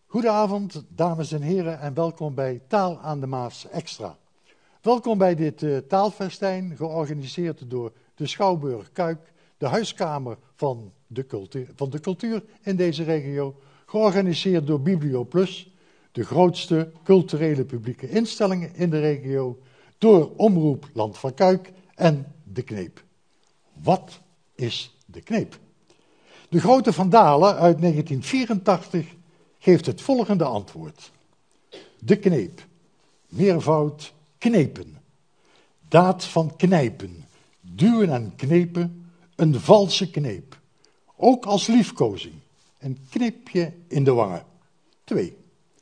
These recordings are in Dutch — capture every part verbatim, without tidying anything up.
Goedenavond, dames en heren, en welkom bij Taal aan de Maas Extra. Welkom bij dit uh, taalfestijn, georganiseerd door de Schouwburg Kuik, de huiskamer van de, cultuur, van de cultuur in deze regio, georganiseerd door BiblioPlus, de grootste culturele publieke instellingen in de regio, door Omroep Land van Kuik en De Kneep. Wat is De Kneep? De Grote Van Dalen uit negentien vierentachtig geeft het volgende antwoord. De kneep, meervoud knepen, daad van knijpen, duwen en knepen, een valse kneep. Ook als liefkozing, een knipje in de wangen. twee.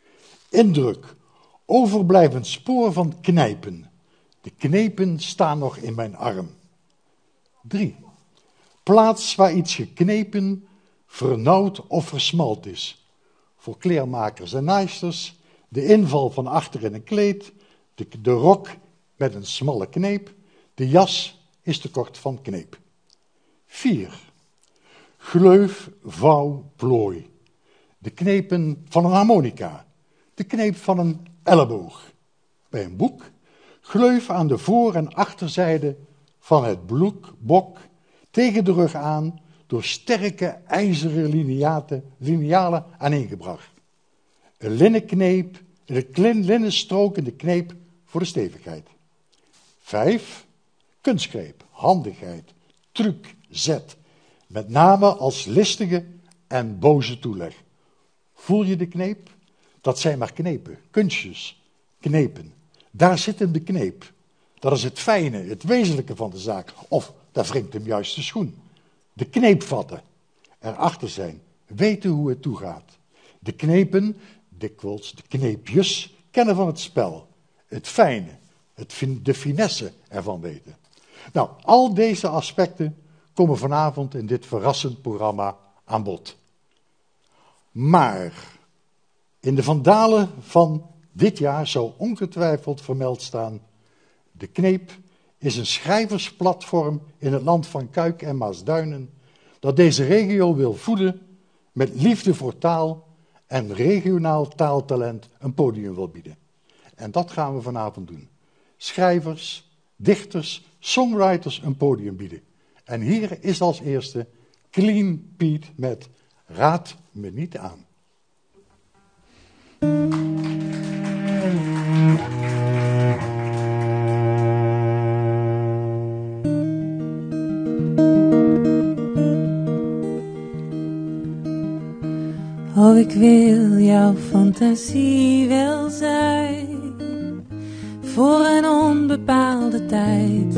Indruk, overblijvend spoor van knijpen. De knepen staan nog in mijn arm. drie. Plaats waar iets geknepen, vernauwd of versmalt is. Voor kleermakers en naaisters, de inval van achter in een kleed, de, de rok met een smalle kneep, de jas is te kort van kneep. vier. Gleuf, vouw, plooi. De knepen van een harmonica, de kneep van een elleboog. Bij een boek, gleuf aan de voor- en achterzijde van het boek, bok, tegen de rug aan, door sterke ijzeren lineaten, linealen aaneengebracht. Een linnenkneep, een linnenstrook in de kneep voor de stevigheid. vijf. Kunstgreep, handigheid, truc, zet. Met name als listige en boze toeleg. Voel je de kneep? Dat zijn maar knepen, kunstjes, knepen. Daar zit hem de kneep. Dat is het fijne, het wezenlijke van de zaak. Of daar wringt hem juist de schoen. De kneep vatten, erachter zijn, weten hoe het toegaat. De knepen, dikwijls de kneepjes, kennen van het spel. Het fijne, het fin- de finesse ervan weten. Nou, al deze aspecten komen vanavond in dit verrassend programma aan bod. Maar in de Van Dalen van dit jaar zou ongetwijfeld vermeld staan: De Kneep is een schrijversplatform in het land van Kuik en Maasduinen, dat deze regio wil voeden met liefde voor taal en regionaal taaltalent een podium wil bieden. En dat gaan we vanavond doen. Schrijvers, dichters, songwriters een podium bieden. En hier is als eerste Clean Pete met Raad me niet aan. Oh, ik wil jouw fantasie wel zijn, voor een onbepaalde tijd.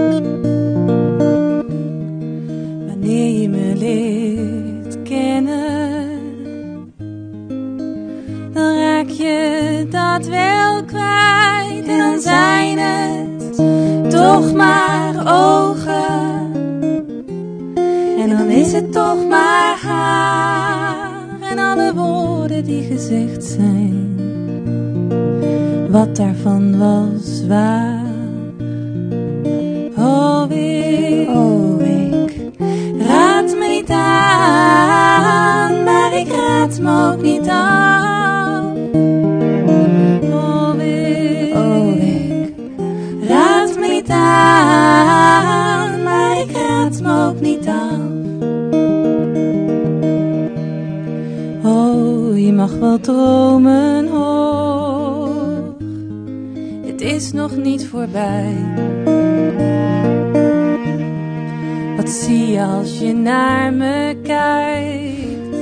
Wanneer je me leert kennen, dan raak je dat wel kwijt. En dan zijn het toch maar ogen, en dan is het toch maar haar. En alle woorden die gezegd zijn, wat daarvan was waar. Oh, ik, oh, ik raad me niet aan, maar ik raad me ook niet aan. Oh, ik, oh, ik raad me niet aan, maar ik raad me ook niet aan. Oh, je mag wel dromen, hoor, het is nog niet voorbij. Wat zie je als je naar me kijkt?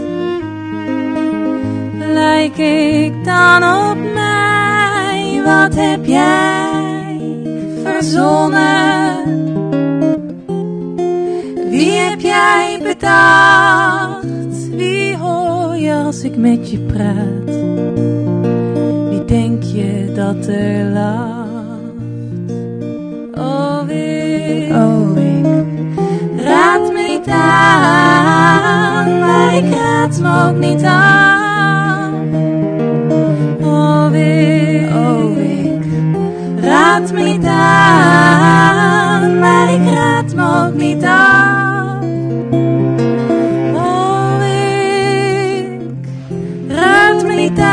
Lijk ik dan op mij? Wat heb jij verzonnen? Wie heb jij bedacht? Wie hoor je als ik met je praat? Wie denk je dat er lacht? Oh, ik, oh, ik raad me niet aan, maar ik raad me ook niet aan. Oh, ik, oh, ik raad me niet aan, maar ik raad me ook niet aan. Oh, ik raad me niet aan.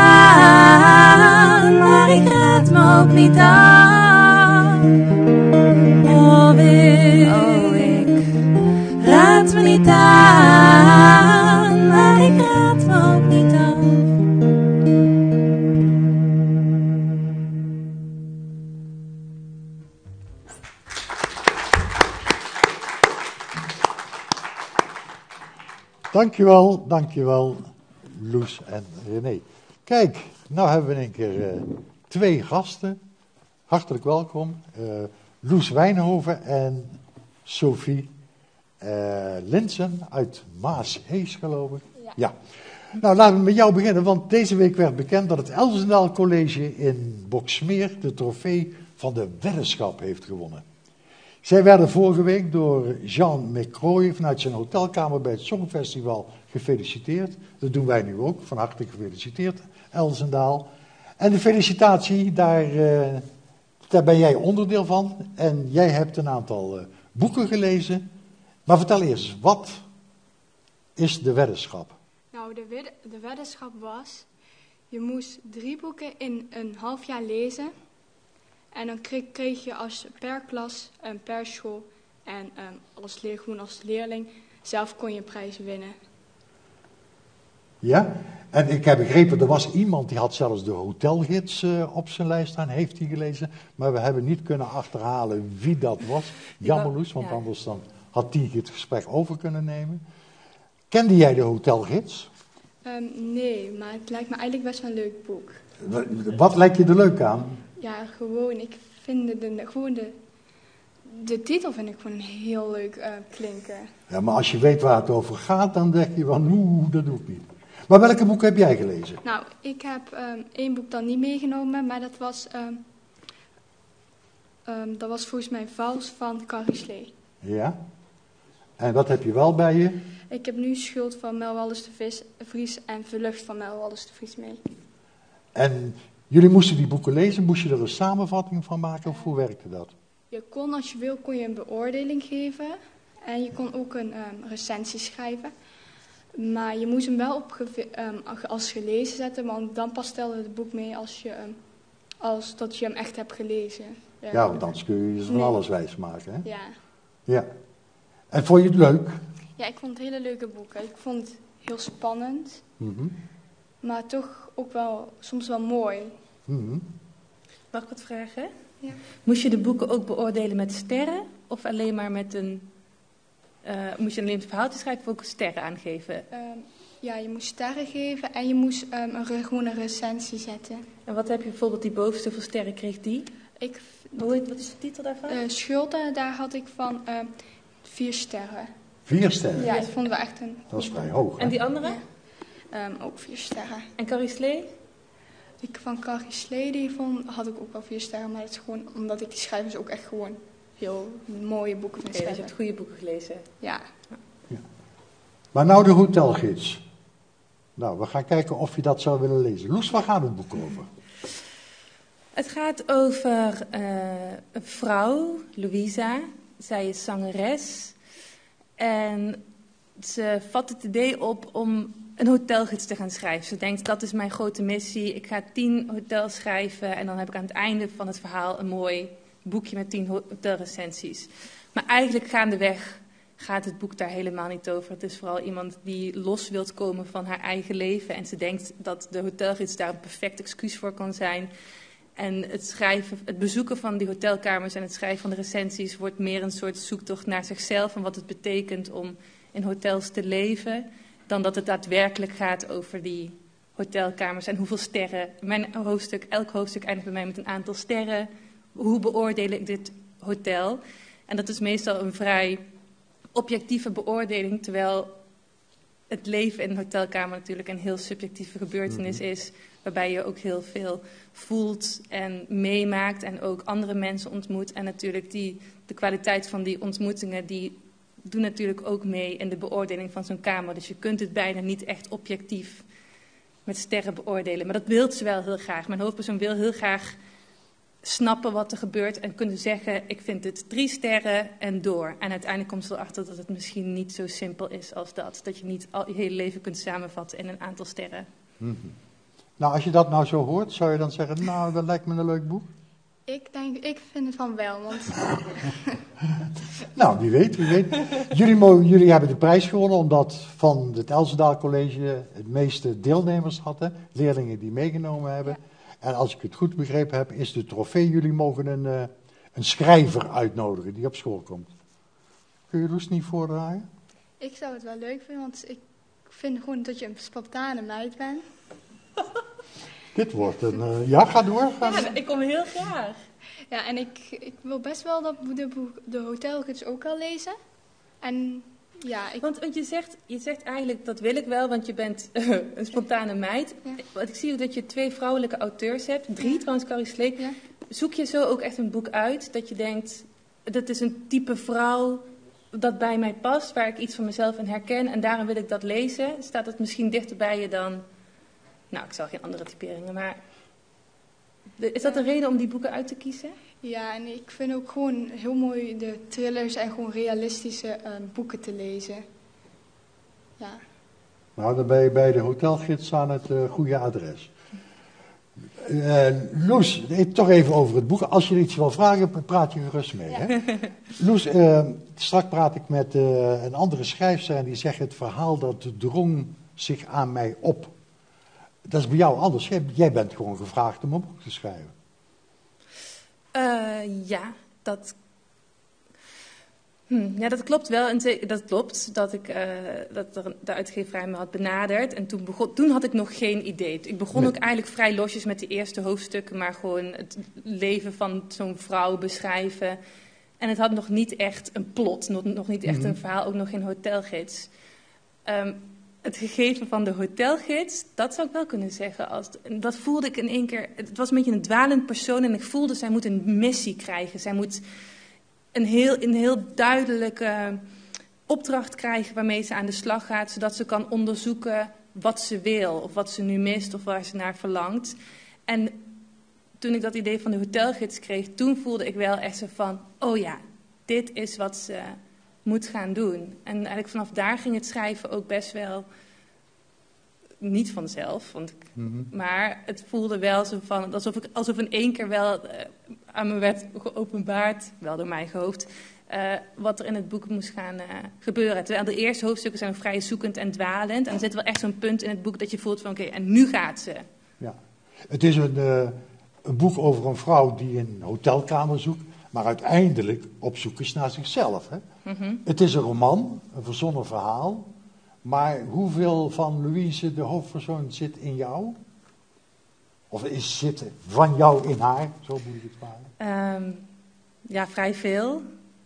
Dankjewel, dankjewel, Loes en René. Kijk, nou hebben we in één keer uh, twee gasten. Hartelijk welkom. Uh, Loes Wijnhoven en Sophie uh, Linsen uit Maashees, geloof ik. Ja. ja. Nou, laten we met jou beginnen, want deze week werd bekend dat het Elzendaal College in Boksmeer de trofee van de weddenschap heeft gewonnen. Zij werden vorige week door Jean McCroy vanuit zijn hotelkamer bij het Songfestival gefeliciteerd. Dat doen wij nu ook, van harte gefeliciteerd, Elzendaal. En de felicitatie, daar, uh, daar ben jij onderdeel van. En jij hebt een aantal uh, boeken gelezen. Maar vertel eerst eens, wat is de weddenschap? Nou, de, wed- de weddenschap was, je moest drie boeken in een half jaar lezen. En dan kreeg, kreeg je als per klas en per school en um, als, leer, gewoon als leerling zelf kon je prijzen winnen. Ja, en ik heb begrepen, er was iemand die had zelfs de hotelgids uh, op zijn lijst staan, heeft hij gelezen. Maar we hebben niet kunnen achterhalen wie dat was. Jammer, Loes, want ja. anders dan had die het gesprek over kunnen nemen. Kende jij de hotelgids? Um, nee, maar het lijkt me eigenlijk best wel een leuk boek. Wat lijkt je er leuk aan? Ja, gewoon, ik vind de, de, gewoon de, de titel vind ik gewoon heel leuk uh, klinken. Ja, maar als je weet waar het over gaat, dan denk je van, oeh, dat doe ik niet. Maar welke boek heb jij gelezen? Nou, ik heb um, één boek dan niet meegenomen, maar dat was, um, um, dat was volgens mij Vals van Carrie Slee. Ja, en wat heb je wel bij je? Ik heb nu Schuld van Mel Wallis de Vries en Verlucht van Mel Wallis de Vries mee. En jullie moesten die boeken lezen, moest je er een samenvatting van maken of hoe werkte dat? Je kon, als je wil, kon je een beoordeling geven en je kon ook een um, recensie schrijven. Maar je moest hem wel op ge- um, als gelezen zetten, want dan pas telde het boek mee als, je, um, als dat je hem echt hebt gelezen. Ja, ja want anders kun je je van nee. alles wijs maken, hè? Ja. Ja. En vond je het leuk? Ja, ik vond het hele leuke boeken. Ik vond het heel spannend, mm-hmm. maar toch ook wel soms wel mooi. Mm-hmm. Mag ik wat vragen? Ja. Moest je de boeken ook beoordelen met sterren of alleen maar met een... Uh, moest je alleen het verhaal te schrijven of ook sterren aangeven? Um, ja, je moest sterren geven en je moest um, een, gewoon een recensie zetten. En wat heb je bijvoorbeeld die bovenste, hoeveel sterren kreeg die? Ik, Hoe, wat is de titel daarvan? Uh, Schulden, daar had ik van uh, vier sterren. Vier sterren? Ja, dat vonden we echt een... Dat is vrij hoog, hè? En die andere? Ja. Um, ook vier sterren. En Carrie Slee? Ik van Carrie Slee, die vond, had ik ook wel vier sterren, maar het is gewoon omdat ik die schrijvers ook echt gewoon heel mooie boeken vind schrijven. Okay, je hebt goede boeken gelezen. Ja. ja. Maar nou de hotelgids. Nou, we gaan kijken of je dat zou willen lezen. Loes, waar gaat het boek over? Het gaat over uh, een vrouw, Louisa. Zij is zangeres. En ze vat het idee op om een hotelgids te gaan schrijven. Ze denkt, dat is mijn grote missie. Ik ga tien hotels schrijven en dan heb ik aan het einde van het verhaal een mooi boekje met tien hotelrecensies. Maar eigenlijk gaandeweg gaat het boek daar helemaal niet over. Het is vooral iemand die los wilt komen van haar eigen leven. En ze denkt dat de hotelgids daar een perfect excuus voor kan zijn. En het, schrijven, het bezoeken van die hotelkamers en het schrijven van de recensies wordt meer een soort zoektocht naar zichzelf en wat het betekent om in hotels te leven, dan dat het daadwerkelijk gaat over die hotelkamers en hoeveel sterren. Mijn hoofdstuk, elk hoofdstuk eindigt bij mij met een aantal sterren. Hoe beoordeel ik dit hotel? En dat is meestal een vrij objectieve beoordeling, terwijl het leven in een hotelkamer natuurlijk een heel subjectieve gebeurtenis mm-hmm. is, waarbij je ook heel veel voelt en meemaakt en ook andere mensen ontmoet. En natuurlijk die, de kwaliteit van die ontmoetingen, die doen natuurlijk ook mee in de beoordeling van zo'n kamer. Dus je kunt het bijna niet echt objectief met sterren beoordelen. Maar dat wil ze wel heel graag. Mijn hoofdpersoon wil heel graag snappen wat er gebeurt en kunnen zeggen, ik vind het drie sterren en door. En uiteindelijk komt ze erachter dat het misschien niet zo simpel is als dat. Dat je niet al je hele leven kunt samenvatten in een aantal sterren. Mm-hmm. Nou, als je dat nou zo hoort, zou je dan zeggen, nou, dat lijkt me een leuk boek? Ik denk, ik vind het van wel, want... Nou, wie weet, wie weet. Jullie, mogen, jullie hebben de prijs gewonnen omdat van het Elzendaal College het meeste deelnemers hadden, leerlingen die meegenomen hebben. Ja. En als ik het goed begrepen heb, is de trofee, jullie mogen een, uh, een schrijver uitnodigen die op school komt. Kun je Loes niet voordragen? Ik zou het wel leuk vinden, want ik vind gewoon dat je een spontane meid bent. Dit wordt een... Uh, ja, ga door. Ga Ja, ik kom heel graag. Ja, en ik, ik wil best wel dat de, de hotelgids ook al lezen. En ja, ik... Want, want je, zegt, je zegt eigenlijk, dat wil ik wel, want je bent uh, een spontane meid. Ja. Want ik zie ook dat je twee vrouwelijke auteurs hebt. Drie Ja. trouwens, Carrie Sleek. Ja. Zoek je zo ook echt een boek uit dat je denkt, dat is een type vrouw dat bij mij past, waar ik iets van mezelf in herken en daarom wil ik dat lezen? Staat het misschien dichter bij je dan... Nou, ik zal geen andere typeringen, maar... Is dat een reden om die boeken uit te kiezen? Ja, en ik vind ook gewoon heel mooi de thrillers en gewoon realistische uh, boeken te lezen. Ja. Nou, dan ben je bij de hotelgids aan het uh, goede adres. Uh, Loes, toch even over het boek. Als je er iets wil vragen, praat je gerust mee. Ja. Hè? Loes, uh, straks praat ik met uh, een andere schrijfster en die zegt het verhaal dat drong zich aan mij op. Dat is bij jou anders. Jij, jij bent gewoon gevraagd om een boek te schrijven. Uh, ja, dat... Hm, ja, dat klopt wel. En dat klopt dat, ik, uh, dat er, de uitgeverij me had benaderd. En toen, begon, toen had ik nog geen idee. Ik begon nee. ook eigenlijk vrij losjes met die eerste hoofdstukken. Maar gewoon het leven van zo'n vrouw beschrijven. En het had nog niet echt een plot. Nog, nog niet echt mm-hmm. een verhaal. Ook nog geen hotelgids. Um, het gegeven van de hotelgids, dat zou ik wel kunnen zeggen. Als, dat voelde ik in één keer... Het was een beetje een dwalend persoon. En ik voelde, zij moet een missie krijgen. Zij moet... Een heel, een heel duidelijke opdracht krijgen waarmee ze aan de slag gaat, zodat ze kan onderzoeken wat ze wil, of wat ze nu mist, of waar ze naar verlangt. En toen ik dat idee van de hotelgids kreeg, toen voelde ik wel echt zo van, oh ja, dit is wat ze moet gaan doen. En eigenlijk vanaf daar ging het schrijven ook best wel, niet vanzelf, want ik, mm-hmm. maar het voelde wel zo van, alsof, ik, alsof in één keer wel... Uh, aan me werd geopenbaard, wel door mijn hoofd, uh, wat er in het boek moest gaan uh, gebeuren. Terwijl de eerste hoofdstukken zijn vrij zoekend en dwalend. En er zit wel echt zo'n punt in het boek dat je voelt van oké, okay, en nu gaat ze. Ja, het is een, uh, een boek over een vrouw die een hotelkamer zoekt, maar uiteindelijk op zoek is naar zichzelf. Hè? Mm-hmm. Het is een roman, een verzonnen verhaal, maar hoeveel van Louise, de hoofdpersoon, zit in jou? Of is zitten van jou in haar? Zo moet ik het vragen. Um, ja, vrij veel.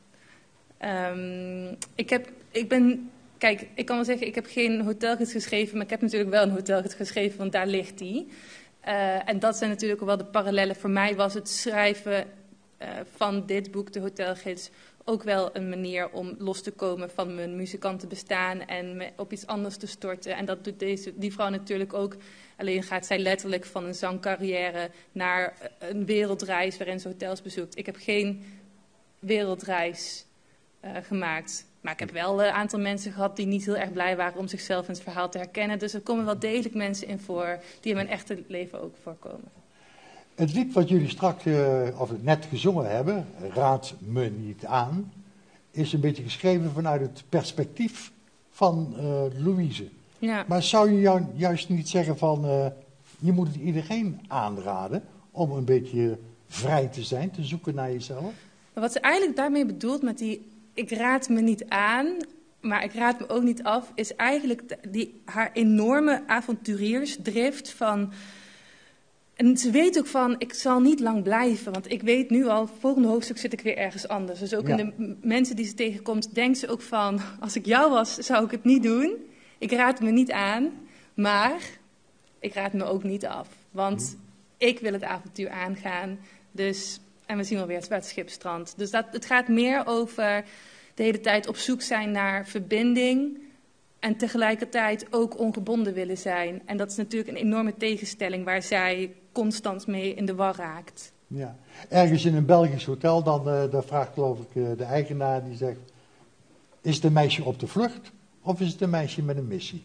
Um, ik, heb, ik ben... Kijk, ik kan wel zeggen, ik heb geen hotelgids geschreven, maar ik heb natuurlijk wel een hotelgids geschreven, want daar ligt die. Uh, en dat zijn natuurlijk wel de parallellen. Voor mij was het schrijven uh, van dit boek, de hotelgids, ook wel een manier om los te komen van mijn muzikantenbestaan en me op iets anders te storten. En dat doet deze, die vrouw natuurlijk ook. Alleen gaat zij letterlijk van een zangcarrière naar een wereldreis waarin ze hotels bezoekt. Ik heb geen wereldreis uh, gemaakt. Maar ik heb wel een aantal mensen gehad die niet heel erg blij waren om zichzelf in het verhaal te herkennen. Dus er komen wel degelijk mensen in voor die in mijn echte leven ook voorkomen. Het lied wat jullie straks, uh, of net gezongen hebben, Raad me niet aan, is een beetje geschreven vanuit het perspectief van uh, Louise. Ja. Maar zou je jou juist niet zeggen van, uh, je moet het iedereen aanraden om een beetje vrij te zijn, te zoeken naar jezelf? Maar wat ze eigenlijk daarmee bedoelt met die, ik raad me niet aan, maar ik raad me ook niet af, is eigenlijk die, haar enorme avonturiersdrift van... En ze weet ook van, ik zal niet lang blijven, want ik weet nu al, volgende hoofdstuk zit ik weer ergens anders. Dus ook ja. in de mensen die ze tegenkomt, denkt ze ook van, als ik jou was, zou ik het niet doen. Ik raad me niet aan, maar ik raad me ook niet af. Want hmm. ik wil het avontuur aangaan, dus, en we zien wel weer het, het schipstrand. Dus dat, het gaat meer over de hele tijd op zoek zijn naar verbinding... En tegelijkertijd ook ongebonden willen zijn. En dat is natuurlijk een enorme tegenstelling waar zij constant mee in de war raakt. Ja. Ergens in een Belgisch hotel, dan, uh, dan vraagt geloof ik uh, de eigenaar die zegt... Is het een meisje op de vlucht of is het een meisje met een missie?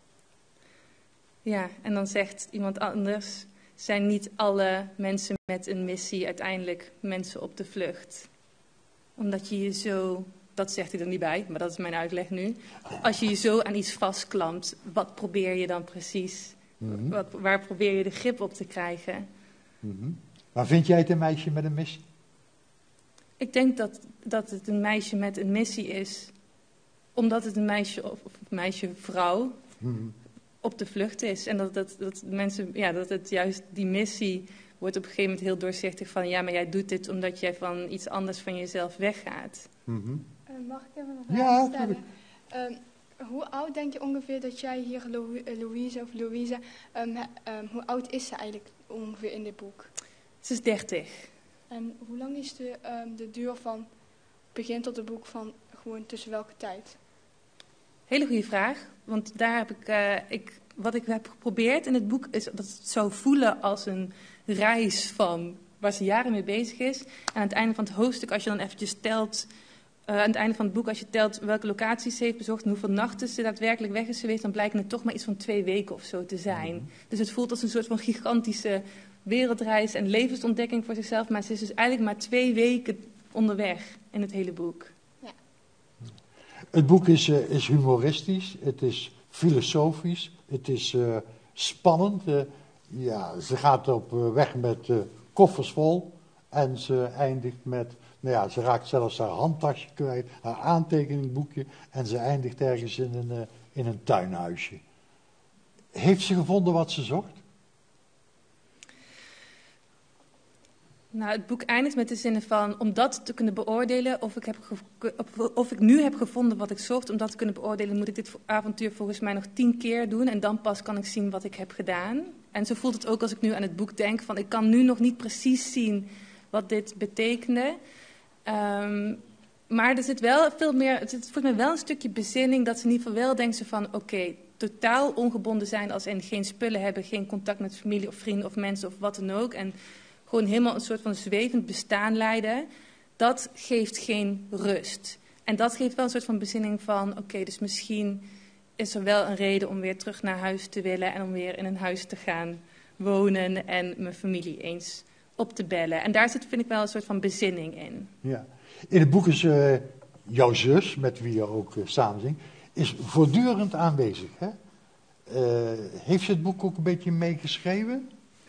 Ja, en dan zegt iemand anders... Zijn niet alle mensen met een missie uiteindelijk mensen op de vlucht? Omdat je je zo... Dat zegt hij er niet bij, maar dat is mijn uitleg nu. Als je je zo aan iets vastklampt, wat probeer je dan precies? Mm-hmm. Wat, waar probeer je de grip op te krijgen? Mm-hmm. Maar vind jij het een meisje met een missie? Ik denk dat, dat het een meisje met een missie is, omdat het een meisje of, of meisje vrouw, Hmm. op de vlucht is. En dat, dat, dat mensen, ja, dat het juist die missie wordt op een gegeven moment heel doorzichtig van, ja, maar jij doet dit omdat jij van iets anders van jezelf weggaat. Mm-hmm. Uh, mag ik even een vraag Ja, stellen? Uh, hoe oud denk je ongeveer dat jij hier Lo- Louise of Louisa, um, um, hoe oud is ze eigenlijk ongeveer in dit boek? Ze is dertig. En hoe lang is de, um, de duur van begin tot het boek van gewoon tussen welke tijd? Hele goede vraag, want daar heb ik, uh, ik, wat ik heb geprobeerd in het boek is dat het zou voelen als een reis van waar ze jaren mee bezig is. En aan het einde van het hoofdstuk, als je dan eventjes telt, uh, aan het einde van het boek, als je telt welke locaties ze heeft bezocht en hoeveel nachten ze daadwerkelijk weg is geweest, dan blijkt het toch maar iets van twee weken of zo te zijn. Mm-hmm. Dus het voelt als een soort van gigantische wereldreis en levensontdekking voor zichzelf, maar ze is dus eigenlijk maar twee weken onderweg in het hele boek. Ja. Het boek is, uh, is humoristisch, het is filosofisch, het is uh, spannend. Uh, ja, ze gaat op uh, weg met uh, koffers vol en ze eindigt met, nou ja, ze raakt zelfs haar handtasje kwijt, haar aantekeningboekje en ze eindigt ergens in een, uh, in een tuinhuisje. Heeft ze gevonden wat ze zocht? Nou, het boek eindigt met de zinnen van, om dat te kunnen beoordelen, of ik, heb ge- of ik nu heb gevonden wat ik zocht, om dat te kunnen beoordelen, moet ik dit avontuur volgens mij nog tien keer doen en dan pas kan ik zien wat ik heb gedaan. En zo voelt het ook als ik nu aan het boek denk, van ik kan nu nog niet precies zien wat dit betekende. Um, maar er zit wel veel meer, het zit volgens mij wel een stukje bezinning, dat ze in ieder geval wel denkt ze van, oké, okay, totaal ongebonden zijn als in geen spullen hebben, geen contact met familie of vrienden of mensen of wat dan ook. En gewoon helemaal een soort van zwevend bestaan leiden, dat geeft geen rust. En dat geeft wel een soort van bezinning van, oké, okay, dus misschien is er wel een reden om weer terug naar huis te willen en om weer in een huis te gaan wonen en mijn familie eens op te bellen. En daar zit, vind ik, wel een soort van bezinning in. Ja. In het boek is uh, jouw zus, met wie je ook uh, samenzingt, is voortdurend aanwezig. Hè? Uh, heeft ze het boek ook een beetje meegeschreven?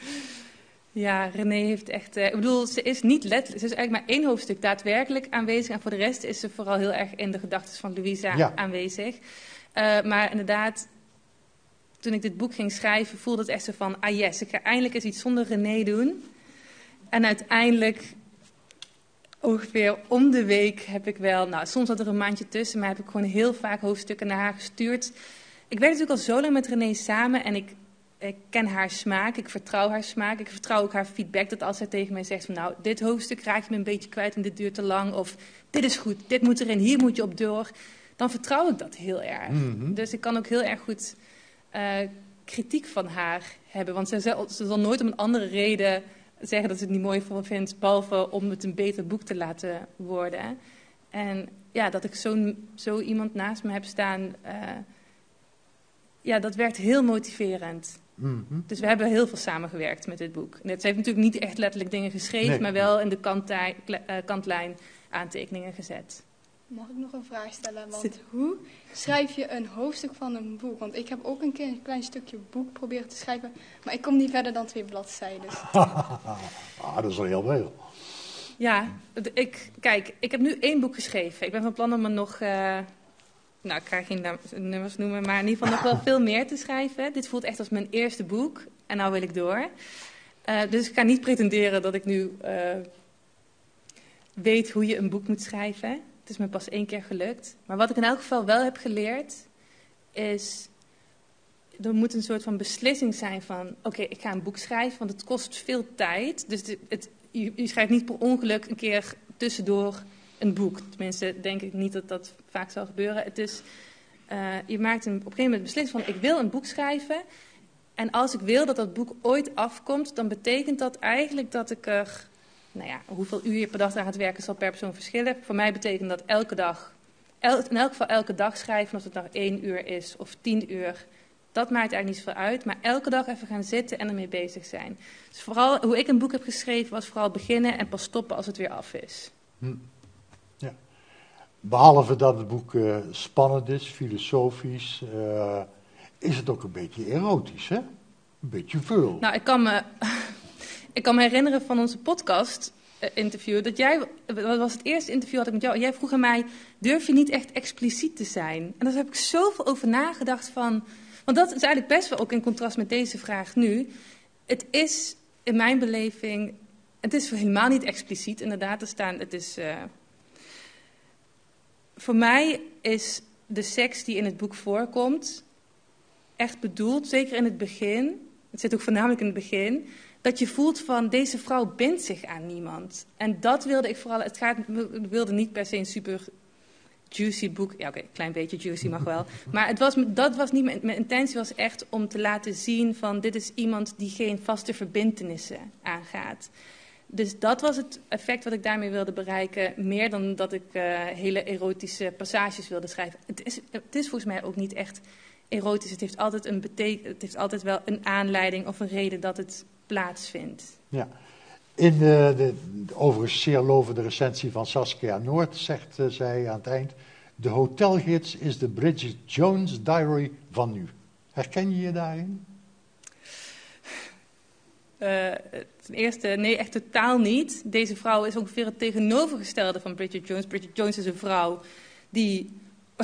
Ja, René heeft echt... Uh, ik bedoel, ze is niet letterlijk... Ze is eigenlijk maar één hoofdstuk daadwerkelijk aanwezig. En voor de rest is ze vooral heel erg in de gedachten van Louisa ja. aanwezig. Uh, maar inderdaad, toen ik dit boek ging schrijven, voelde het echt zo van... Ah yes, ik ga eindelijk eens iets zonder René doen. En uiteindelijk, ongeveer om de week heb ik wel... Nou, soms zat er een maandje tussen, maar heb ik gewoon heel vaak hoofdstukken naar haar gestuurd. Ik werk natuurlijk al zo lang met René samen en ik... Ik ken haar smaak, ik vertrouw haar smaak, ik vertrouw ook haar feedback. Dat als zij tegen mij zegt van nou, dit hoofdstuk raak je me een beetje kwijt en dit duurt te lang. Of dit is goed, dit moet erin, hier moet je op door. Dan vertrouw ik dat heel erg. Mm-hmm. Dus ik kan ook heel erg goed uh, kritiek van haar hebben. Want ze zal, ze zal nooit om een andere reden zeggen dat ze het niet mooi vindt. Behalve om het een beter boek te laten worden. En ja, dat ik zo, zo iemand naast me heb staan, uh, ja, dat werkt heel motiverend. Mm-hmm. Dus we hebben heel veel samengewerkt met dit boek. Ze heeft natuurlijk niet echt letterlijk dingen geschreven, nee. maar wel in de kantlijn, uh, kantlijn aantekeningen gezet. Mag ik nog een vraag stellen? Want Zit. hoe schrijf je een hoofdstuk van een boek? Want ik heb ook een keer een klein stukje boek proberen te schrijven, maar ik kom niet verder dan twee bladzijden. ah, dat is al heel veel. Ja, ik, kijk, ik heb nu één boek geschreven. Ik ben van plan om er nog... Uh, Nou, ik ga geen nummers noemen, maar in ieder geval nog wel veel meer te schrijven. Dit voelt echt als mijn eerste boek en nou wil ik door. Uh, dus ik ga niet pretenderen dat ik nu uh, weet hoe je een boek moet schrijven. Het is me pas één keer gelukt. Maar wat ik in elk geval wel heb geleerd, is... Er moet een soort van beslissing zijn van... Oké, okay, ik ga een boek schrijven, want het kost veel tijd. Dus het, het, je, je schrijft niet per ongeluk een keer tussendoor... een boek. Tenminste, denk ik niet dat dat vaak zal gebeuren. Het is, uh, je maakt een, op een gegeven moment beslissing van... ik wil een boek schrijven. En als ik wil dat dat boek ooit afkomt... dan betekent dat eigenlijk dat ik er... nou ja, hoeveel uur je per dag aan het werken... zal per persoon verschillen. Voor mij betekent dat elke dag... El, in elk geval elke dag schrijven... of het nou één uur is of tien uur... dat maakt eigenlijk niet zoveel uit. Maar elke dag even gaan zitten en ermee bezig zijn. Dus vooral hoe ik een boek heb geschreven... was vooral beginnen en pas stoppen als het weer af is. Hm. Behalve dat het boek uh, spannend is, filosofisch, uh, is het ook een beetje erotisch, hè? Een beetje veel. Nou, ik kan me, ik kan me herinneren van onze podcast-interview, uh, dat jij, dat was het eerste interview had ik met jou, jij vroeg aan mij, durf je niet echt expliciet te zijn? En daar heb ik zoveel over nagedacht van, Want dat is eigenlijk best wel ook in contrast met deze vraag nu. Het is in mijn beleving, het is helemaal niet expliciet inderdaad te staan. Het is, uh, voor mij is de seks die in het boek voorkomt echt bedoeld, zeker in het begin, het zit ook voornamelijk in het begin, dat je voelt van deze vrouw bindt zich aan niemand. En dat wilde ik vooral, het gaat, wilde niet per se een super juicy boek, ja oké, een klein beetje juicy mag wel, maar het was, dat was niet, mijn, mijn intentie was echt om te laten zien van dit is iemand die geen vaste verbintenissen aangaat. Dus dat was het effect wat ik daarmee wilde bereiken, meer dan dat ik uh, hele erotische passages wilde schrijven. Het is, het is volgens mij ook niet echt erotisch, het heeft altijd een beteken, het heeft altijd wel een aanleiding of een reden dat het plaatsvindt. Ja. In de, de, de overigens zeer lovende recensie van Saskia Noord zegt uh, zij aan het eind: de hotelgids is de Bridget Jones Diary van nu. Herken je je daarin? Uh, ten eerste, nee, echt totaal niet. Deze vrouw is ongeveer het tegenovergestelde van Bridget Jones. Bridget Jones is een vrouw die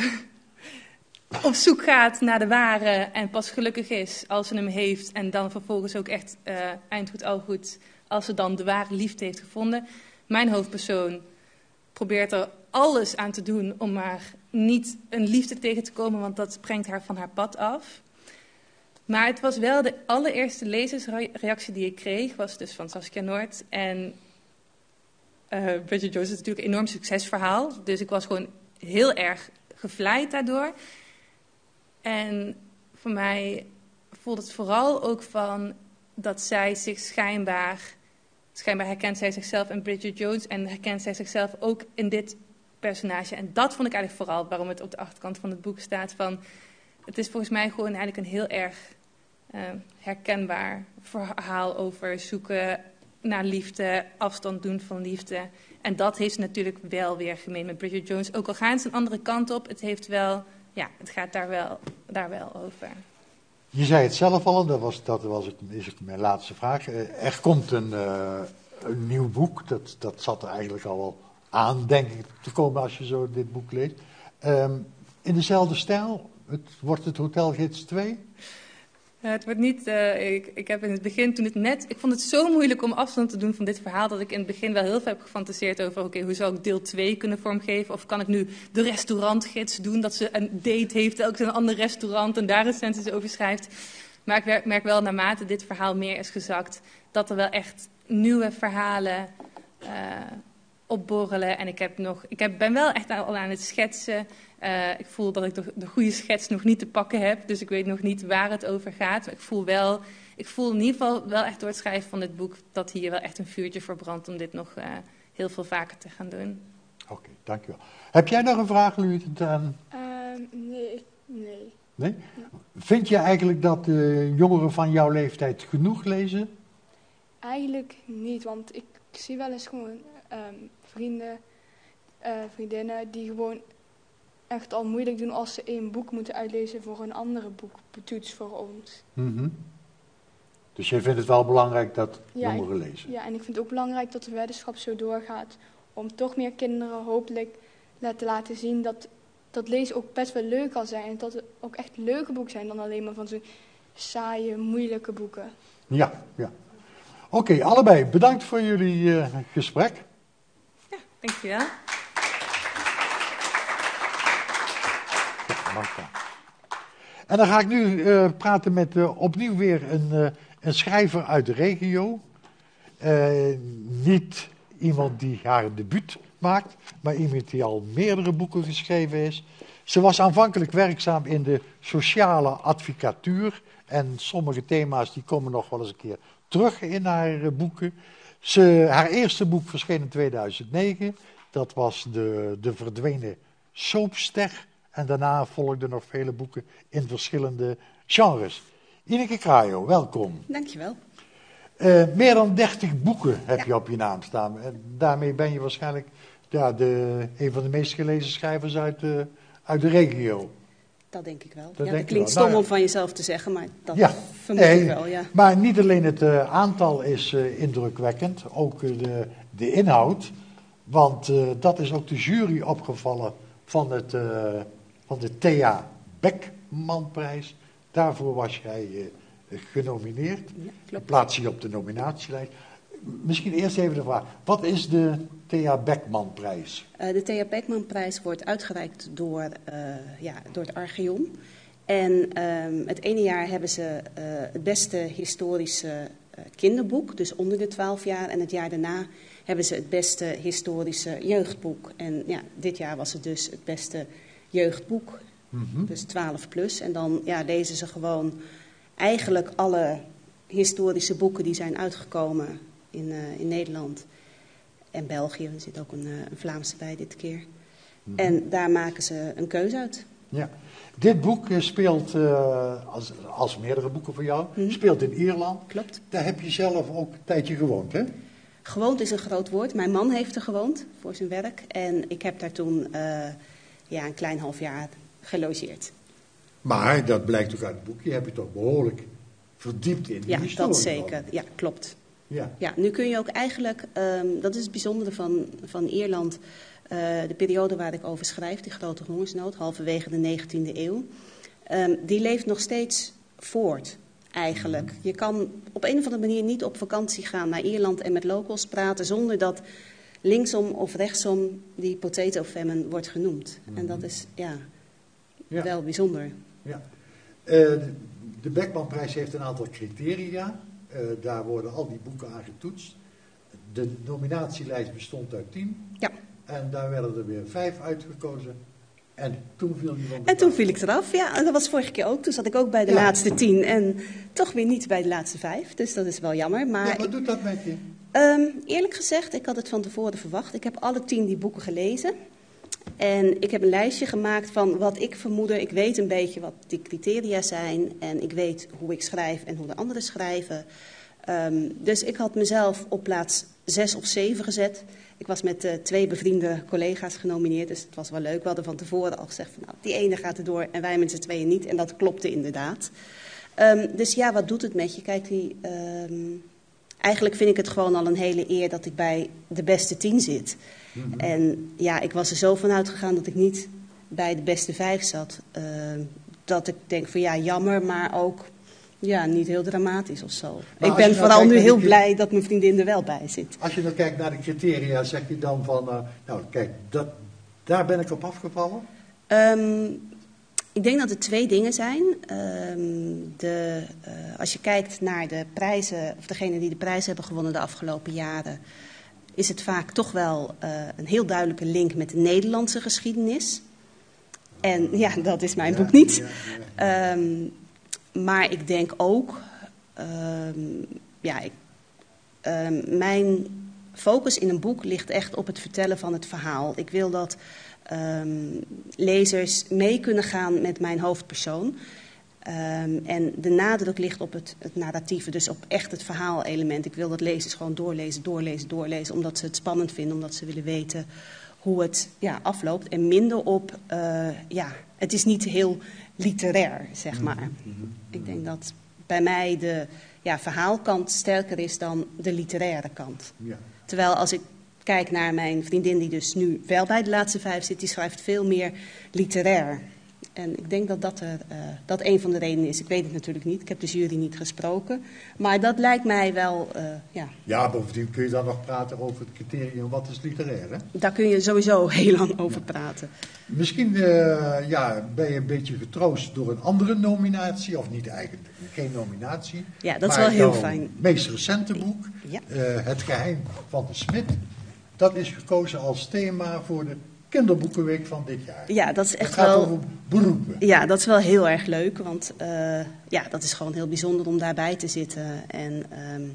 op zoek gaat naar de ware en pas gelukkig is als ze hem heeft. En dan vervolgens ook echt uh, eind goed al goed als ze dan de ware liefde heeft gevonden. Mijn hoofdpersoon probeert er alles aan te doen om maar niet een liefde tegen te komen, want dat brengt haar van haar pad af. Maar het was wel de allereerste lezersreactie die ik kreeg, was dus van Saskia Noord. En uh, Bridget Jones is natuurlijk een enorm succesverhaal, dus ik was gewoon heel erg gevleid daardoor. En voor mij voelde het vooral ook van dat zij zich schijnbaar, schijnbaar herkent zij zichzelf in Bridget Jones en herkent zij zichzelf ook in dit personage. En dat vond ik eigenlijk vooral waarom het op de achterkant van het boek staat van, het is volgens mij gewoon eigenlijk een heel erg uh, herkenbaar verhaal over zoeken naar liefde, afstand doen van liefde. En dat heeft ze natuurlijk wel weer gemeen met Bridget Jones. Ook al gaan ze een andere kant op, het heeft wel, ja, het gaat daar wel, daar wel over. Je zei het zelf al, dat was, dat was het, is het mijn laatste vraag. Er komt een, uh, een nieuw boek, dat, dat zat er eigenlijk al wel aan, denk ik, te komen als je zo dit boek leest. Um, in dezelfde stijl, het, wordt het Hotelgids twee? Uh, het wordt niet, uh, ik, ik heb in het begin, toen het net, ik vond het zo moeilijk om afstand te doen van dit verhaal, dat ik in het begin wel heel veel heb gefantaseerd over, oké, okay, hoe zou ik deel twee kunnen vormgeven? Of kan ik nu de restaurantgids doen, dat ze een date heeft, elke een ander restaurant en daar recensies over schrijft. Maar ik merk, merk wel, naarmate dit verhaal meer is gezakt, dat er wel echt nieuwe verhalen uh, opborrelen. En ik, heb nog, ik heb, ben wel echt al aan het schetsen. Uh, ik voel dat ik de, de goede schets nog niet te pakken heb, dus ik weet nog niet waar het over gaat. Maar ik voel wel, ik voel in ieder geval wel echt door het schrijven van dit boek dat hier wel echt een vuurtje voor brandt om dit nog uh, heel veel vaker te gaan doen. Oké, okay, dankjewel. Heb jij nog een vraag, Louis? Uh, nee, nee. Nee? Vind je eigenlijk dat uh, jongeren van jouw leeftijd genoeg lezen? Eigenlijk niet, want ik zie wel eens gewoon um, vrienden, uh, vriendinnen die gewoon echt al moeilijk doen als ze één boek moeten uitlezen voor een andere boektoets voor ons. Mm-hmm. Dus jij vindt het wel belangrijk dat ja, jongeren lezen? Ja, en ik vind het ook belangrijk dat de weddenschap zo doorgaat om toch meer kinderen hopelijk te laten zien dat, dat lezen ook best wel leuk kan zijn. En dat het ook echt leuke boeken zijn dan alleen maar van zo'n saaie, moeilijke boeken. Ja, ja. Oké, okay, allebei bedankt voor jullie uh, gesprek. Ja, dankjewel. En dan ga ik nu uh, praten met uh, opnieuw weer een, uh, een schrijver uit de regio. Uh, niet iemand die haar debuut maakt, maar iemand die al meerdere boeken geschreven is. Ze was aanvankelijk werkzaam in de sociale advocatuur en sommige thema's die komen nog wel eens een keer terug in haar uh, boeken. Ze, haar eerste boek verscheen in tweeduizend negen, dat was de, de verdwenen soapster. En daarna volgden nog vele boeken in verschillende genres. Ineke Krajo, welkom. Dankjewel. Uh, meer dan dertig boeken heb ja. je op je naam staan. En daarmee ben je waarschijnlijk ja, de, een van de meest gelezen schrijvers uit de, uit de regio. Dat denk ik wel. Dat ja, denk dat klinkt wel. stom nou, om van jezelf te zeggen, maar dat ja, vermoed nee, ik wel. Ja. Maar niet alleen het uh, aantal is uh, indrukwekkend, ook uh, de, de inhoud. Want uh, dat is ook de jury opgevallen van, het, uh, van de Thea Beckmanprijs Daarvoor was jij uh, genomineerd. Ja, klopt. Plaats je op de nominatielijst. Misschien eerst even de vraag. Wat is de Thea Beckmanprijs? Uh, de Thea Beckmanprijs wordt uitgereikt door, uh, ja, door het Archeon. En um, het ene jaar hebben ze uh, het beste historische uh, kinderboek, dus onder de twaalf jaar. En het jaar daarna hebben ze het beste historische jeugdboek. En ja, dit jaar was het dus het beste jeugdboek, mm-hmm. dus twaalf plus. En dan ja, lezen ze gewoon eigenlijk alle historische boeken die zijn uitgekomen in, uh, in Nederland en België. Er zit ook een, uh, een Vlaamse bij dit keer. Mm-hmm. En daar maken ze een keuze uit. Ja. Dit boek speelt, uh, als, als meerdere boeken van jou, mm-hmm. speelt in Ierland. Klopt. Daar heb je zelf ook een tijdje gewoond, hè? Gewoond is een groot woord. Mijn man heeft er gewoond voor zijn werk. En ik heb daar toen uh, ja, een klein half jaar gelogeerd. Maar dat blijkt ook uit het boek. Je hebt je toch behoorlijk verdiept in die ja, historie. Dat zeker. Ja, klopt. Ja. Ja, nu kun je ook eigenlijk, um, dat is het bijzondere van, van Ierland, uh, de periode waar ik over schrijf, die grote hongersnood, halverwege de negentiende eeuw, um, die leeft nog steeds voort. Eigenlijk. Je kan op een of andere manier niet op vakantie gaan naar Ierland en met locals praten zonder dat linksom of rechtsom die potato famine wordt genoemd. Mm-hmm. En dat is ja, ja. wel bijzonder. Ja. Uh, de, de Beckmanprijs heeft een aantal criteria. Uh, daar worden al die boeken aan getoetst. De nominatielijst bestond uit tien. Ja. En daar werden er weer vijf uitgekozen. En toen viel je van de En toen viel ik eraf, ja. En dat was vorige keer ook. Toen zat ik ook bij de ja. laatste tien en toch weer niet bij de laatste vijf. Dus dat is wel jammer. Maar ja, wat ik, doet dat met je? Um, eerlijk gezegd, ik had het van tevoren verwacht. Ik heb alle tien die boeken gelezen. En ik heb een lijstje gemaakt van wat ik vermoedde. Ik weet een beetje wat die criteria zijn. En ik weet hoe ik schrijf en hoe de anderen schrijven. Um, dus ik had mezelf op plaats zes of zeven gezet. Ik was met uh, twee bevriende collega's genomineerd, dus het was wel leuk. We hadden van tevoren al gezegd van nou, die ene gaat erdoor en wij met z'n tweeën niet. En dat klopte inderdaad. Um, dus ja, wat doet het met je? Kijk, die, um, eigenlijk vind ik het gewoon al een hele eer dat ik bij de beste tien zit. Mm-hmm. En ja, ik was er zo van uitgegaan dat ik niet bij de beste vijf zat. Uh, dat ik denk van ja, jammer, maar ook ja, niet heel dramatisch of zo. Maar ik ben nou vooral nu heel de... blij dat mijn vriendin er wel bij zit. Als je dan kijkt naar de criteria, zeg je dan van, uh, nou kijk, dat, daar ben ik op afgevallen? Um, ik denk dat er twee dingen zijn. Um, de, uh, als je kijkt naar de prijzen, of degenen die de prijs hebben gewonnen de afgelopen jaren, is het vaak toch wel uh, een heel duidelijke link met de Nederlandse geschiedenis. En ja, dat is mijn ja, boek niet. Ja, ja, ja. Um, maar ik denk ook, um, ja, ik, um, mijn focus in een boek ligt echt op het vertellen van het verhaal. Ik wil dat um, lezers mee kunnen gaan met mijn hoofdpersoon. Um, en de nadruk ligt op het, het narratieve, dus op echt het verhaalelement. Ik wil dat lezers gewoon doorlezen, doorlezen, doorlezen, omdat ze het spannend vinden, omdat ze willen weten hoe het ja, afloopt. En minder op, uh, ja, het is niet heel literair, zeg maar. Mm-hmm. Ik denk dat bij mij de ja, verhaalkant sterker is dan de literaire kant. Ja. Terwijl als ik kijk naar mijn vriendin die dus nu wel bij de laatste vijf zit, die schrijft veel meer literair. En ik denk dat dat, er, uh, dat een van de redenen is. Ik weet het natuurlijk niet, ik heb de jury niet gesproken. Maar dat lijkt mij wel, uh, ja. Ja, bovendien kun je dan nog praten over het criterium wat is literair, hè? Daar kun je sowieso heel lang over ja. praten. Misschien uh, ja, ben je een beetje getroost door een andere nominatie, of niet eigenlijk, geen nominatie. Ja, dat is wel heel fijn. Het meest recente boek, ja. uh, Het geheim van de smid, dat is gekozen als thema voor de kinderboekenweek van dit jaar. Ja, dat is echt het gaat wel over beroepen. Ja, dat is wel heel erg leuk, want uh, ja, dat is gewoon heel bijzonder om daarbij te zitten. En um,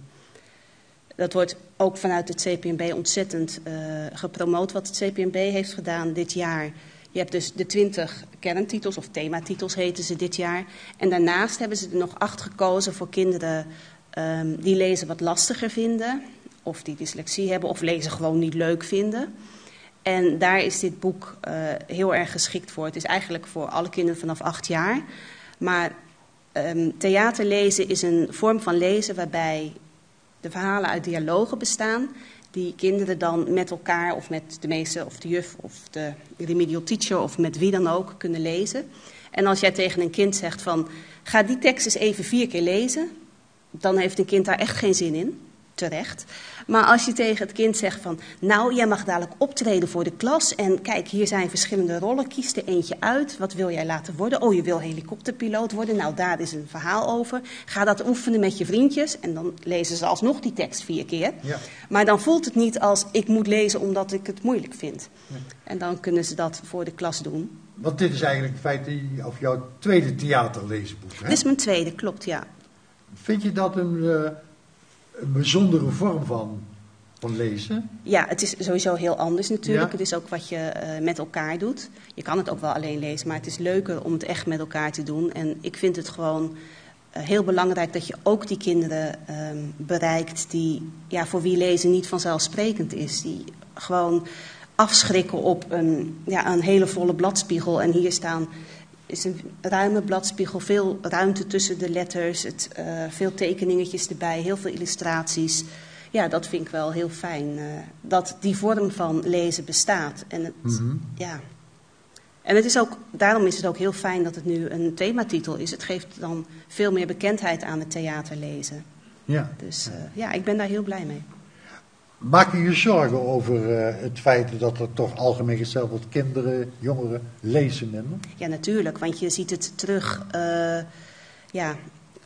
dat wordt ook vanuit het C P N B ontzettend uh, gepromoot wat het C P N B heeft gedaan dit jaar. Je hebt dus de twintig kerntitels, of thematitels heten ze dit jaar. En daarnaast hebben ze er nog acht gekozen voor kinderen um, die lezen wat lastiger vinden, of die dyslexie hebben, of lezen gewoon niet leuk vinden. En daar is dit boek uh, heel erg geschikt voor. Het is eigenlijk voor alle kinderen vanaf acht jaar. Maar um, theaterlezen is een vorm van lezen waarbij de verhalen uit dialogen bestaan. Die kinderen dan met elkaar of met de meester of de juf of de remedial teacher of met wie dan ook kunnen lezen. En als jij tegen een kind zegt van, ga die tekst eens even vier keer lezen, dan heeft een kind daar echt geen zin in. Terecht. Maar als je tegen het kind zegt van, nou, jij mag dadelijk optreden voor de klas en kijk, hier zijn verschillende rollen, kies er eentje uit. Wat wil jij laten worden? Oh, je wil helikopterpiloot worden? Nou, daar is een verhaal over. Ga dat oefenen met je vriendjes en dan lezen ze alsnog die tekst vier keer. Ja. Maar dan voelt het niet als, ik moet lezen omdat ik het moeilijk vind. Ja. En dan kunnen ze dat voor de klas doen. Want dit is eigenlijk in feite of jouw tweede theaterleesboek, hè? Dit is mijn tweede, klopt, ja. Vind je dat een... Uh... een bijzondere vorm van, van lezen? Ja, het is sowieso heel anders natuurlijk. Ja. Het is ook wat je uh, met elkaar doet. Je kan het ook wel alleen lezen, maar het is leuker om het echt met elkaar te doen. En ik vind het gewoon uh, heel belangrijk dat je ook die kinderen um, bereikt die, ja, voor wie lezen niet vanzelfsprekend is. Die gewoon afschrikken op een, ja, een hele volle bladspiegel. En hier staan... is een ruime bladspiegel, veel ruimte tussen de letters, het, uh, veel tekeningetjes erbij, heel veel illustraties. Ja, dat vind ik wel heel fijn, uh, dat die vorm van lezen bestaat. En, het, mm-hmm. ja. en het is ook, daarom is het ook heel fijn dat het nu een thematitel is. Het geeft dan veel meer bekendheid aan het theaterlezen. Ja. Dus uh, ja, ik ben daar heel blij mee. Maak je je zorgen over uh, het feit dat er toch algemeen gezegd wordt, kinderen, jongeren lezen minder? Ja, natuurlijk, want je ziet het terug uh, ja,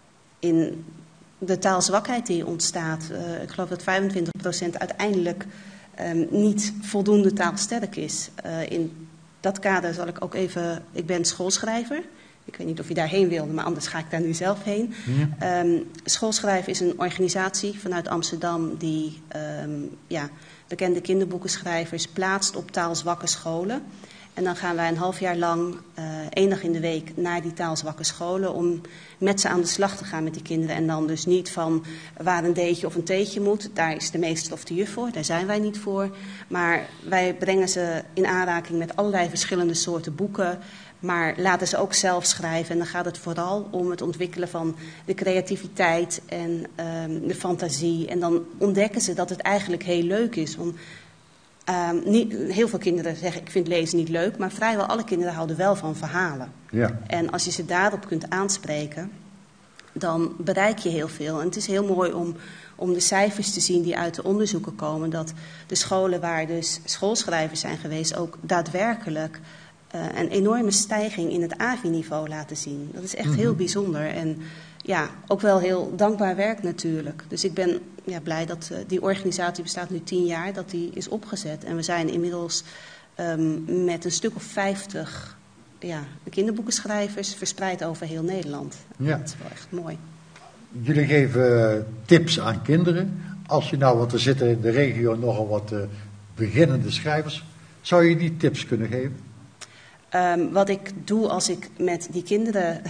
in de taalzwakheid die ontstaat. Uh, ik geloof dat vijfentwintig procent uiteindelijk um, niet voldoende taalsterk is. Uh, in dat kader zal ik ook even, ik ben schoolschrijver. Ik weet niet of je daarheen wilde, maar anders ga ik daar nu zelf heen. Ja. Um, Schoolschrijven is een organisatie vanuit Amsterdam die um, ja, bekende kinderboekenschrijvers plaatst op taalzwakke scholen. En dan gaan wij een half jaar lang, uh, één dag in de week, naar die taalzwakke scholen om met ze aan de slag te gaan met die kinderen. En dan dus niet van waar een deetje of een theetje moet. Daar is de meester of de juf voor, daar zijn wij niet voor. Maar wij brengen ze in aanraking met allerlei verschillende soorten boeken. Maar laten ze ook zelf schrijven. En dan gaat het vooral om het ontwikkelen van de creativiteit en um, de fantasie. En dan ontdekken ze dat het eigenlijk heel leuk is. Want um, niet, heel veel kinderen zeggen, ik vind lezen niet leuk. Maar vrijwel alle kinderen houden wel van verhalen. Ja. En als je ze daarop kunt aanspreken, dan bereik je heel veel. En het is heel mooi om, om de cijfers te zien die uit de onderzoeken komen. Dat de scholen waar dus schoolschrijvers zijn geweest ook daadwerkelijk Uh, een enorme stijging in het A V I-niveau laten zien. Dat is echt mm-hmm. heel bijzonder en ja, ook wel heel dankbaar werk natuurlijk. Dus ik ben ja, blij dat uh, die organisatie bestaat nu tien jaar, dat die is opgezet. En we zijn inmiddels um, met een stuk of vijftig ja, kinderboekenschrijvers verspreid over heel Nederland. Ja. Dat is wel echt mooi. Jullie geven tips aan kinderen. Als je nou, want er zitten in de regio nogal wat uh, beginnende schrijvers, zou je die tips kunnen geven? Um, wat ik doe als ik met die kinderen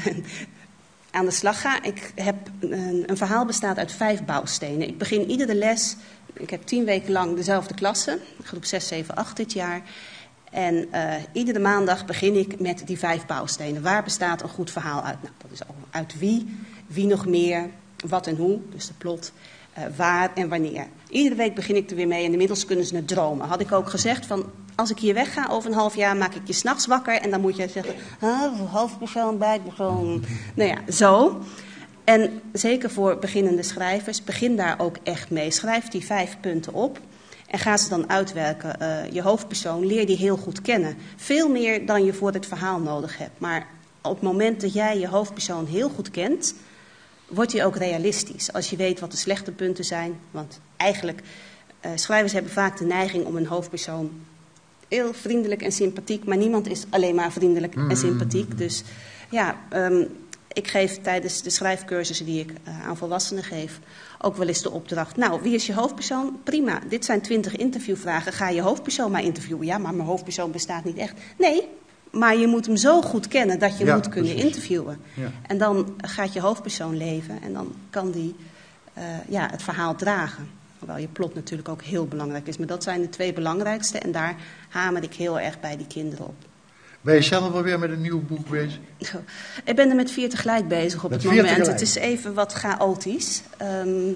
aan de slag ga. Ik heb een, een verhaal bestaat uit vijf bouwstenen. Ik begin iedere les, ik heb tien weken lang dezelfde klasse, groep zes, zeven, acht dit jaar. En uh, iedere maandag begin ik met die vijf bouwstenen. Waar bestaat een goed verhaal uit? Nou, dat is uit wie, wie nog meer, wat en hoe, dus de plot. Uh, waar en wanneer. Iedere week begin ik er weer mee en inmiddels kunnen ze het dromen. Had ik ook gezegd van, als ik hier wegga over een half jaar, maak ik je 's nachts wakker. En dan moet je zeggen, ah, hoofdpersoon, bijpersoon. Nou ja, zo. En zeker voor beginnende schrijvers, begin daar ook echt mee. Schrijf die vijf punten op en ga ze dan uitwerken. Uh, je hoofdpersoon, leer die heel goed kennen. Veel meer dan je voor het verhaal nodig hebt. Maar op het moment dat jij je hoofdpersoon heel goed kent, wordt hij ook realistisch. Als je weet wat de slechte punten zijn. Want eigenlijk, uh, schrijvers hebben vaak de neiging om een hoofdpersoon heel vriendelijk en sympathiek. Maar niemand is alleen maar vriendelijk en sympathiek. Dus ja, um, ik geef tijdens de schrijfcursussen die ik uh, aan volwassenen geef ook wel eens de opdracht. Nou, wie is je hoofdpersoon? Prima, dit zijn twintig interviewvragen. Ga je hoofdpersoon maar interviewen? Ja, maar mijn hoofdpersoon bestaat niet echt. Nee, maar je moet hem zo goed kennen dat je ja, moet kunnen precies. interviewen. Ja. En dan gaat je hoofdpersoon leven en dan kan die uh, ja, het verhaal dragen. Hoewel je plot natuurlijk ook heel belangrijk is. Maar dat zijn de twee belangrijkste en daar hamer ik heel erg bij die kinderen op. Ben je zelf alweer met een nieuw boek bezig? Ik ben er met vier tegelijk bezig op met het moment. Tegelijk. Het is even wat chaotisch. Um,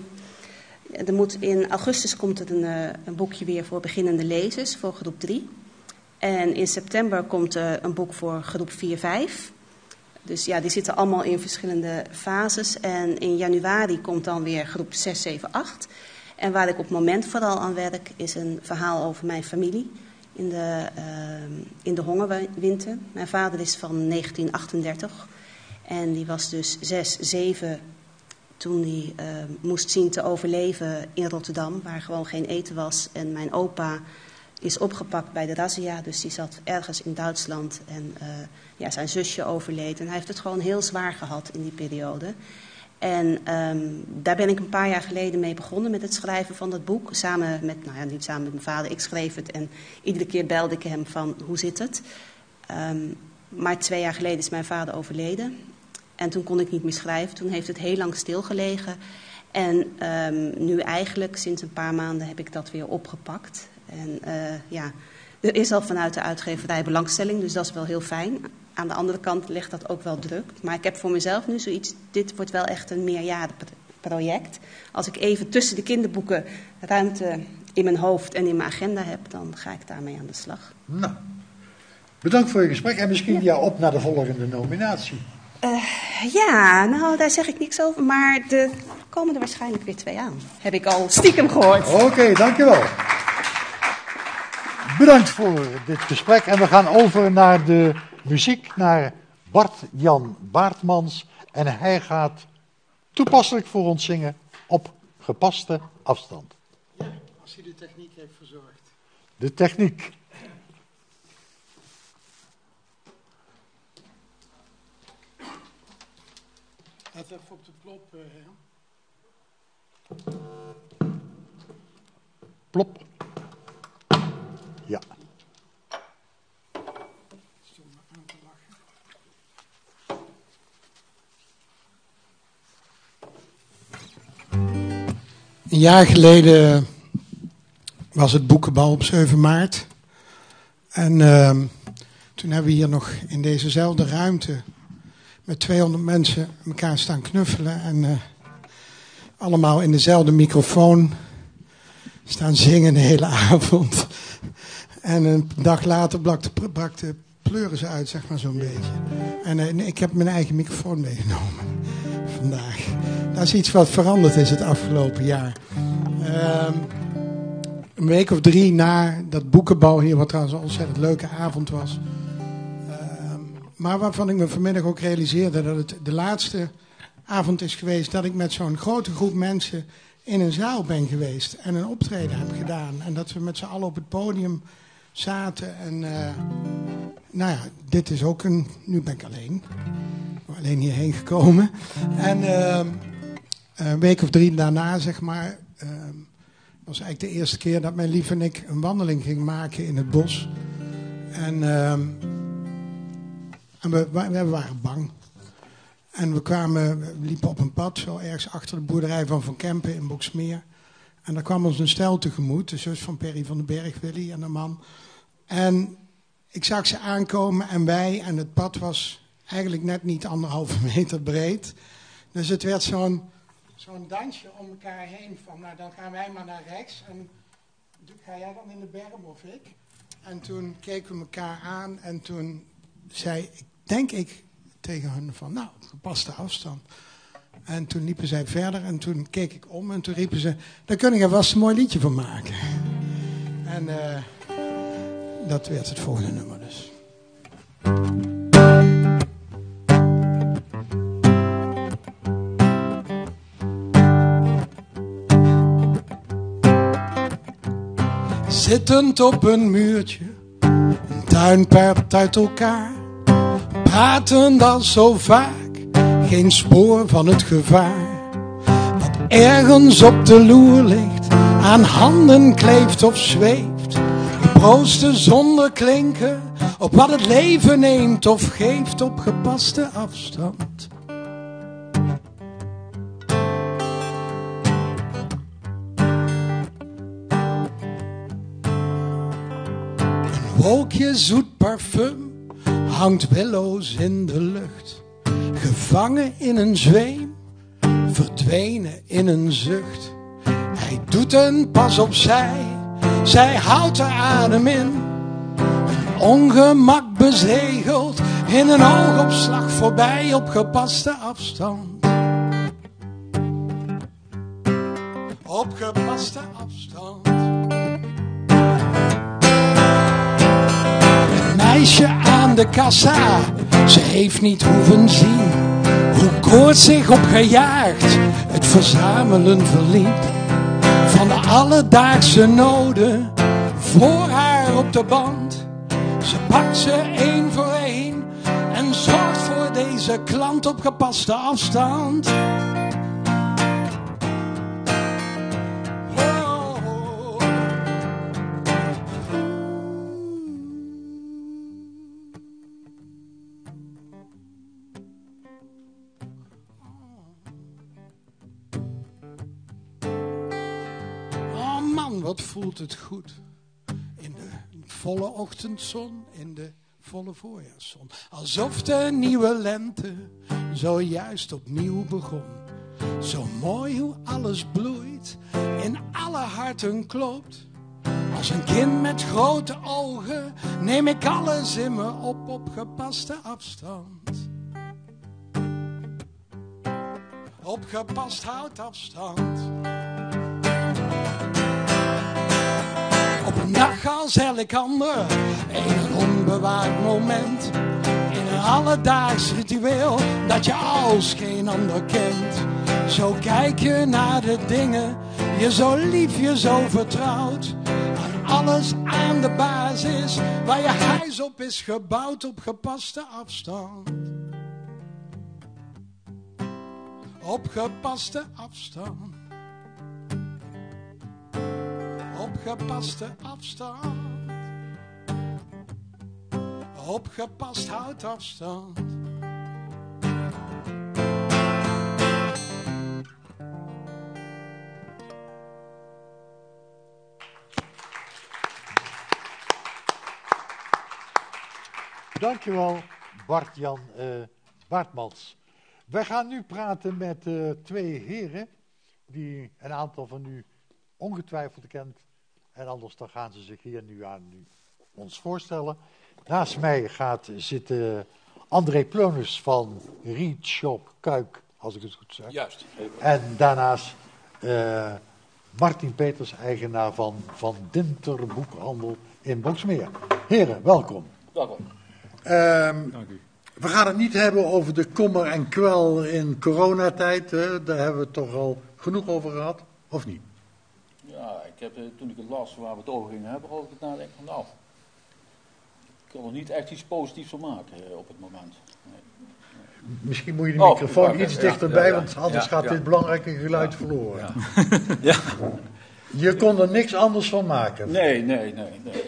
er moet in augustus komt er een, een boekje weer voor beginnende lezers, voor groep drie. En in september komt er een boek voor groep vier vijf. Dus ja, die zitten allemaal in verschillende fases. En in januari komt dan weer groep zes, zeven, acht. En waar ik op het moment vooral aan werk, is een verhaal over mijn familie in de, uh, in de hongerwinter. Mijn vader is van negentien achtendertig en die was dus zes, zeven toen hij uh, moest zien te overleven in Rotterdam, waar gewoon geen eten was. En mijn opa is opgepakt bij de razzia, dus die zat ergens in Duitsland en uh, ja, zijn zusje overleed. En hij heeft het gewoon heel zwaar gehad in die periode. En um, daar ben ik een paar jaar geleden mee begonnen met het schrijven van dat boek. Samen met, nou ja, niet samen met mijn vader, ik schreef het en iedere keer belde ik hem van hoe zit het. Um, maar twee jaar geleden is mijn vader overleden. En toen kon ik niet meer schrijven. Toen heeft het heel lang stilgelegen. En um, nu eigenlijk sinds een paar maanden heb ik dat weer opgepakt. En uh, ja, er is al vanuit de uitgeverij belangstelling, dus dat is wel heel fijn. Aan de andere kant ligt dat ook wel druk. Maar ik heb voor mezelf nu zoiets, dit wordt wel echt een meerjarenproject. Als ik even tussen de kinderboeken ruimte in mijn hoofd en in mijn agenda heb, dan ga ik daarmee aan de slag. Nou, bedankt voor je gesprek en misschien ja, ja op naar de volgende nominatie. Uh, ja, nou daar zeg ik niks over, maar er komen er waarschijnlijk weer twee aan. Heb ik al stiekem gehoord. Oké, okay, dankjewel. Bedankt voor dit gesprek en we gaan over naar de muziek, naar Bart-Jan Baartmans. En hij gaat toepasselijk voor ons zingen op gepaste afstand. Ja, als hij de techniek heeft verzorgd. De techniek. Let even op de plop, hè. Plop. Ja. Stond me aan te lachen. Een jaar geleden was het boekenbal op zeven maart. En uh, toen hebben we hier nog in dezezelfde ruimte met tweehonderd mensen elkaar staan knuffelen. En uh, allemaal in dezelfde microfoon staan zingen de hele avond. En een dag later brak de, brak de pleuris uit, zeg maar zo'n beetje. En uh, ik heb mijn eigen microfoon meegenomen vandaag. Dat is iets wat veranderd is het afgelopen jaar. Uh, een week of drie na dat boekenbal hier, wat trouwens een ontzettend leuke avond was. Uh, maar waarvan ik me vanmiddag ook realiseerde dat het de laatste avond is geweest dat ik met zo'n grote groep mensen in een zaal ben geweest en een optreden heb gedaan. En dat we met z'n allen op het podium zaten. En uh, nou ja, dit is ook een... Nu ben ik alleen. Alleen hierheen gekomen. En uh, een week of drie daarna, zeg maar, uh, was eigenlijk de eerste keer dat mijn lief en ik een wandeling gingen maken in het bos. En, uh, en we, we waren bang. En we kwamen, we liepen op een pad, zo ergens achter de boerderij van Van Kempen in Boksmeer. En daar kwam ons een stel tegemoet, de zus van Perry van den Berg, Willy en een man. En ik zag ze aankomen en wij, en het pad was eigenlijk net niet anderhalve meter breed. Dus het werd zo'n zo'n dansje om elkaar heen van, nou dan gaan wij maar naar rechts. En ga jij dan in de berm of ik? En toen keken we elkaar aan en toen zei ik, denk ik tegen hun van, nou, gepaste afstand. En toen liepen zij verder en toen keek ik om en toen riepen ze, daar kun je vast een mooi liedje van maken. En uh, dat werd het volgende nummer dus. Zittend op een muurtje, een tuinperd uit elkaar, pratend al zo vaak, geen spoor van het gevaar. Dat ergens op de loer ligt, aan handen kleeft of zweeft. Proosten zonder klinken, op wat het leven neemt of geeft op gepaste afstand. Een wolkje zoet parfum hangt willoos in de lucht. Gevangen in een zweem, verdwenen in een zucht. Hij doet een pas opzij, zij houdt haar adem in. Een ongemak bezegeld, in een oogopslag voorbij op gepaste afstand. Op gepaste afstand. Het meisje aan de kassa, ze heeft niet hoeven zien hoe koortsig opgejaagd het verzamelen verliep. Van de alledaagse noden voor haar op de band. Ze pakt ze één voor één en zorgt voor deze klant op gepaste afstand. Wat voelt het goed in de volle ochtendzon, in de volle voorjaarszon. Alsof de nieuwe lente zojuist opnieuw begon. Zo mooi hoe alles bloeit, in alle harten klopt. Als een kind met grote ogen neem ik alles in me op op gepaste afstand. Op gepast houtafstand. Op een dag als elk ander, in een onbewaard moment. In een alledaags ritueel dat je als geen ander kent. Zo kijk je naar de dingen, je zo lief, je zo vertrouwt. Aan alles aan de basis, waar je huis op is gebouwd op gepaste afstand. Op gepaste afstand. Op gepaste afstand. Op gepast houtafstand. Dankjewel, Bart-Jan uh, Baartmans. Wij gaan nu praten met uh, twee heren die een aantal van u ongetwijfeld kent. En anders dan gaan ze zich hier nu aan u, ons voorstellen. Naast mij gaat zitten André Pleunus van Read Shop Kuik, als ik het goed zeg. Juist. En daarnaast uh, Martin Peters, eigenaar van Van Dinter Boekhandel in Boxmeer. Heren, welkom. Welkom. Um, Dank u. We gaan het niet hebben over de kommer en kwel in coronatijd. Hè? Daar hebben we het toch al genoeg over gehad, of niet? Ja, ik heb, toen ik het las waar we het over gingen hebben, had ik het nadenken van nou, ik kan er niet echt iets positiefs van maken op het moment. Nee. Nee. Misschien moet je de Oh, microfoon okay, iets ja, dichterbij, ja, ja, want anders ja, gaat ja. dit belangrijke geluid ja, verloren. Ja. ja. Je kon er niks anders van maken. Nee, nee, nee, nee, nee.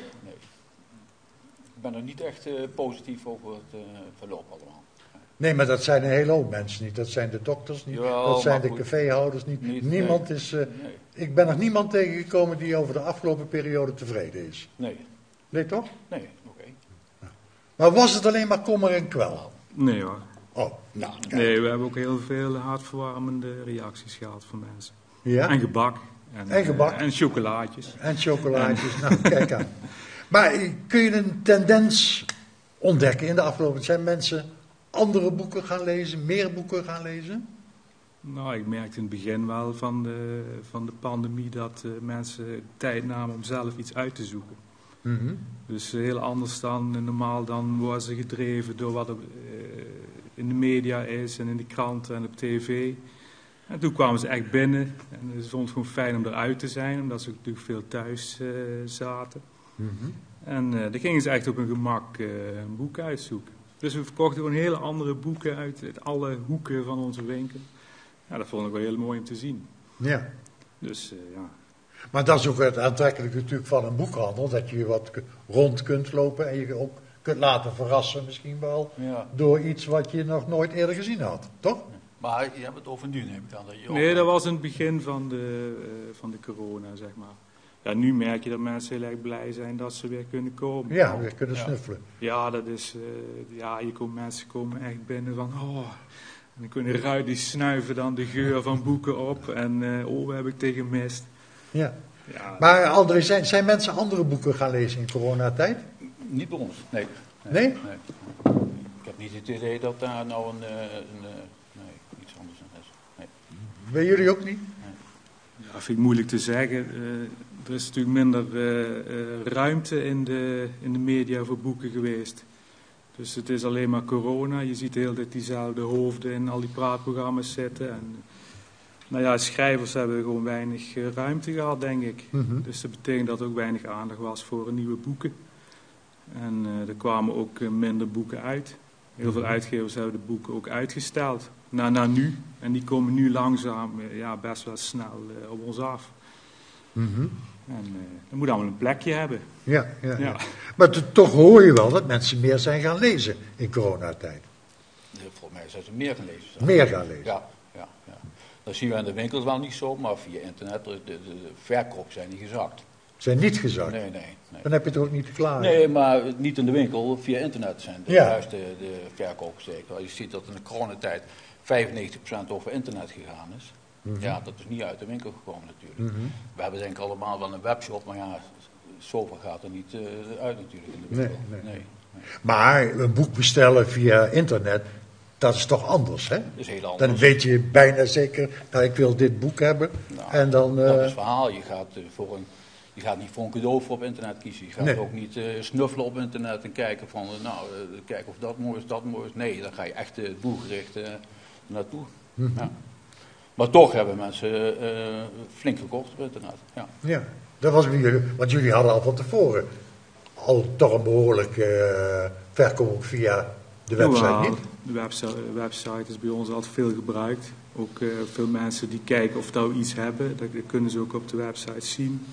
Ik ben er niet echt uh, positief over het uh, verloop allemaal. Nee, maar dat zijn een hele hoop mensen niet. Dat zijn de dokters niet, Jawel, dat zijn de goed. caféhouders niet. niet niemand nee. is... Uh, nee. Ik ben nog niemand tegengekomen die over de afgelopen periode tevreden is. Nee. Nee, toch? Nee, oké. Okay. Maar was het alleen maar kommer en kwel? Nee hoor. Oh, nou, kijk. Nee, we hebben ook heel veel hartverwarmende reacties gehad van mensen. Ja? En gebak. En, En gebak. Uh, en chocolaatjes. En chocolaatjes, nou, kijk aan. Maar kun je een tendens ontdekken in de afgelopen... Zijn mensen andere boeken gaan lezen, meer boeken gaan lezen? Nou, ik merkte in het begin wel van de, van de pandemie dat uh, mensen tijd namen om zelf iets uit te zoeken. Mm-hmm. Dus uh, heel anders dan uh, normaal, dan worden ze gedreven door wat er uh, in de media is en in de kranten en op tv. En toen kwamen ze echt binnen en ze vonden het gewoon fijn om eruit te zijn, omdat ze natuurlijk veel thuis uh, zaten. Mm-hmm. En uh, dan gingen ze echt op hun gemak uh, een boek uitzoeken. Dus we verkochten gewoon hele andere boeken uit, uit alle hoeken van onze winkel. Ja, dat vond ik wel heel mooi om te zien. Ja. Dus uh, ja. Maar dat is ook het aantrekkelijke natuurlijk van een boekhandel. Dat je wat rond kunt lopen en je ook kunt laten verrassen misschien wel. Ja. Door iets wat je nog nooit eerder gezien had, toch? Maar je hebt het over nu, neem ik aan. Dat je Nee, ook... dat was in het begin van de, uh, van de corona, zeg maar. Ja, nu merk je dat mensen heel erg blij zijn dat ze weer kunnen komen. Ja, weer kunnen Ja. snuffelen. Ja, dat is, uh, ja, je komt, mensen komen echt binnen van, oh, en dan kunnen ruiten die snuiven dan de geur van boeken op en, uh, oh, waar heb ik tegen gemist. Ja. Ja, Maar André, zijn, zijn mensen andere boeken gaan lezen in coronatijd? Niet bij ons, nee. Nee? nee? Ik heb niet het idee dat daar nou een, een, een nee, iets anders in is. Nee. Bij jullie ook niet? Ja, vind ik moeilijk te zeggen. Uh, er is natuurlijk minder uh, uh, ruimte in de, in de media voor boeken geweest. Dus het is alleen maar corona. Je ziet de hele tijd diezelfde hoofden in al die praatprogramma's zitten. En, nou ja, schrijvers hebben gewoon weinig uh, ruimte gehad, denk ik. Mm-hmm. Dus dat betekent dat er ook weinig aandacht was voor nieuwe boeken. En uh, er kwamen ook uh, minder boeken uit. Heel veel uitgevers hebben de boeken ook uitgesteld. Naar, naar nu. En die komen nu langzaam, uh, ja, best wel snel uh, op ons af. Mm-hmm. En uh, dat moet allemaal een plekje hebben. Ja, ja, ja. ja. Maar t- toch hoor je wel dat mensen meer zijn gaan lezen in coronatijd. Volgens mij zijn ze meer gaan lezen. Zo. Meer gaan lezen? Ja, ja, ja. Dat zien we in de winkels wel niet zo, maar via internet, de, de, de verkoop zijn die gezakt. Zijn niet gezakt? Nee, nee, nee. Dan heb je het ook niet te klagen. Nee, maar niet in de winkel, via internet zijn de, ja. juist de, de verkoop gestegen. Je ziet dat in de coronatijd vijfennegentig procent over internet gegaan is. Mm-hmm. Ja, dat is niet uit de winkel gekomen natuurlijk. Mm-hmm. We hebben denk ik allemaal wel een webshop, maar ja, zoveel gaat er niet uh, uit natuurlijk in de winkel. Nee, nee. Nee, nee. Maar een boek bestellen via internet, dat is toch anders, hè? Dat is heel anders. Dan weet je bijna zeker, nou ik wil dit boek hebben. Nou, en dan, uh... dat is het verhaal. Je gaat, uh, voor een, je gaat niet voor een cadeau voor op internet kiezen. Je gaat nee. ook niet uh, snuffelen op internet en kijken van, uh, nou, uh, kijken of dat mooi is, dat mooi is. Nee, dan ga je echt uh, doelgericht uh, naartoe. Mm-hmm. Ja. Maar toch hebben mensen uh, flink gekocht op internet. Ja, ja, dat was bij jullie, want jullie hadden al van tevoren al toch een behoorlijk uh, verkoop via de website, ja, niet? De website, website is bij ons altijd veel gebruikt. Ook uh, veel mensen die kijken of nou iets hebben, dat kunnen ze ook op de website zien.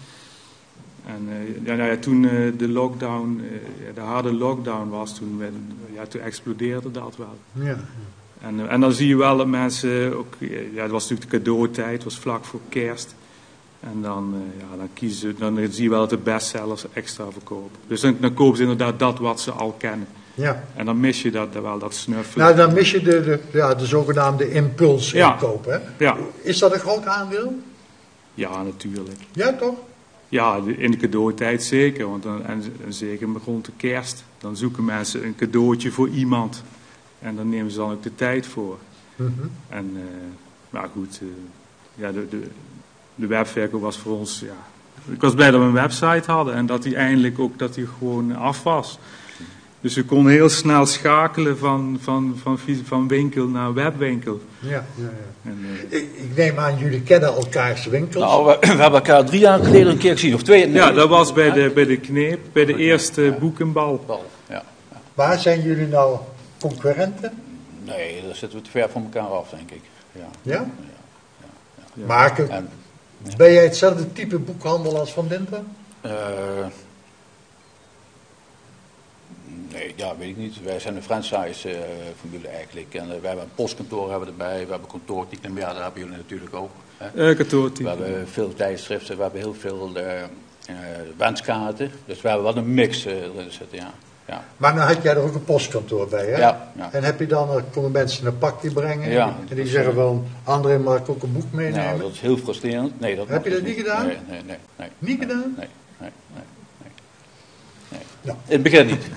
En uh, ja, nou ja, toen uh, de lockdown, uh, de harde lockdown was, toen, werd, ja, toen explodeerde dat wel. Ja. En, uh, en dan zie je wel dat mensen ook, ja, het was natuurlijk de cadeautijd, het was vlak voor kerst. En dan, uh, ja, dan, kiezen ze, dan zie je wel dat de bestsellers extra verkopen. Dus dan, dan kopen ze inderdaad dat wat ze al kennen. Ja. En dan mis je dat, dat wel, dat snuffelen. Nou, dan mis je de, de, ja, de zogenaamde impulsinkoop, ja. hè? Ja. Is dat een groot aandeel? Ja, natuurlijk. Ja, toch? Ja, in de cadeautijd zeker. Want dan, en, en zeker rond de kerst. Dan zoeken mensen een cadeautje voor iemand. En dan nemen ze dan ook de tijd voor. Mm-hmm. En, uh, maar goed, uh, ja, de, de, de webverkoop was voor ons, ja... Ik was blij dat we een website hadden en dat die eindelijk ook, dat die gewoon af was. Dus we konden heel snel schakelen van, van, van, van winkel naar webwinkel. Ja, ja, ja. En, uh, ik, ik neem aan, jullie kennen elkaars winkels. Nou, we, we hebben elkaar drie jaar geleden een keer gezien, of twee. Nee, ja, dat was bij de, bij de Kneep, bij de eerste ja. boekenbal. Bal, ja, ja. Waar zijn jullie nou concurrenten? Nee, daar zitten we te ver van elkaar af, denk ik. Ja? Ja? ja, ja, ja. Maar en, ja. ben jij hetzelfde type boekhandel als Van Dinter? Uh, nee, ja, weet ik niet. Wij zijn een franchise-formule uh, eigenlijk. En uh, wij hebben een postkantoor hebben we erbij, we hebben een kantoorteam, ja, dat hebben jullie natuurlijk ook. Hè. Uh, kantoorteam. We hebben veel tijdschriften, we hebben heel veel uh, uh, wenskaarten. Dus we hebben wel een mix uh, erin zitten, ja. Ja. Maar dan had jij er ook een postkantoor bij, hè? Ja, ja. En heb je dan, er komen mensen een pakje brengen ja, en die zeggen van, André, mag ik ook een boek meenemen? Nou, dat is heel frustrerend. Nee, dat heb je dat niet gedaan? Nee, nee, nee. nee niet nee, gedaan? Nee, nee, nee. nee, nee. Nou. In het begin niet.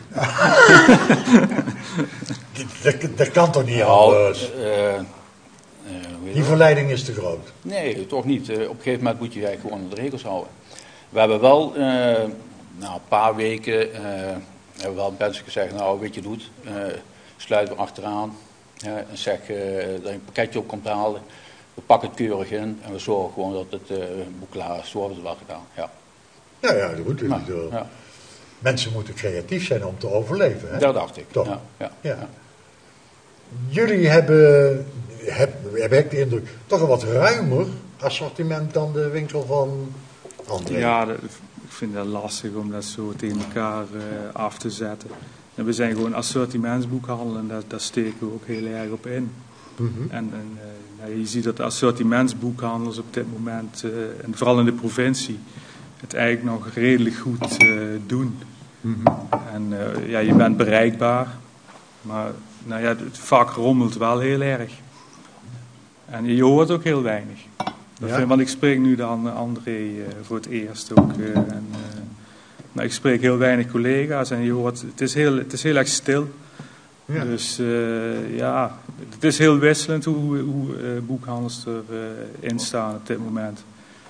dat, dat kan toch niet nou, anders? Uh, uh, Die verleiding is te groot. Nee, toch niet. Uh, op een gegeven moment moet je eigenlijk gewoon aan de regels houden. We hebben wel, uh, nou, een paar weken... Uh, hebben we wel mensen gezegd, nou weet je doet, uh, sluit er achteraan uh, en zeg uh, dat je een pakketje op komt halen. We pakken het keurig in en we zorgen gewoon dat het uh, boek klaar is. Zo hebben we het wel gedaan, ja. Ja, ja, dat moet nou, natuurlijk. Ja. Mensen moeten creatief zijn om te overleven, hè? Dat dacht ik. Toch? Ja, ja, ja. ja. Jullie hebben, heb, heb ik de indruk, toch een wat ruimer assortiment dan de winkel van André. Ja, dat, ik vind het lastig om dat zo tegen elkaar uh, af te zetten. En we zijn gewoon assortimentsboekhandel en daar, daar steken we ook heel erg op in. Mm-hmm. En, en uh, ja, je ziet dat de assortimentsboekhandels op dit moment, uh, en vooral in de provincie, het eigenlijk nog redelijk goed uh, doen. Mm-hmm. En uh, ja, je bent bereikbaar, maar nou ja, het vak rommelt wel heel erg. En je hoort ook heel weinig. Ja? Vind, want ik spreek nu dan André uh, voor het eerst ook. Uh, en, uh, Maar ik spreek heel weinig collega's en je hoort, het is heel, het is heel erg stil. Ja. Dus uh, ja, het is heel wisselend hoe, hoe uh, boekhandels erin uh, staan op dit moment.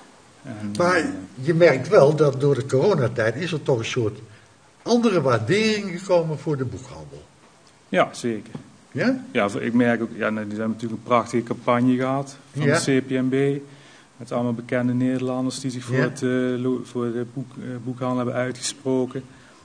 En, maar uh, je merkt wel dat door de coronatijd is er toch een soort andere waardering gekomen voor de boekhandel. Ja, zeker. Ja? Ja, ik merk ook, ja, die hebben natuurlijk een prachtige campagne gehad van ja. de C P M B. Met allemaal bekende Nederlanders die zich voor, ja. het, uh, voor de boek, uh, boekhandel hebben uitgesproken.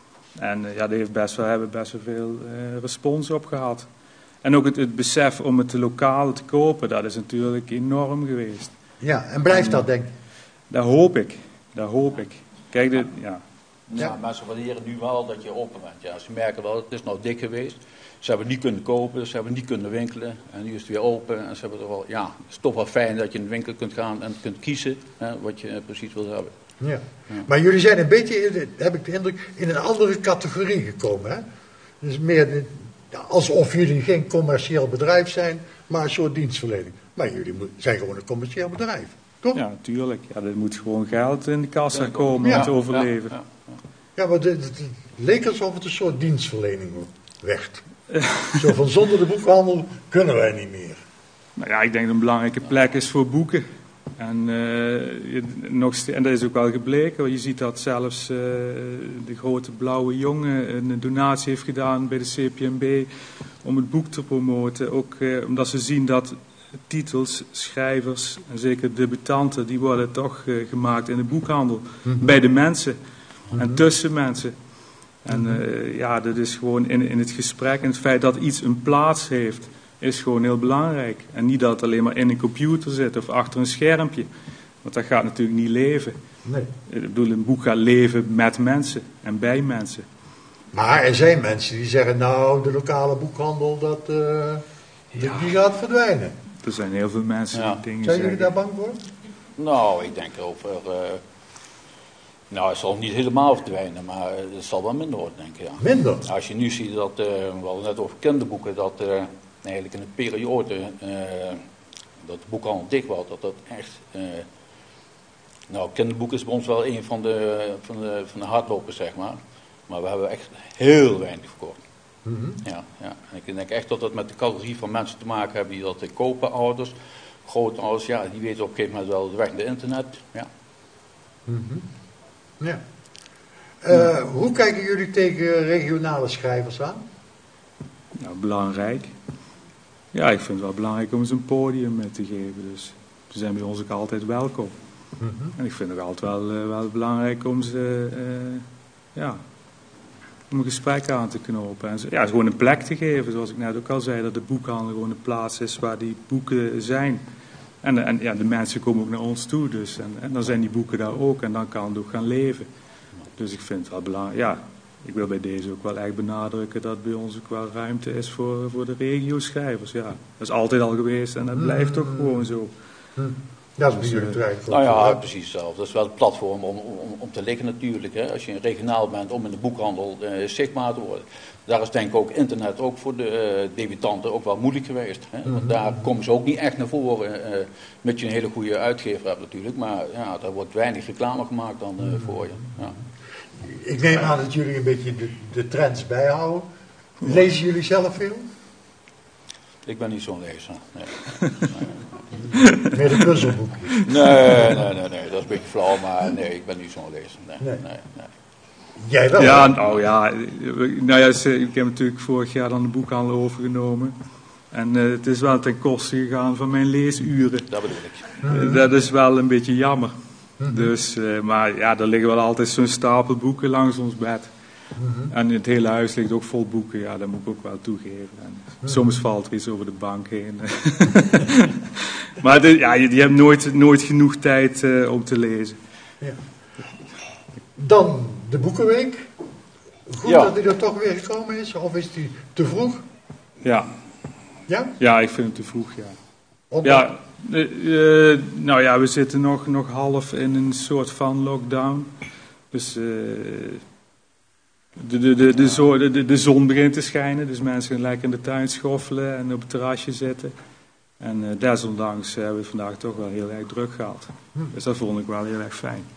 En uh, ja, die heeft best wel, hebben best wel veel uh, respons op gehad. En ook het, het besef om het lokale te kopen, dat is natuurlijk enorm geweest. Ja, en blijft en, dat, denk ik? Dat hoop ik, dat hoop ik. Kijk, de, ja. Ja, mensen waarderen nu wel dat je open bent. Ja, ze merken wel, het is nou dik geweest. Ze hebben niet kunnen kopen, ze hebben niet kunnen winkelen. En nu is het weer open. En ze hebben er wel, ja, het is toch wel fijn dat je in de winkel kunt gaan en kunt kiezen hè, wat je precies wilt hebben. Ja. Ja. Maar jullie zijn een beetje, heb ik de indruk, in een andere categorie gekomen. Hè? Dus meer alsof jullie geen commercieel bedrijf zijn, maar een soort dienstverlening. Maar jullie zijn gewoon een commercieel bedrijf, toch? Ja, natuurlijk. Ja, er moet gewoon geld in de kassa komen ja. om te overleven. Ja, ja, ja. ja maar het, het leek alsof het een soort dienstverlening werd. Zo van zonder de boekhandel kunnen wij niet meer. Nou ja, ik denk dat een belangrijke plek is voor boeken. En, uh, nog st- en dat is ook wel gebleken. Want je ziet dat zelfs uh, de grote blauwe jongen een donatie heeft gedaan bij de C P M B om het boek te promoten. Ook uh, omdat ze zien dat titels, schrijvers en zeker debutanten, die worden toch uh, gemaakt in de boekhandel. Mm-hmm. Bij de mensen mm-hmm. en tussen mensen. En uh, ja, dat is gewoon in, in het gesprek en het feit dat iets een plaats heeft, is gewoon heel belangrijk. En niet dat het alleen maar in een computer zit of achter een schermpje. Want dat gaat natuurlijk niet leven. Nee. Ik bedoel, een boek gaat leven met mensen en bij mensen. Maar er zijn mensen die zeggen, nou, de lokale boekhandel, dat, uh, ja. die gaat verdwijnen. Er zijn heel veel mensen ja. die dingen Zijn zeggen. jullie daar bang voor? Nou, ik denk over... Uh, nou, het zal niet helemaal verdwijnen, maar het zal wel minder worden, denk ik. Ja. Minder? Als je nu ziet dat, uh, we hadden net over kinderboeken, dat uh, eigenlijk in de periode uh, dat de boekhandel dicht was, dat dat echt... Uh, nou, kinderboeken is bij ons wel een van de, van de, van de hardlopers, zeg maar. Maar we hebben echt heel weinig verkocht. Mm-hmm. Ja, ja. En ik denk echt dat dat met de categorie van mensen te maken hebben die dat kopen, ouders, grootouders, ja, die weten op een gegeven moment wel de weg naar internet. Ja. Mm-hmm. Ja. Uh, hoe kijken jullie tegen regionale schrijvers aan? Nou, belangrijk. Ja, ik vind het wel belangrijk om ze een podium te geven. Dus ze zijn bij ons ook altijd welkom. Mm-hmm. En ik vind het ook altijd wel, uh, wel belangrijk om ze, uh, ja, om een gesprek aan te knopen. En ze, ja, gewoon een plek te geven, zoals ik net ook al zei, dat de boekhandel gewoon een plaats is waar die boeken zijn. En, en ja, de mensen komen ook naar ons toe, dus. En, en dan zijn die boeken daar ook en dan kan het ook gaan leven. Dus ik vind het wel belangrijk. Ja, ik wil bij deze ook wel echt benadrukken dat bij ons ook wel ruimte is voor, voor de regio-schrijvers. Ja, dat is altijd al geweest en dat mm. blijft toch gewoon zo. Mm. Dat is bij jullie bedrijf. Nou ja, precies zelf. Dat is wel het platform om, om, om te liggen natuurlijk. Hè. Als je regionaal bent om in de boekhandel uh, zichtbaar te worden. Daar is denk ik ook internet ook voor de uh, debutanten ook wel moeilijk geweest. Hè. Mm-hmm. Want daar komen ze ook niet echt naar voren. Uh, met je een hele goede uitgever hebt natuurlijk. Maar ja, daar wordt weinig reclame gemaakt dan uh, mm-hmm. voor je. Ja. Ik neem aan dat jullie een beetje de, de trends bijhouden. Lezen jullie zelf veel? Ik ben niet zo'n lezer. Nee. nee. Meer de puzzelboekjes? Nee, nee, nee, nee, dat is een beetje flauw, maar nee, ik ben niet zo'n lezer. Nee, nee. Nee, nee. Jij wel? Ja, nou ja, nou ja, ik heb natuurlijk vorig jaar dan de boekhandel overgenomen. En uh, het is wel ten koste gegaan van mijn leesuren. Dat bedoel ik. Mm-hmm. Dat is wel een beetje jammer. Mm-hmm. Dus, uh, maar ja, er liggen wel altijd zo'n stapel boeken langs ons bed. Mm-hmm. En het hele huis ligt ook vol boeken, ja, dat moet ik ook wel toegeven. En mm-hmm. Soms valt er iets over de bank heen. Maar de, ja, je, je hebt nooit, nooit genoeg tijd uh, om te lezen. Ja. Dan de Boekenweek. Goed ja. dat die er toch weer gekomen is, of is die te vroeg? Ja. Ja? Ja, ik vind het te vroeg, ja. Omdat? Ja, uh, uh, nou ja, we zitten nog, nog half in een soort van lockdown. Dus... Uh, De, de, de, de, zo, de, de zon begint te schijnen, dus mensen gaan lekker in de tuin schoffelen en op het terrasje zitten. En uh, desondanks hebben we het vandaag toch wel heel erg druk gehad. Dus dat vond ik wel heel erg fijn.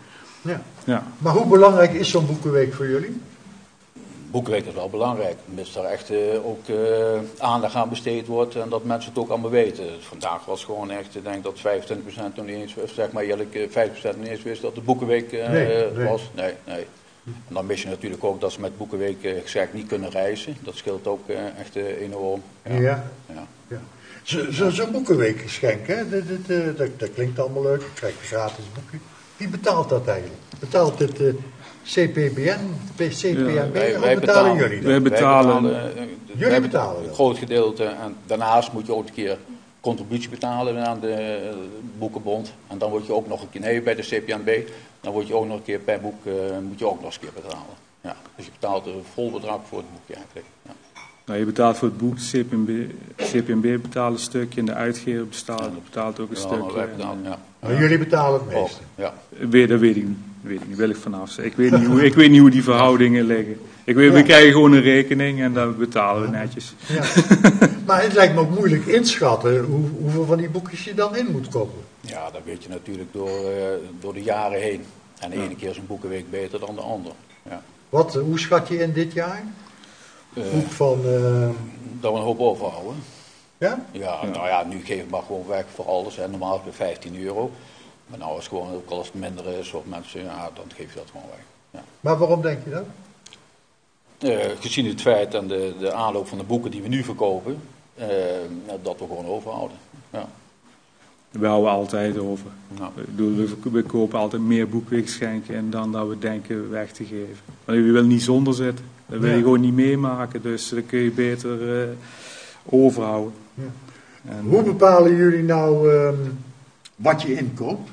Ja. Ja. Maar hoe belangrijk is zo'n boekenweek voor jullie? Boekenweek is wel belangrijk, mits er echt uh, ook uh, aandacht aan besteed wordt en dat mensen het ook allemaal weten. Dus vandaag was gewoon echt, ik denk dat vijfentwintig procent nog niet eens, of zeg maar eerlijk, uh, vijftig procent niet eens wist dat de Boekenweek uh, nee, nee. was. Nee, nee. En dan mis je natuurlijk ook dat ze met Boekenweek uh, gezegd niet kunnen reizen. Dat scheelt ook uh, echt uh, enorm. Ja. Ja. Ja. Ja. Zo'n zo, zo boekenweek schenken, hè? Dat, dat, uh, dat, dat klinkt allemaal leuk. Ik krijg een gratis boekje. Wie betaalt dat eigenlijk? Betaalt het uh, C P B N, C P N B, Ja, wij, of wij betalen, betalen jullie dat? Wij betalen, wij betalen, uh, jullie wij betalen een groot gedeelte. En daarnaast moet je ook een keer contributie betalen aan de uh, boekenbond. En dan word je ook nog een keer, nee, bij de C P N B, dan word je ook nog een keer per boek, uh, moet je ook nog eens een keer betalen. Ja, dus je betaalt een vol bedrag voor het boekje eigenlijk. Ja. Nou, je betaalt voor het boek, de C P N B, C P N B betaalt een stukje en de uitgever betaalt, betaalt ook een Ja, stukje. wij betalen, ja. Maar jullie betalen het meeste. Ook, ja. Weet, dat weet ik niet. Weet ik niet, wil ik vanaf. Ik weet niet hoe, ik weet niet hoe die verhoudingen liggen. Ik weet, Ja. We krijgen gewoon een rekening en dat betalen we netjes. Ja. Maar het lijkt me ook moeilijk inschatten hoe, hoeveel van die boekjes je dan in moet kopen. Ja, dat weet je natuurlijk door, uh, door de jaren heen. En de ene keer is een boekenweek beter dan de andere. Ja. Wat, hoe schat je in dit jaar? Uh, Boek van... Uh, dat we een hoop overhouden. ja? Ja, ja, nou ja, nu geef ik maar gewoon weg voor alles. Hè. Normaal is het vijftien euro. Maar nou is het gewoon, ook als het minder is of mensen, ja, dan geef je dat gewoon weg. Ja. Maar waarom denk je dat? Uh, gezien het feit en de, de aanloop van de boeken die we nu verkopen, uh, dat we gewoon overhouden. Ja. We houden altijd over. Nou. We, we kopen altijd meer boekweekschenken dan dat we denken weg te geven. Maar je wil niet zonder zitten. Dat wil je Ja. gewoon niet meemaken. Dus dan kun je beter uh, overhouden. Ja. En, Hoe bepalen jullie nou um, wat je inkoopt?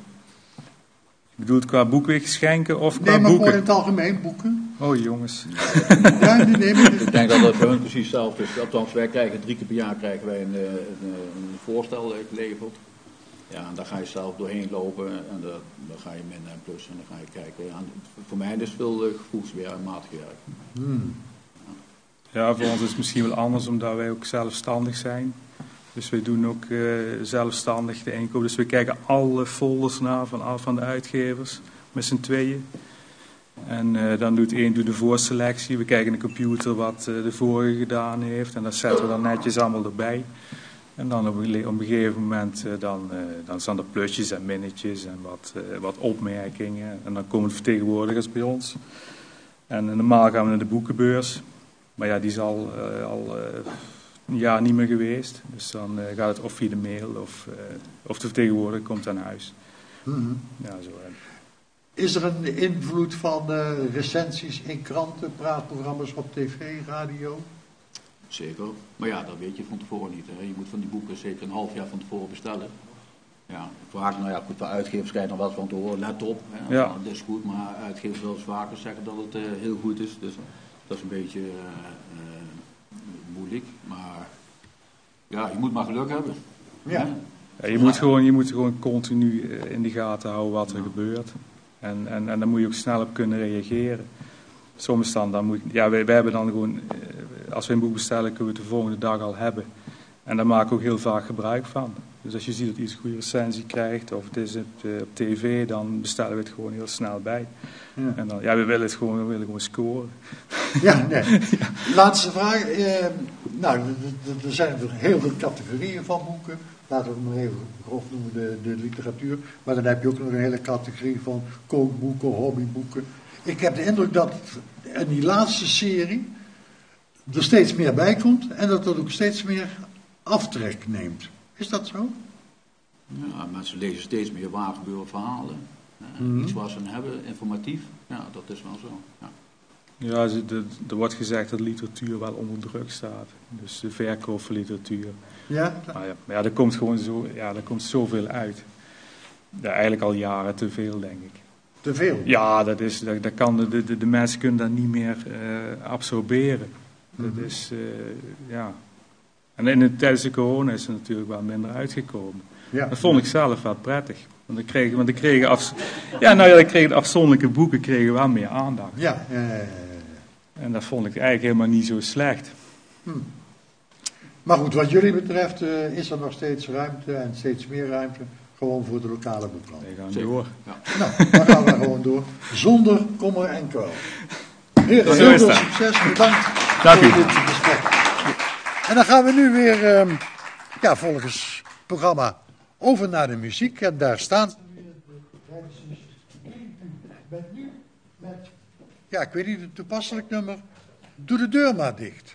Je bedoelt qua boekweekschenken of qua Nee, maar boeken? gewoon in het algemeen boeken. Oh jongens. Ja, nee, nee, maar Ik denk dat dat bij hun precies hetzelfde is. Althans, wij krijgen drie keer per jaar krijgen wij een, een, een voorstel geleverd. Ja, en daar ga je zelf doorheen lopen en dan, dan ga je min en plus en dan ga je kijken. Ja, voor mij is het veel uh, gevoelswerk en matig werk. Hmm. Ja, voor ons is het misschien wel anders omdat wij ook zelfstandig zijn. Dus wij doen ook uh, zelfstandig de inkoop. Dus we kijken alle folders na van, van de uitgevers met z'n tweeën. En uh, dan doet één doet de voorselectie. We kijken in de computer wat uh, de vorige gedaan heeft. En dat zetten we dan netjes allemaal erbij. En dan op een, op een gegeven moment uh, dan, uh, dan staan er plusjes en minnetjes en wat, uh, wat opmerkingen. En dan komen de vertegenwoordigers bij ons. En uh, normaal gaan we naar de boekenbeurs. Maar ja, die is al, uh, al uh, een jaar niet meer geweest. Dus dan uh, gaat het of via de mail of, uh, of de vertegenwoordiger komt aan huis. Hmm. Ja, zo. Uh. Is er een invloed van uh, recensies in kranten, praatprogramma's op tv, radio? Zeker. Maar ja, dat weet je van tevoren niet. Hè. Je moet van die boeken zeker een half jaar van tevoren bestellen. Ja, vaak, nou ja, goed, de uitgevers krijgen dan wel van te horen, let op. Hè, Ja. nou, dat is goed, maar uitgevers wel eens vaker zeggen dat het uh, heel goed is. Dus dat is een beetje uh, uh, moeilijk. Maar ja, je moet maar geluk hebben. Ja. Ja, je, moet gewoon, je moet gewoon continu uh, in de gaten houden wat er ja. gebeurt. En, en, en dan moet je ook snel op kunnen reageren. Soms dan, dan moet ja, wij, wij hebben dan gewoon, uh, als we een boek bestellen, kunnen we het de volgende dag al hebben. En daar maken we ook heel vaak gebruik van. Dus als je ziet dat iets een goede recensie krijgt, of het is op, uh, op tv, dan bestellen we het gewoon heel snel bij. Ja. En dan, ja, we willen het gewoon, we willen gewoon scoren. Ja, nee. Ja. Laatste vraag. Eh, nou, er zijn er heel veel categorieën van boeken. Laten we het maar even grof noemen, de, de literatuur. Maar dan heb je ook nog een hele categorie van kookboeken, hobbyboeken. Ik heb de indruk dat in die laatste serie er steeds meer bij komt en dat dat ook steeds meer aftrek neemt. Is dat zo? Ja, mensen lezen steeds meer waargebeurde verhalen. Uh, mm-hmm. Iets waar ze aan hebben, informatief. Ja, dat is wel zo. Ja, ja de, de, er wordt gezegd dat literatuur wel onder druk staat. Dus de verkoop van literatuur. Ja? Maar ja, maar ja, er komt gewoon zo, ja, er komt zoveel uit. Ja, eigenlijk al jaren te veel, denk ik. Te veel? Ja, dat is, dat, dat kan de, de, de mensen kunnen dat niet meer uh, absorberen. Mm-hmm. Dat is, uh, ja... En in de, tijdens de corona is er natuurlijk wel minder uitgekomen. Ja. Dat vond ik zelf wel prettig. Want dan kregen, want dan kregen, af, ja, nou ja, dan kregen de afzonderlijke boeken kregen wel meer aandacht. Ja, ja, ja, ja, ja. En dat vond ik eigenlijk helemaal niet zo slecht. Hm. Maar goed, wat jullie betreft uh, is er nog steeds ruimte en steeds meer ruimte gewoon voor de lokale boekhandel. We gaan door. Ja. Nou, dan gaan we gewoon door. Zonder kommer en kwel. Heren, Zo heel is veel dat. succes. Bedankt Dank voor u. dit gesprek. En dan gaan we nu weer, um, ja, volgens het programma over naar de muziek. En daar staan... Met nu, met, ja, ik weet niet het toepasselijk nummer. Doe de deur maar dicht.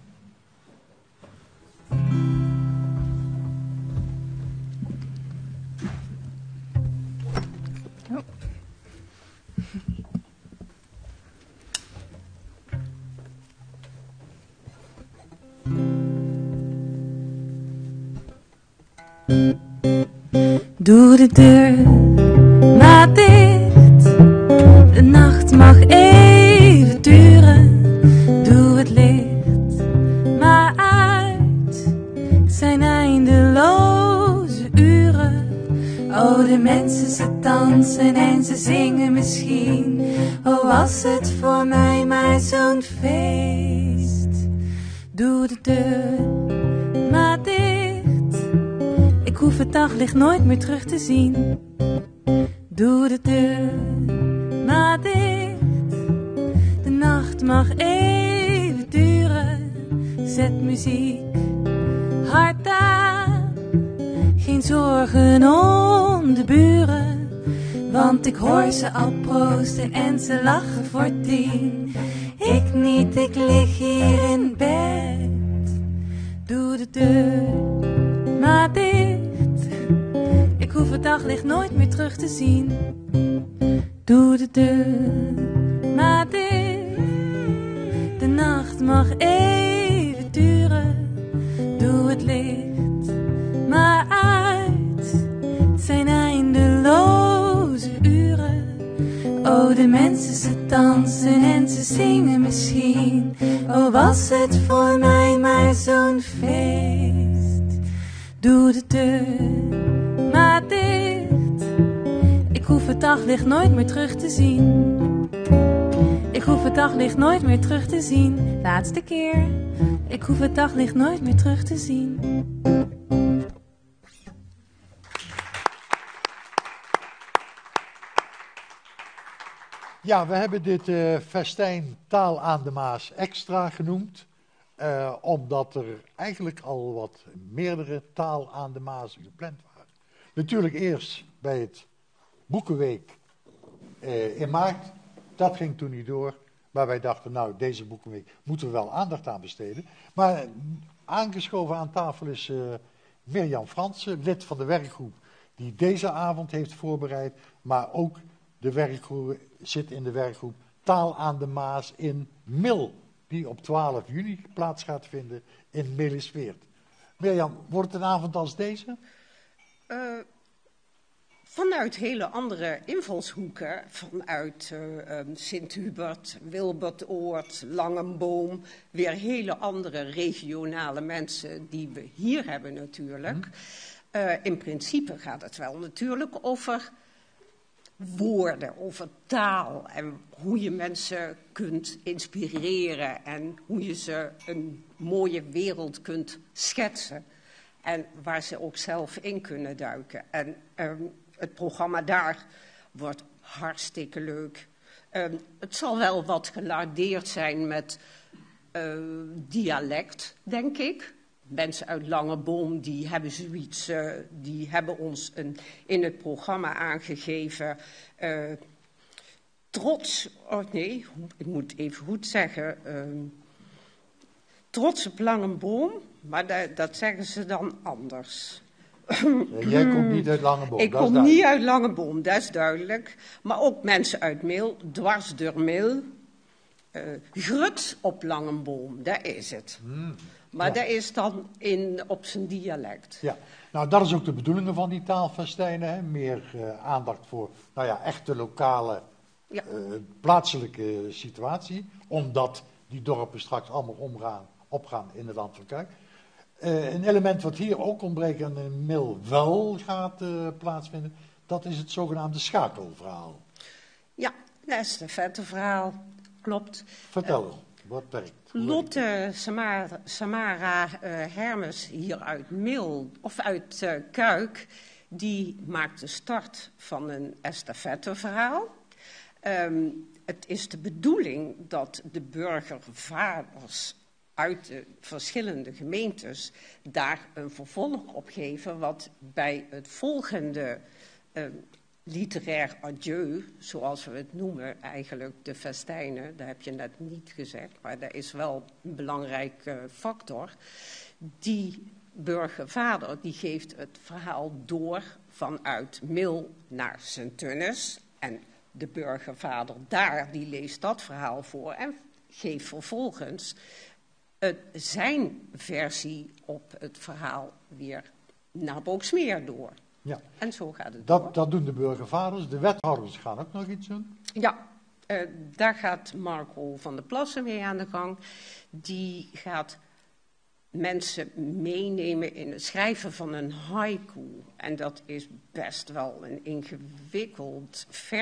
Doe de deur maar dicht, de nacht mag even duren. Doe het licht maar uit, het zijn eindeloze uren. Oh, de mensen ze dansen en ze zingen misschien. Oh, was het voor mij maar zo'n feest. Doe de deur maar dicht, ik hoef het daglicht nooit meer terug te zien. Doe de deur maar dicht, de nacht mag even duren. Zet muziek hard aan, geen zorgen om de buren. Want ik hoor ze al proosten en ze lachen voor tien. Ik niet, ik lig hier in bed. Doe de deur maar dicht, ik hoef het daglicht nooit meer terug te zien. Doe de deur maar dicht, de nacht mag even duren. Doe het licht maar uit, het zijn eindeloze uren. Oh, de mensen ze dansen en ze zingen misschien. Oh, was het voor mij maar zo'n feest. Doe de deur maar dicht, ik hoef het daglicht nooit meer terug te zien. Ik hoef het daglicht nooit meer terug te zien. Laatste keer, ik hoef het daglicht nooit meer terug te zien. Ja, we hebben dit uh, festijn Taal aan de Maas extra genoemd. Uh, omdat er eigenlijk al wat meerdere Taal aan de Maas gepland waren. Natuurlijk eerst bij het Boekenweek uh, in maart. Dat ging toen niet door. Maar wij dachten, nou, deze Boekenweek moeten we wel aandacht aan besteden. Maar uh, aangeschoven aan tafel is uh, Mirjam Fransen, lid van de werkgroep die deze avond heeft voorbereid. Maar ook de werkgroep zit in de werkgroep Taal aan de Maas in Mil, die op twaalf juni plaats gaat vinden in Melisweert. Mirjam, wordt het een avond als deze? Uh, vanuit hele andere invalshoeken, vanuit uh, um, Sint-Hubert, Wilbertoord, Langenboom, weer hele andere regionale mensen die we hier hebben natuurlijk. Hmm. Uh, in principe gaat het wel natuurlijk over woorden, over taal en hoe je mensen kunt inspireren en hoe je ze een mooie wereld kunt schetsen en waar ze ook zelf in kunnen duiken. En um, het programma daar wordt hartstikke leuk. Um, het zal wel wat gelardeerd zijn met uh, dialect, denk ik. Mensen uit Langeboom, die hebben zoiets, uh, die hebben ons een, in het programma aangegeven. Uh, trots, oh nee, ik moet even goed zeggen. Uh, trots op Langeboom, maar da, dat zeggen ze dan anders. Ja, jij komt niet uit Langeboom, ik dat is kom niet uit Langeboom, dat is duidelijk. Maar ook mensen uit Mil, dwars door Mil. Uh, Grut op Langeboom, daar is het. Hmm. Maar ja. Dat is dan in, op zijn dialect. Ja, nou dat is ook de bedoeling van die taalfestijnen. Hè? Meer uh, aandacht voor, nou ja, echte lokale, ja. uh, plaatselijke situatie. Omdat die dorpen straks allemaal omgaan, opgaan in het Land van Kuik. Uh, een element wat hier ook ontbreekt en in Mil wel gaat uh, plaatsvinden, dat is het zogenaamde schakelverhaal. Ja, dat is een vette verhaal, klopt. Vertel eens. Uh, Wat werkt? Lotte Samara, Samara uh, Hermes hier uit Mil, of uit uh, Kuik, Die maakt de start van een estafetteverhaal. Um, het is de bedoeling dat de burgervaders uit de verschillende gemeentes daar een vervolg op geven, wat bij het volgende uh, literair adieu, zoals we het noemen, eigenlijk de festijnen, dat heb je net niet gezegd, maar dat is wel een belangrijke factor. Die burgervader die geeft het verhaal door vanuit Mil naar Sint-Tunis en de burgervader daar, die leest dat verhaal voor en geeft vervolgens uh, zijn versie op het verhaal weer naar Boxmeer door. Ja. En zo gaat het dat, door. dat doen de burgervaders. De wethouders gaan ook nog iets doen. Ja, uh, daar gaat Marco van der Plassen mee aan de gang. Die gaat mensen meenemen in het schrijven van een haiku. En dat is best wel een ingewikkeld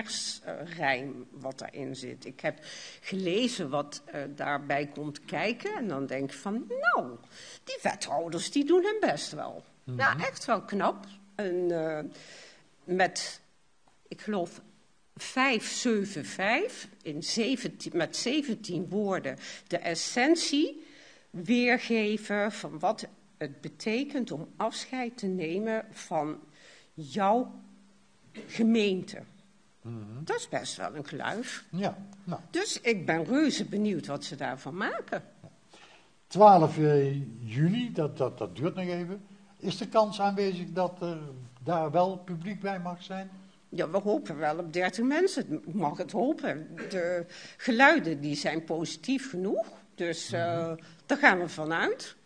versrijm wat daarin zit. Ik heb gelezen wat uh, daarbij komt kijken en dan denk ik van, nou, die wethouders die doen hun best wel. Mm-hmm. Nou, echt wel knap. En, uh, met, ik geloof, vijf zeven vijf, in zeventien, met zeventien woorden, de essentie weergeven van wat het betekent om afscheid te nemen van jouw gemeente. Mm-hmm. Dat is best wel een kluif. Ja, nou. Dus ik ben reuze benieuwd wat ze daarvan maken. twaalf juni, dat, dat, dat duurt nog even. Is de kans aanwezig dat er daar wel publiek bij mag zijn? Ja, we hopen wel op dertig mensen. Ik mag het hopen. De geluiden die zijn positief genoeg. Dus uh, mm-hmm. daar gaan we vanuit.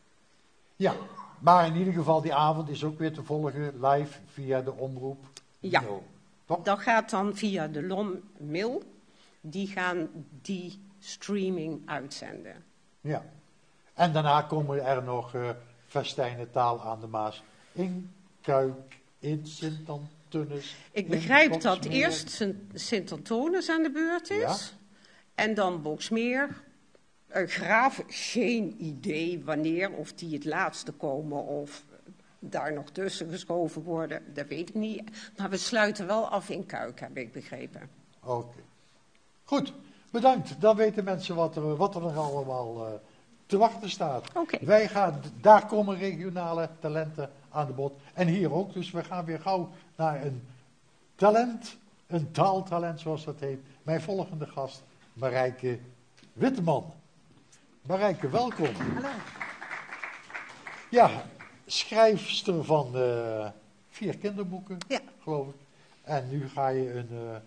Ja, maar in ieder geval die avond is ook weer te volgen live via de omroep. Ja, Zo, toch? Dat gaat dan via de L O M-mail. Die gaan die streaming uitzenden. Ja, en daarna komen er nog uh, festijnen Taal aan de Maas in Kuik, in Sint-Antonis. Ik begrijp dat eerst Sint-Antonis aan de beurt is. Ja. En dan Boxmeer. Uh, Graaf, geen idee wanneer, of die het laatste komen of daar nog tussen geschoven worden. Dat weet ik niet. Maar we sluiten wel af in Kuik, heb ik begrepen. Oké. Okay. Goed, bedankt. Dan weten mensen wat er, wat er nog allemaal uh, te wachten staat. Okay. Wij gaan, daar komen regionale talenten aan de bod. En hier ook. Dus we gaan weer gauw naar een talent, een taaltalent zoals dat heet. Mijn volgende gast, Marijke Witteman. Marijke, welkom. Hallo. Ja, schrijfster van uh, vier kinderboeken, ja. geloof ik. En nu ga je een, uh,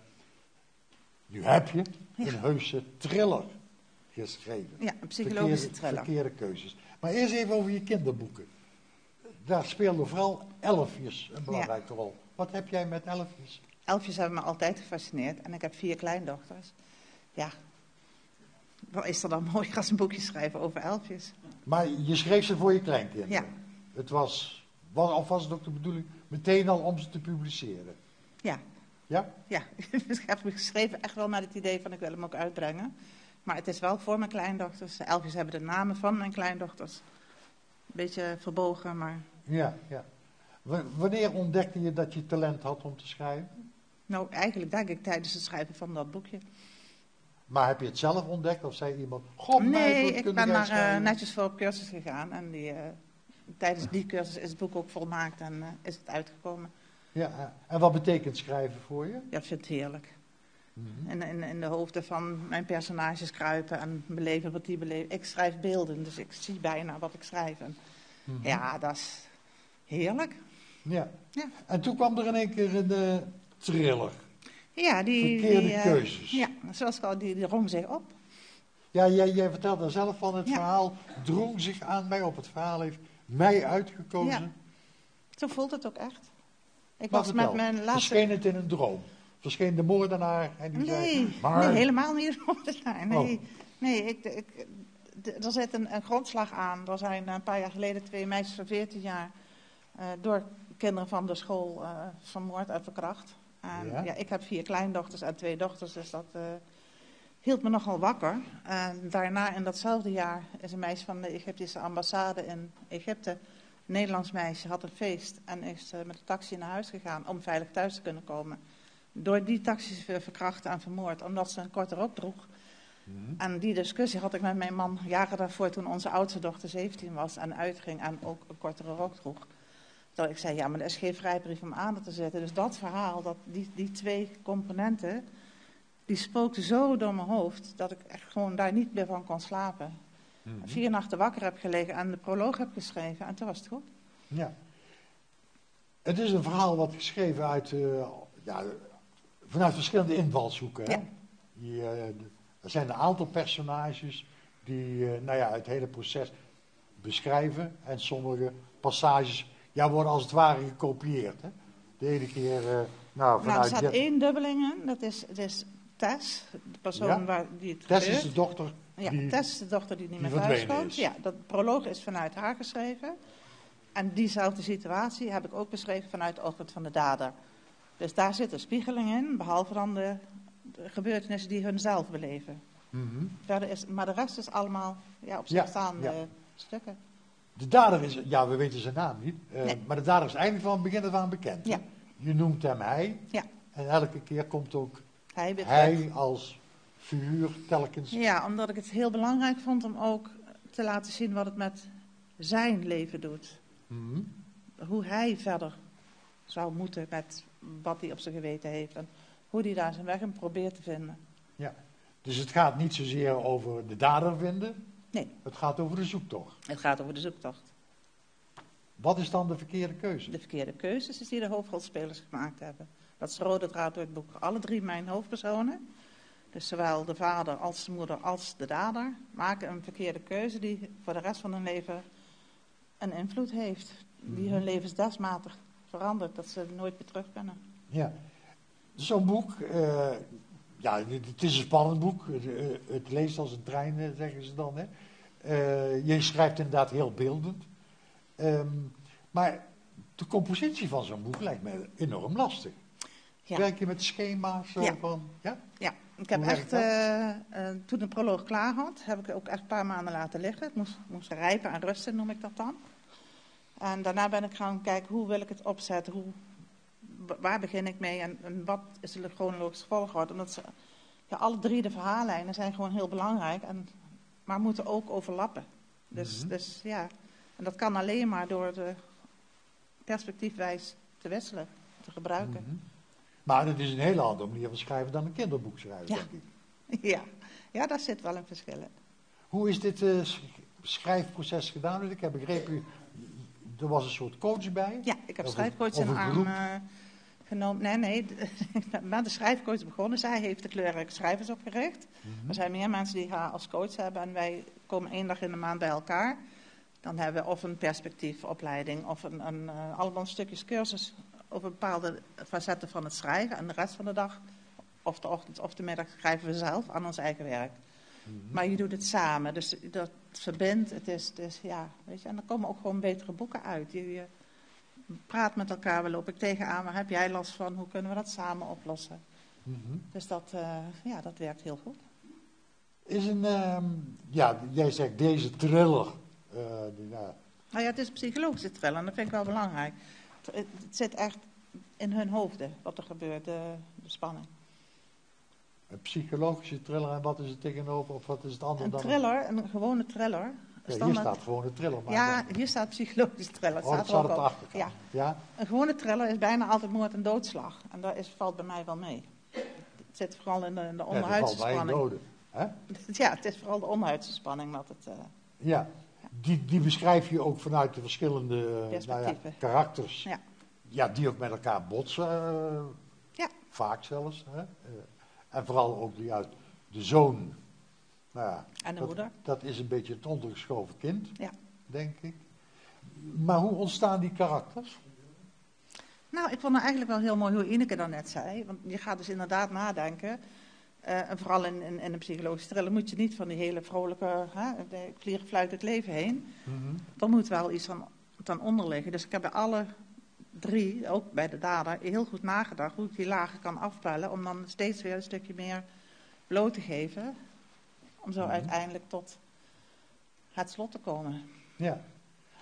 nu heb je ja. een heuse thriller geschreven. Ja, een psychologische verkeerde, thriller. Verkeerde keuzes. Maar eerst even over je kinderboeken. Daar speelden vooral elfjes een belangrijke ja. rol. Wat heb jij met elfjes? Elfjes hebben me altijd gefascineerd. En ik heb vier kleindochters. Ja. Wat is er dan mooi als een boekje schrijven over elfjes? Maar je schreef ze voor je kleinkinderen. Ja. Het was, of was het ook de bedoeling, meteen al om ze te publiceren? Ja. Ja? Ja, ik heb me geschreven echt wel met het idee van ik wil hem ook uitbrengen. Maar het is wel voor mijn kleindochters. De elfjes hebben de namen van mijn kleindochters. Een beetje verbogen, maar... Ja, ja. W- wanneer ontdekte je dat je talent had om te schrijven? Nou, eigenlijk denk ik tijdens het schrijven van dat boekje. Maar heb je het zelf ontdekt of zei iemand... Goh, nee, ik ben maar uh, netjes voor op cursus gegaan. En die, uh, tijdens die cursus is het boek ook volmaakt en uh, is het uitgekomen. Ja, en wat betekent schrijven voor je? Ja, ik vind het heerlijk. Mm-hmm. In, in, in de hoofden van mijn personages kruipen en beleven wat die beleven. Ik schrijf beelden, dus ik zie bijna wat ik schrijf. En mm-hmm. Ja, dat is heerlijk. Ja. ja. En toen kwam er in één keer een uh, thriller. Ja, die... Verkeerde die, uh, keuzes. Ja, zoals ik al, die, die drong zich op. Ja, jij, jij vertelde zelf van het ja. verhaal, drong zich aan mij op. Het verhaal heeft mij uitgekozen. Ja. Zo voelt het ook echt. Ik maar was vertel, met mijn laatste... verscheen het in een droom? Verscheen de moordenaar en die nee, zei... Maar... nee, helemaal niet de moordenaar. Nee, oh. nee ik, ik, de, er zit een, een grondslag aan. Er zijn een paar jaar geleden twee meisjes van veertien jaar... Uh, door kinderen van de school uh, vermoord en verkracht. En, ja? Ja, ik heb vier kleindochters en twee dochters, dus dat uh, hield me nogal wakker. En daarna in datzelfde jaar is een meisje van de Egyptische ambassade in Egypte Nederlands meisje had een feest en is uh, met de taxi naar huis gegaan om veilig thuis te kunnen komen. Door die taxichauffeur verkracht en vermoord, omdat ze een korte rok droeg. Mm-hmm. En die discussie had ik met mijn man jaren daarvoor, toen onze oudste dochter zeventien was en uitging en ook een kortere rok droeg. Dat ik zei, ja, maar er is geen vrijbrief om aan te zetten. Dus dat verhaal, dat, die, die twee componenten, die spookten zo door mijn hoofd, dat ik echt gewoon daar niet meer van kon slapen. Mm-hmm. Vier nachten wakker heb gelegen en de proloog heb geschreven en toen was het goed. Ja. Het is een verhaal wat geschreven uit, uh, ja, vanuit verschillende invalshoeken. Hè? Ja. Die, uh, er zijn een aantal personages die uh, nou ja, het hele proces beschrijven en sommige passages ja, worden als het ware gekopieerd. Hè? De ene keer, uh, nou, vanuit... Nou, er staat Jet... één dubbeling in, dat is, dat is Tess, de persoon ja. waar die het Tess gebeurt. is de dochter Ja, die, Tess is de dochter die niet die meer thuis verdwenen komt. is. Ja, dat proloog is vanuit haar geschreven. En diezelfde situatie heb ik ook beschreven vanuit het oogpunt van de dader. Dus daar zit een spiegeling in, behalve dan de, de gebeurtenissen die hun zelf beleven. Mm-hmm. Verder is, maar de rest is allemaal ja, op zich staande ja, ja. stukken. De dader is, ja, we weten zijn naam niet, uh, nee. maar de dader is eigenlijk van het begin af aan bekend. Ja. Je noemt hem hij, ja. en elke keer komt ook hij, hij als figuur telkens. Ja, omdat ik het heel belangrijk vond om ook te laten zien wat het met zijn leven doet. Mm-hmm. Hoe hij verder zou moeten met wat hij op zijn geweten heeft en hoe hij daar zijn weg in probeert te vinden. Ja, dus het gaat niet zozeer over de dader vinden. Nee. Het gaat over de zoektocht. Het gaat over de zoektocht. Wat is dan de verkeerde keuze? De verkeerde keuzes is die de hoofdrolspelers gemaakt hebben. Dat is de rode draad door het boek. Alle drie mijn hoofdpersonen, dus zowel de vader als de moeder als de dader, maken een verkeerde keuze die voor de rest van hun leven een invloed heeft. Die hun levensdesmatig verandert, dat ze nooit meer terug kunnen. Ja, zo'n boek, uh, ja, het is een spannend boek. Het, uh, het leest als een trein, zeggen ze dan. Hè. Uh, je schrijft inderdaad heel beeldend. Um, maar de compositie van zo'n boek lijkt me enorm lastig. Ja. Werk je met schema's? Ja. Van, ja? Ja, ik heb echt, uh, uh, toen de proloog klaar had, heb ik ook echt een paar maanden laten liggen. Het moest, moest rijpen en rusten, noem ik dat dan. En daarna ben ik gaan kijken, hoe wil ik het opzetten? Hoe, waar begin ik mee? En, en wat is de chronologische volgorde? Omdat ze, ja, alle drie de verhaallijnen zijn gewoon heel belangrijk, en, maar moeten ook overlappen. Dus, mm-hmm. dus ja, en dat kan alleen maar door de perspectiefwijs te wisselen, te gebruiken. Mm-hmm. Maar het is een hele andere manier van schrijven dan een kinderboek schrijven, ja. denk ik. Ja. ja, daar zit wel een verschil in. Hoe is dit uh, schrijfproces gedaan? Ik heb begrepen, er was een soort coach bij. Ja, ik heb of schrijfcoach in arm uh, genomen. Nee, nee, ik ben met de schrijfcoach begonnen. Zij heeft de kleurrijke schrijvers opgericht. Mm-hmm. Er zijn meer mensen die haar als coach hebben en wij komen één dag in de maand bij elkaar. Dan hebben we of een perspectiefopleiding of een, een, uh, allemaal stukjes cursus over bepaalde facetten van het schrijven. En de rest van de dag, of de ochtend of de middag, schrijven we zelf aan ons eigen werk. Mm-hmm. Maar je doet het samen, dus dat verbindt. Het is, het is, ja, weet je, en dan komen ook gewoon betere boeken uit. Je, je praat met elkaar, waar loop ik tegenaan, waar heb jij last van, hoe kunnen we dat samen oplossen? Mm-hmm. Dus dat, uh, ja, dat werkt heel goed. Is een, um, ja, jij zegt deze thriller. Uh, die, ja. Nou ja, het is een psychologische thriller en dat vind ik wel belangrijk. Het, het zit echt in hun hoofden wat er gebeurt, de, de spanning. Een psychologische thriller, en wat is het tegenover, of wat is het andere een dan? Thriller, een, een gewone thriller. Ja, hier staat gewoon een thriller. Maar ja, hier staat psychologische thriller. Oh, dat staat op de achterkant. Ja. Ja. Een gewone thriller is bijna altijd moord en doodslag. En dat is, valt bij mij wel mee. Het zit vooral in de, in de onderhuidse ja, spanning. Doden, hè? Ja, het is vooral de onderhuidse spanning dat het... Uh, ja, die, die beschrijf je ook vanuit de verschillende nou ja, karakters. Ja. Ja, die ook met elkaar botsen. Uh, ja. Vaak zelfs. Hè? Uh, en vooral ook ja, de zoon. Nou ja, en de dat, moeder. Dat is een beetje het ondergeschoven kind, ja. denk ik. Maar hoe ontstaan die karakters? Nou, ik vond het eigenlijk wel heel mooi hoe Ineke dan net zei. Want je gaat dus inderdaad nadenken. Uh, en vooral in, in, in een psychologische thriller moet je niet van die hele vrolijke, hè, ik vlieg fluit het leven heen. Mm-hmm. Er moet wel iets van, van onder liggen. Dus ik heb bij alle drie, ook bij de dader, heel goed nagedacht hoe ik die lagen kan afpellen. Om dan steeds weer een stukje meer bloot te geven. Om zo mm-hmm. uiteindelijk tot het slot te komen. Ja.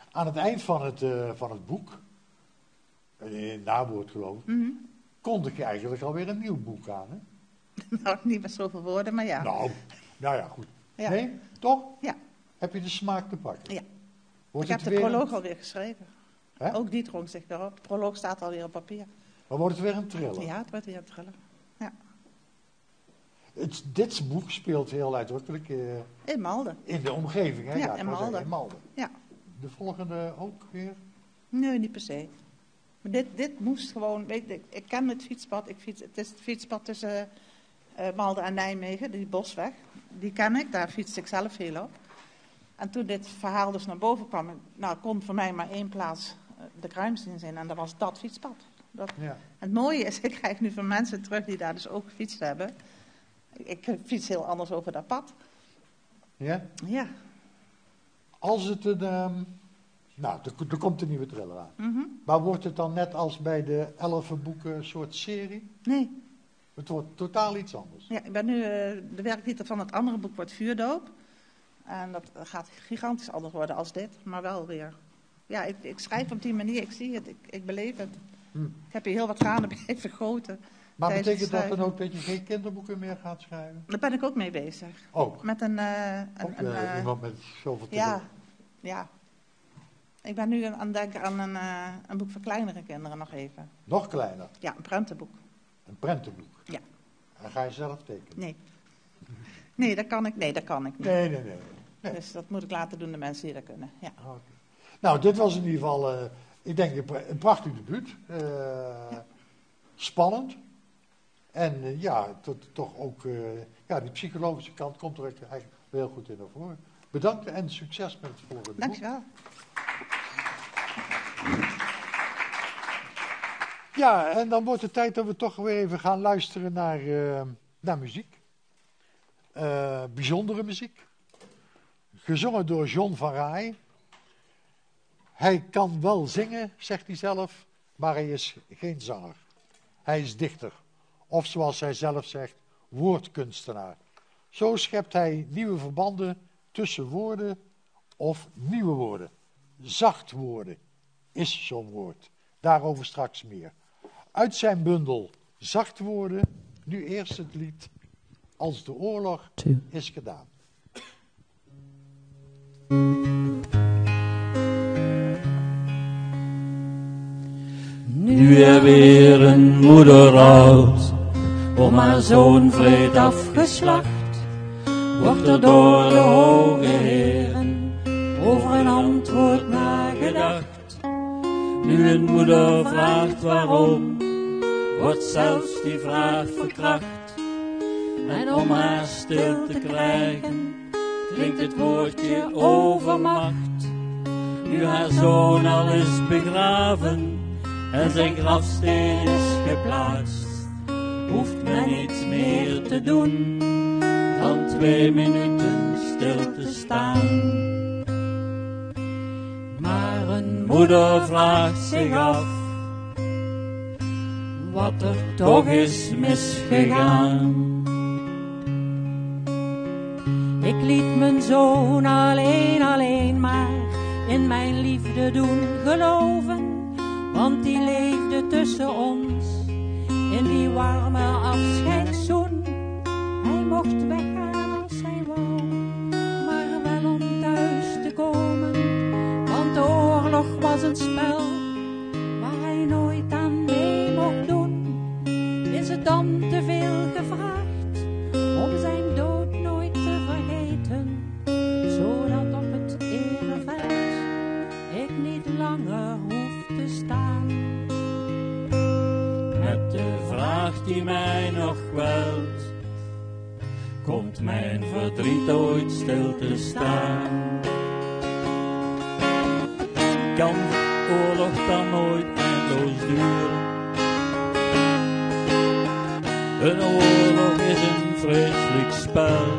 Aan het eind van het, uh, van het boek, in het nawoord geloof ik, mm-hmm. kondig je eigenlijk alweer een nieuw boek aan, hè? Nou, niet met zoveel woorden, maar ja. Nou, nou ja, goed. Ja. Nee, toch? Ja. Heb je de smaak te pakken? Ja. Wordt ik heb de weer proloog een... alweer geschreven. Hè? Ook die drong zich erop. De proloog staat alweer op papier. Maar wordt het weer een thriller? Ja, het wordt weer een thriller. Ja. Het, dit boek speelt heel uitdrukkelijk uh, in Malden. In de omgeving, hè? Ja, ja in, Malden. Zeggen, in Malden. Ja. De volgende ook weer? Nee, niet per se. Maar dit, dit moest gewoon, weet je, ik, ik ken het fietspad. Ik fiets, het is het fietspad tussen uh, Malden en Nijmegen, die Bosweg. Die ken ik, daar fiets ik zelf veel op. En toen dit verhaal dus naar boven kwam, nou, kon voor mij maar één plaats uh, de Kruimsteen zijn. En dat was dat fietspad. Dat, ja. Het mooie is, ik krijg nu van mensen terug die daar dus ook gefietst hebben. Ik, ik fiets heel anders over dat pad. Ja? Ja. Als het een... Um, nou, er, er komt een nieuwe thriller aan. Mm-hmm. Maar wordt het dan net als bij de elfenboeken een soort serie? Nee. Het wordt totaal iets anders. Ja, ik ben nu... Uh, de werktitel van het andere boek wordt Vuurdoop. En dat gaat gigantisch anders worden als dit. Maar wel weer... Ja, ik, ik schrijf op die manier. Ik zie het. Ik, ik beleef het. Hm. Ik heb hier heel wat tranen bij vergoten. Maar betekent dat dan ook dat je geen kinderboeken meer gaat schrijven? Daar ben ik ook mee bezig. Ook? Met een... Uh, een, ook, een uh, iemand met zoveel ja, ja. Ik ben nu aan het denken aan een, uh, een boek voor kleinere kinderen nog even. Nog kleiner? Ja, een prentenboek. Een prentenboek? Ja. En ga je zelf tekenen? Nee. Nee, dat kan ik, nee, dat kan ik niet. Nee, nee, nee. nee. Dus dat moet ik laten doen de mensen die dat kunnen. Ja. Okay. Nou, dit was in ieder geval, uh, ik denk, een prachtig debuut. Uh, ja. Spannend. En uh, ja, tot, toch ook, uh, ja, die psychologische kant komt er eigenlijk heel goed in naar voren. Bedankt en succes met het volgende boek. Dankjewel. Ja, en dan wordt het tijd dat we toch weer even gaan luisteren naar, uh, naar muziek. Uh, bijzondere muziek. Gezongen door John van Raay. Hij kan wel zingen, zegt hij zelf, maar hij is geen zanger. Hij is dichter. Of zoals hij zelf zegt, woordkunstenaar. Zo schept hij nieuwe verbanden tussen woorden of nieuwe woorden. Zacht woorden is zo'n woord. Daarover straks meer. Uit zijn bundel Zacht woorden, nu eerst het lied Als de oorlog is gedaan. Nu er weer een moeder rouwt om haar zoon vreed afgeslacht, wordt er door de hoge heren over een antwoord nagedacht. Nu een moeder vraagt waarom, wordt zelfs die vraag verkracht. En om haar stil te krijgen, klinkt het woordje overmacht. Nu haar zoon al is begraven en zijn grafsteen is geplaatst, hoeft men niets meer te doen dan twee minuten stil te staan. Maar een moeder vraagt zich af wat er toch is misgegaan. Ik liet mijn zoon alleen, alleen maar in mijn liefde doen geloven, want die leefde tussen ons in die warme afscheidszoen. Hij mocht weggaan als hij wou, maar wel om thuis te komen, want de oorlog was een spel waar hij nooit aan mee mocht doen. Is het dan te veel gevraagd om zijn dood nooit te vergeten, zodat op het ereveld ik niet langer hoef te staan? Met de vraag die mij nog kwelt, komt mijn verdriet ooit stil te staan? Kan oorlog dan nooit eindeloos duren? Een oorlog is een vreselijk spel,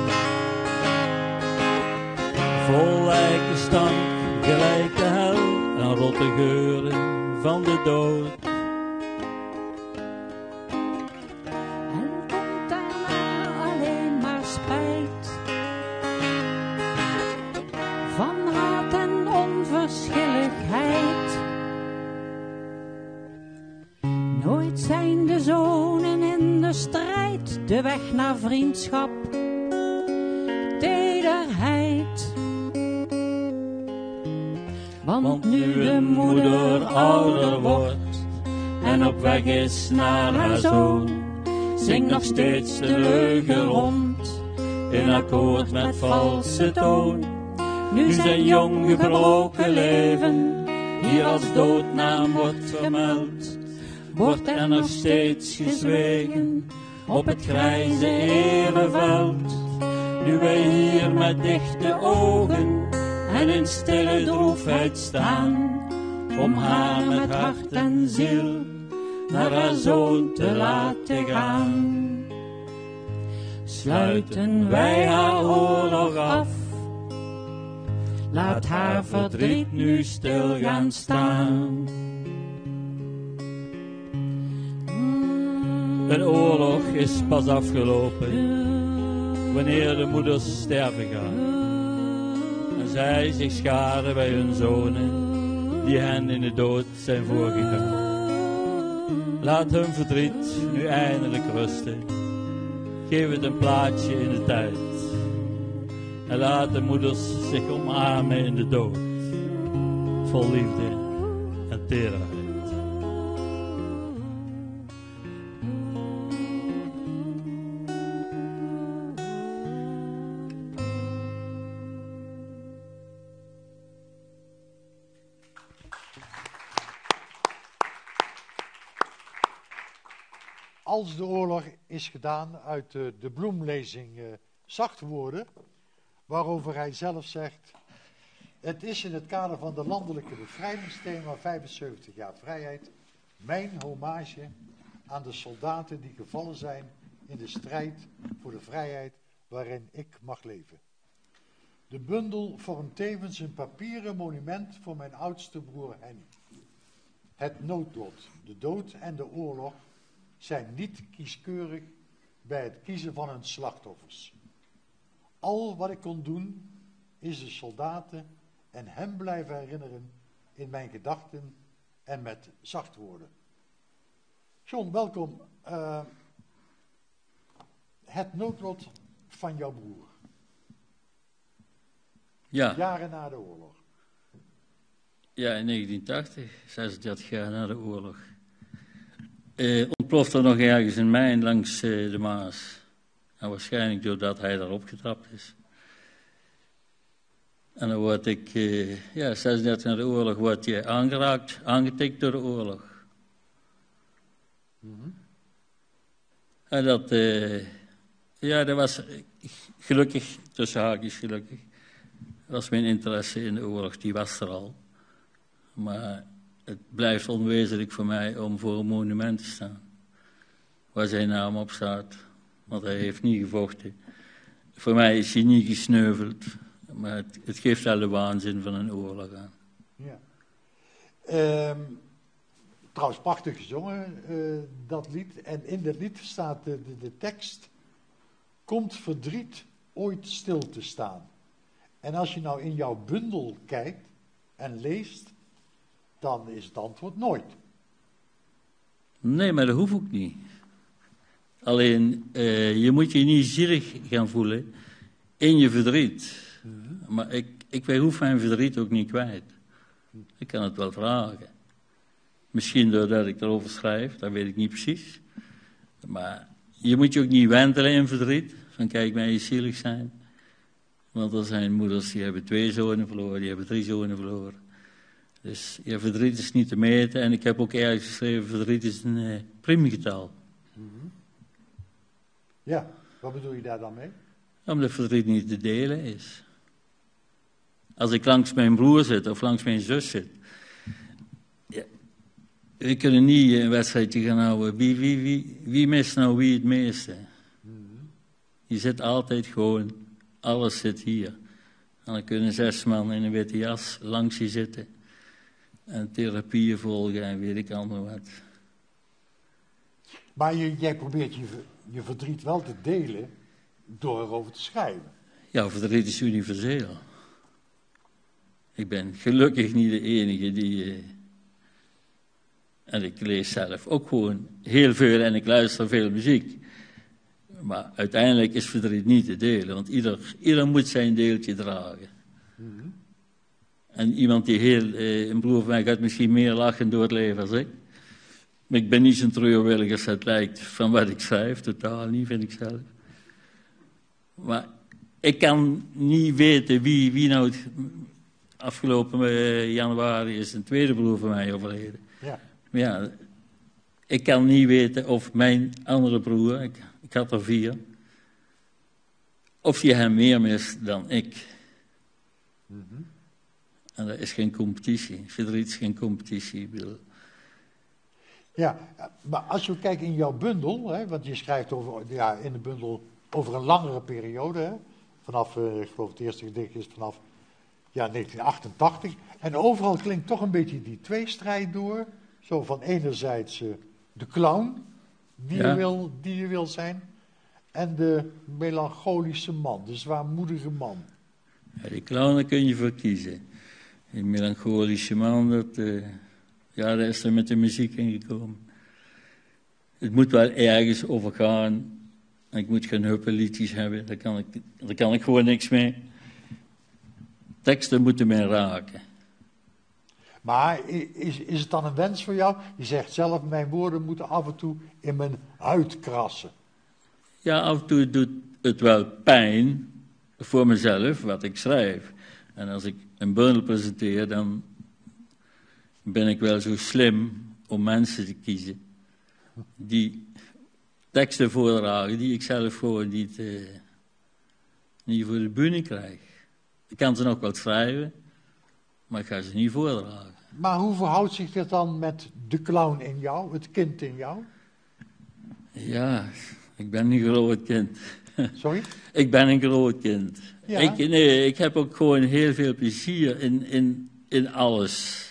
vol lijkenstank, gelijk de hel en rotte geuren van de dood. En komt daarna alleen maar spijt van haat en onverschilligheid. Nooit zijn de zonen in de strijd de weg naar vriendschap, tederheid. Want nu de moeder ouder wordt en op weg is naar haar zoon, zingt nog steeds de leugen rond, in akkoord met valse toon. Nu zijn jong gebroken leven hier als doodnaam wordt vermeld, wordt er nog steeds gezwegen op het grijze ereveld. Nu wij hier met dichte ogen en in stille droefheid staan, om haar met hart en ziel naar haar zoon te laten gaan. Sluiten wij haar oorlog af, laat haar verdriet nu stil gaan staan. Een oorlog is pas afgelopen wanneer de moeders sterven gaan en zij zich scharen bij hun zonen die hen in de dood zijn voorgegaan. Laat hun verdriet nu eindelijk rusten, geef het een plaatsje in de tijd en laat de moeders zich omarmen in de dood, vol liefde en tederheid. Als de oorlog is gedaan uit uh, de bloemlezing uh, Zachte Woorden, waarover hij zelf zegt: het is in het kader van de landelijke bevrijdingsthema vijfenzeventig jaar vrijheid mijn hommage aan de soldaten die gevallen zijn in de strijd voor de vrijheid waarin ik mag leven. De bundel vormt tevens een papieren monument voor mijn oudste broer Henny. Het noodlot, de dood en de oorlog zijn niet kieskeurig bij het kiezen van hun slachtoffers. Al wat ik kon doen, is de soldaten en hem blijven herinneren in mijn gedachten en met zacht woorden. John, welkom. Uh, het noodlot van jouw broer. Ja. Jaren na de oorlog. Ja, in negentien tachtig, zesendertig jaar na de oorlog. Uh, ontploft er nog ergens een mijn langs uh, de Maas. En waarschijnlijk doordat hij daarop getrapt is. En dan word ik, uh, ja, zesendertig na de oorlog, word je aangeraakt, aangetikt door de oorlog. Mm-hmm. En dat, uh, ja, dat was gelukkig, tussen haakjes gelukkig, was mijn interesse in de oorlog, die was er al. Maar het blijft onwezenlijk voor mij om voor een monument te staan, waar zijn naam op staat, want hij heeft niet gevochten. Voor mij is hij niet gesneuveld, maar het, het geeft wel de waanzin van een oorlog aan. Ja. Um, trouwens, prachtig gezongen, uh, dat lied. En in dat lied staat de, de, de tekst: komt verdriet ooit stil te staan? En als je nou in jouw bundel kijkt en leest, dan is het antwoord nooit. Nee, maar dat hoeft ook niet. Alleen, uh, je moet je niet zielig gaan voelen in je verdriet. Mm-hmm. Maar ik, ik hoef mijn verdriet ook niet kwijt. Ik kan het wel dragen. Misschien doordat ik erover schrijf, dat weet ik niet precies. Maar je moet je ook niet wentelen in verdriet. Van kijk, mij eens zielig zijn. Want er zijn moeders die hebben twee zonen verloren, die hebben drie zonen verloren. Dus ja, verdriet is niet te meten. En ik heb ook ergens geschreven, verdriet is een uh, priemgetal. Mm-hmm. Ja, wat bedoel je daar dan mee? Omdat verdriet niet te delen is. Als ik langs mijn broer zit of langs mijn zus zit. Ja, we kunnen niet een wedstrijdje gaan houden. Wie, wie, wie, wie mist nou wie het meeste? Mm-hmm. Je zit altijd gewoon, alles zit hier. En dan kunnen zes man in een witte jas langs je zitten. En therapieën volgen en weet ik allemaal wat. Maar je, jij probeert je, je verdriet wel te delen door erover te schrijven. Ja, verdriet is universeel. Ik ben gelukkig niet de enige die... Uh, En ik lees zelf ook gewoon heel veel en ik luister veel muziek. Maar uiteindelijk is verdriet niet te delen, want ieder, ieder moet zijn deeltje dragen. Mm-hmm. En iemand die heel, eh, een broer van mij gaat misschien meer lachen door het leven als ik. Maar ik ben niet zo'n treurwillig als het lijkt van wat ik schrijf, totaal niet, vind ik zelf. Maar ik kan niet weten wie, wie nou het, afgelopen uh, januari is een tweede broer van mij overleden. Ja. Maar ja, ik kan niet weten of mijn andere broer, ik, ik had er vier, of die hem meer mist dan ik. Mm-hmm. En dat is geen competitie. Verdriet is geen competitie. Ik bedoel. Ja, maar als je kijkt in jouw bundel, hè, want je schrijft over, ja, in de bundel over een langere periode, hè, vanaf, uh, ik geloof het eerste gedicht is vanaf ja, negentien achtentachtig. En overal klinkt toch een beetje die tweestrijd door. Zo van enerzijds uh, de clown, die, ja. je wil, die je wil zijn, en de melancholische man, de zwaarmoedige man. Ja, die clown, daar kun je voor kiezen. Die melancholische man, dat, uh, ja, daar is er met de muziek in gekomen. Het moet wel ergens over gaan. Ik moet geen huppeliedjes hebben, daar kan ik, daar kan ik gewoon niks mee. Teksten moeten mij raken. Maar is, is het dan een wens voor jou? Je zegt zelf, mijn woorden moeten af en toe in mijn huid krassen. Ja, af en toe doet het wel pijn voor mezelf, wat ik schrijf. En als ik een bundel presenteer, dan ben ik wel zo slim om mensen te kiezen die teksten voordragen die ik zelf gewoon niet, uh, niet voor de bühne krijg. Ik kan ze nog wel schrijven, maar ik ga ze niet voordragen. Maar hoe verhoudt zich dit dan met de clown in jou, het kind in jou? Ja, ik ben een groot kind. Sorry? Ik ben een groot kind. Ja. Ik, nee, ik heb ook gewoon heel veel plezier in, in, in alles.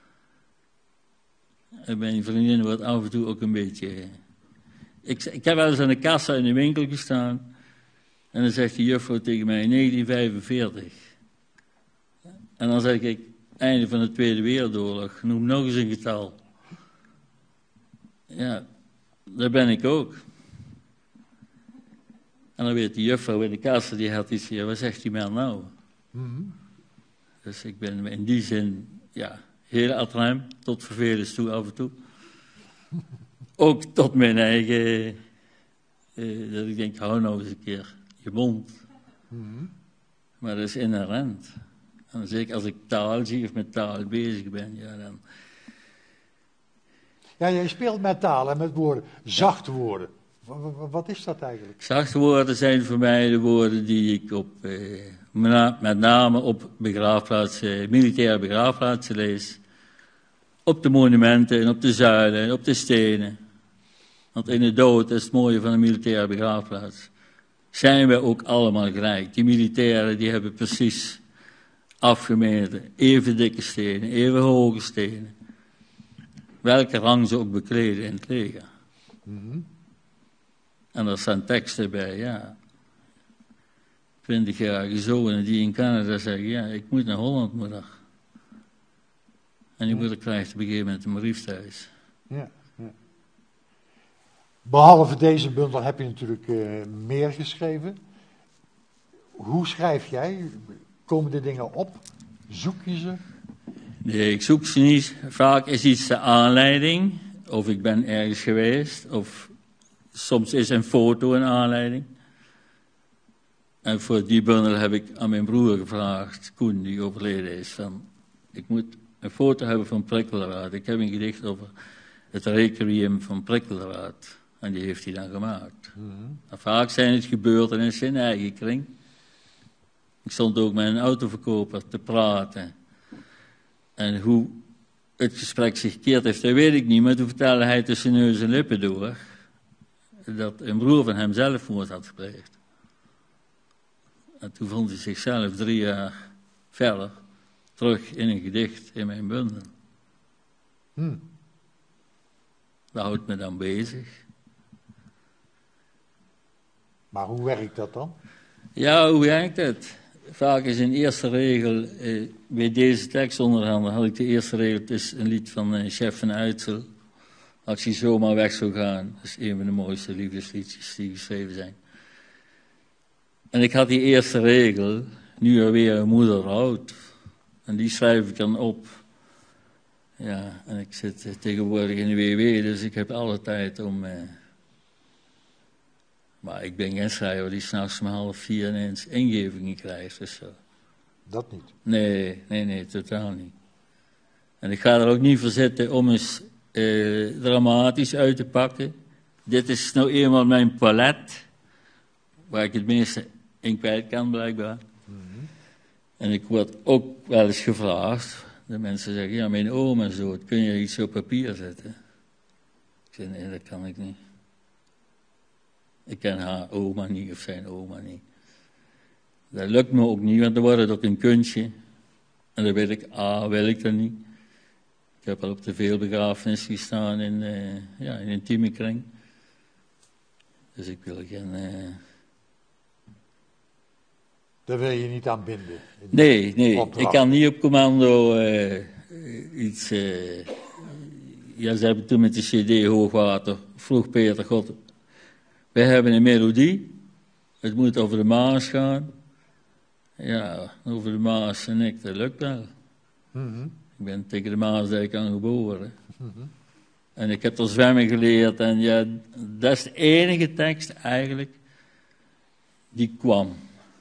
En mijn vriendin wordt af en toe ook een beetje... Ik, ik heb wel eens aan de kassa in de winkel gestaan. En dan zegt de juffrouw tegen mij, negentien vijfenveertig. En dan zeg ik, einde van de Tweede Wereldoorlog, noem nog eens een getal. Ja, daar ben ik ook. En dan weet de juffrouw in de kassa, die had iets, ja, wat zegt die man nou? Mm-hmm. Dus ik ben in die zin, ja, heel adrem, tot vervelens toe af en toe. Ook tot mijn eigen, eh, dat ik denk, hou nou eens een keer je mond. Mm-hmm. Maar dat is inherent. En zeker als ik taal zie of met taal bezig ben, ja dan... Ja, jij speelt met taal en met woorden, zachte woorden. Wat is dat eigenlijk? Zachte woorden zijn voor mij de woorden die ik op, eh, met name op begraafplaatsen, militaire begraafplaatsen lees. Op de monumenten en op de zuilen en op de stenen. Want in de dood is het mooie van een militaire begraafplaats. Zijn we ook allemaal gelijk. Die militairen die hebben precies afgemeten. Even dikke stenen, even hoge stenen. Welke rang ze ook bekleden in het leger. Mm-hmm. En er staan teksten bij, ja. Twintigjarige zonen die in Canada zeggen, ja, ik moet naar Holland, moeder. En die moeder krijgt op een gegeven moment een brief thuis. Ja, ja. Behalve deze bundel heb je natuurlijk uh, meer geschreven. Hoe schrijf jij? Komen de dingen op? Zoek je ze? Nee, ik zoek ze niet. Vaak is iets de aanleiding. Of ik ben ergens geweest. Of soms is een foto een aanleiding. En voor die bundel heb ik aan mijn broer gevraagd, Koen, die overleden is, van, ik moet een foto hebben van Prikkelraad. Ik heb een gedicht over het requiem van Prikkelraad. En die heeft hij dan gemaakt. Mm-hmm. En vaak zijn het gebeurtenissen in zijn eigen kring. Ik stond ook met een autoverkoper te praten. En hoe het gesprek zich gekeerd heeft, dat weet ik niet. Maar toen vertelde hij tussen neus en lippen door dat een broer van hem zelfmoord had gepleegd. En toen vond hij zichzelf drie jaar verder terug in een gedicht in mijn bundel. Hmm. Dat houdt me dan bezig. Maar hoe werkt dat dan? Ja, hoe werkt het? Vaak is een eerste regel, eh, bij deze tekst onder andere had ik de eerste regel, het is een lied van eh, Chef van Uitsel. Als je zomaar weg zou gaan, dat is een van de mooiste liefdesliedjes die geschreven zijn. En ik had die eerste regel, nu er weer een moeder houdt. En die schrijf ik dan op. Ja, en ik zit tegenwoordig in de W W, dus ik heb alle tijd om... Eh, maar ik ben geen schrijver die s'nachts om half vier ineens ingevingen krijgt of zo. Dat niet? Nee, nee, nee, totaal niet. En ik ga er ook niet voor zitten om eens eh, dramatisch uit te pakken. Dit is nou eenmaal mijn palet, waar ik het meeste in kwijt kan blijkbaar. Mm-hmm. En ik word ook wel eens gevraagd, de mensen zeggen, ja, mijn oom en zo, kun je iets op papier zetten? Ik zeg, nee, dat kan ik niet. Ik ken haar oma niet of zijn oma niet. Dat lukt me ook niet, want dan wordt het ook een kunstje. En dan weet ik, ah, wil ik dat niet. Ik heb al op te veel begrafenissen gestaan in, uh, ja, in een intieme kring. Dus ik wil geen... Uh... Daar wil je niet aan binden? Nee, nee. Opdracht. Ik kan niet op commando uh, iets... Uh... Ja, ze hebben toen met de C D Hoogwater, vroeg Peter God... We hebben een melodie, het moet over de Maas gaan. Ja, over de Maas en ik, dat lukt wel. Mm-hmm. Ik ben tegen de Maasdijk aan geboren. Mm-hmm. En ik heb er zwemmen geleerd en ja, dat is de enige tekst eigenlijk die kwam.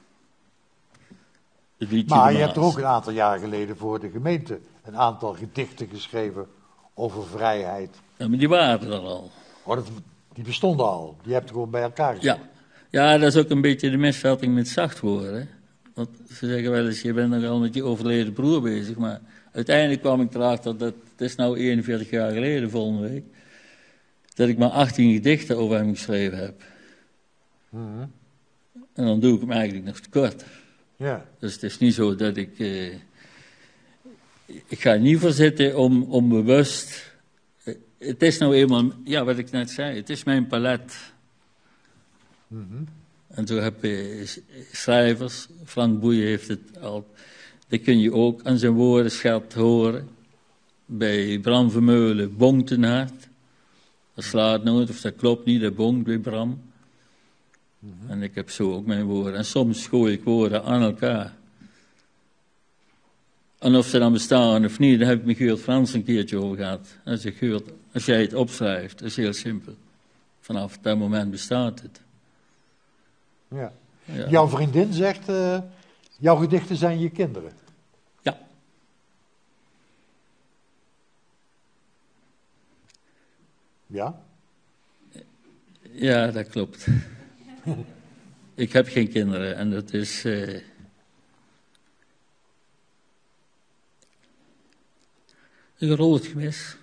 Het liedje maar je hebt er ook een aantal jaar geleden voor de gemeente een aantal gedichten geschreven over vrijheid. Ja, maar die waren er al. Oh, dat... Die bestonden al, die heb je gewoon bij elkaar gezet. Ja. Ja, dat is ook een beetje de misvatting met zacht worden. Want ze zeggen wel eens, je bent nog al met je overleden broer bezig. Maar uiteindelijk kwam ik erachter, dat het is nou eenenveertig jaar geleden volgende week, dat ik maar achttien gedichten over hem geschreven heb. Mm-hmm. En dan doe ik hem eigenlijk nog te kort. Ja. Dus het is niet zo dat ik... Eh, ik ga er niet voor zitten om, om bewust... Het is nou eenmaal, ja, wat ik net zei, het is mijn palet. Mm-hmm. En zo heb je schrijvers, Frank Boeien heeft het al, dat kun je ook aan zijn woordenschat horen. Bij Bram Vermeulen bonkt een hart. Dat slaat nooit, of dat klopt niet, dat bonkt bij Bram. Mm-hmm. En ik heb zo ook mijn woorden. En soms gooi ik woorden aan elkaar. En of ze dan bestaan of niet, daar heb ik met Geurt Frans een keertje over gehad. Hij zegt, Geurt, als jij het opschrijft, dat is heel simpel. Vanaf dat moment bestaat het. Ja. Ja. Jouw vriendin zegt, uh, jouw gedichten zijn je kinderen. Ja. Ja? Ja, dat klopt. Ik heb geen kinderen en dat is... Uh, Een groot gemis.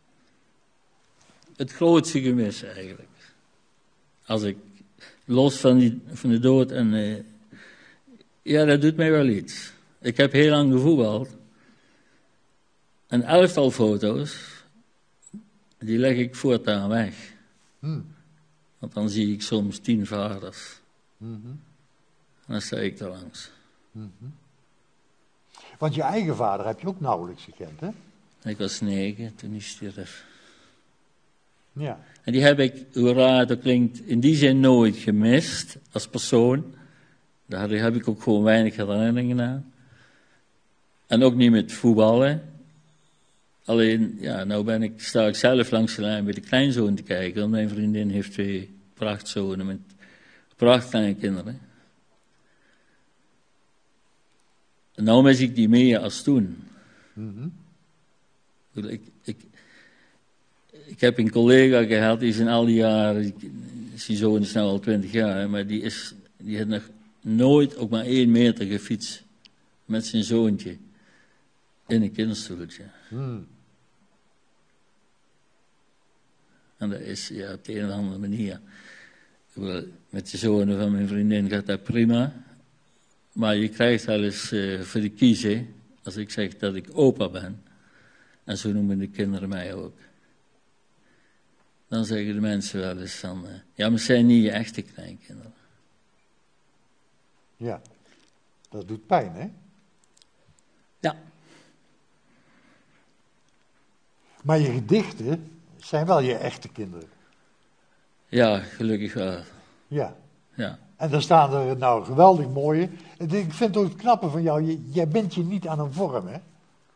Het grootste gemis eigenlijk. Als ik los van, die, van de dood en... Uh, ja, dat doet mij wel iets. Ik heb heel lang gevoetbald. Een elftal foto's, die leg ik voortaan weg. Hmm. Want dan zie ik soms tien vaders. Mm-hmm. En dan sta ik er langs. Mm-hmm. Want je eigen vader heb je ook nauwelijks gekend, hè? Ik was negen toen hij stierf. Ja. En die heb ik, hoe raar dat klinkt, in die zin nooit gemist als persoon. Daar heb ik ook gewoon weinig herinneringen aan. En ook niet met voetballen. Alleen, ja, nou ben ik, sta ik zelf langs de lijn bij de kleinzoon te kijken. Want mijn vriendin heeft twee prachtzonen met prachtkleine kinderen. En nou mis ik die meer als toen. Mm-hmm. Ik, ik, ik heb een collega gehad, die is in al die jaren, zijn zoon is nou al twintig jaar, maar die, is, die heeft nog nooit ook maar één meter gefietst met zijn zoontje in een kinderstoeltje. Hmm. En dat is ja, op de een of andere manier. Met de zonen van mijn vriendin gaat dat prima, maar je krijgt wel eens uh, voor de kiezen, als ik zeg dat ik opa ben. En zo noemen de kinderen mij ook. Dan zeggen de mensen wel eens van... Uh, ja, maar het zijn niet je echte kleinkinderen. Ja, dat doet pijn, hè? Ja. Maar je gedichten zijn wel je echte kinderen. Ja, gelukkig wel. Ja. Ja. En dan staan er nou geweldig mooie. Ik vind het ook het knappe van jou, je, jij bent je niet aan een vorm, hè?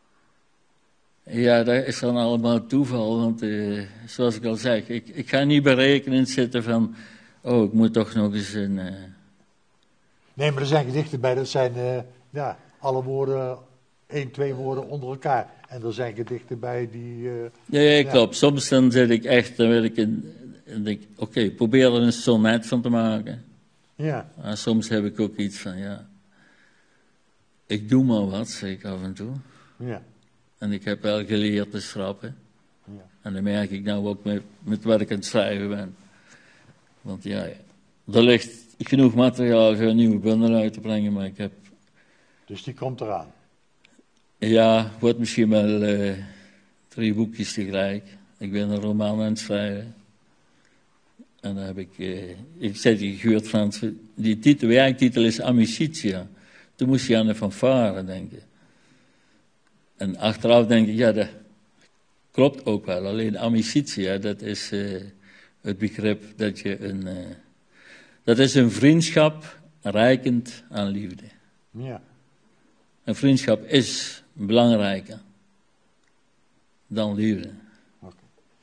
Ja, dat is dan allemaal toeval, want uh, zoals ik al zeg, ik, ik ga niet berekenen zitten van, oh, ik moet toch nog eens een... Uh... Nee, maar er zijn gedichten bij, dat zijn uh, ja, alle woorden, één, twee woorden onder elkaar. En er zijn gedichten bij die... Uh, ja, ja, klopt. Ja. Soms dan zit ik echt, dan wil ik een... Oké, okay, probeer er een sonnet van te maken. Ja. Maar soms heb ik ook iets van, ja, ik doe maar wat, zeg ik af en toe. Ja. En ik heb wel geleerd te schrappen. Ja. En dat merk ik nou ook met, met wat ik aan het schrijven ben. Want ja, er ligt genoeg materiaal voor een nieuwe bundel uit te brengen, maar ik heb... Dus die komt eraan? Ja, wordt misschien wel uh, drie boekjes tegelijk. Ik ben een roman aan het schrijven. En dan heb ik, uh, ik zei die Geurt Frans, die titel, de werktitel is Amicitia. Toen moest je aan de fanfare denken. En achteraf denk ik, ja, dat klopt ook wel. Alleen amicitia, dat is uh, het begrip dat je een... Uh, dat is een vriendschap reikend aan liefde. Ja. Een vriendschap is belangrijker dan liefde. Okay.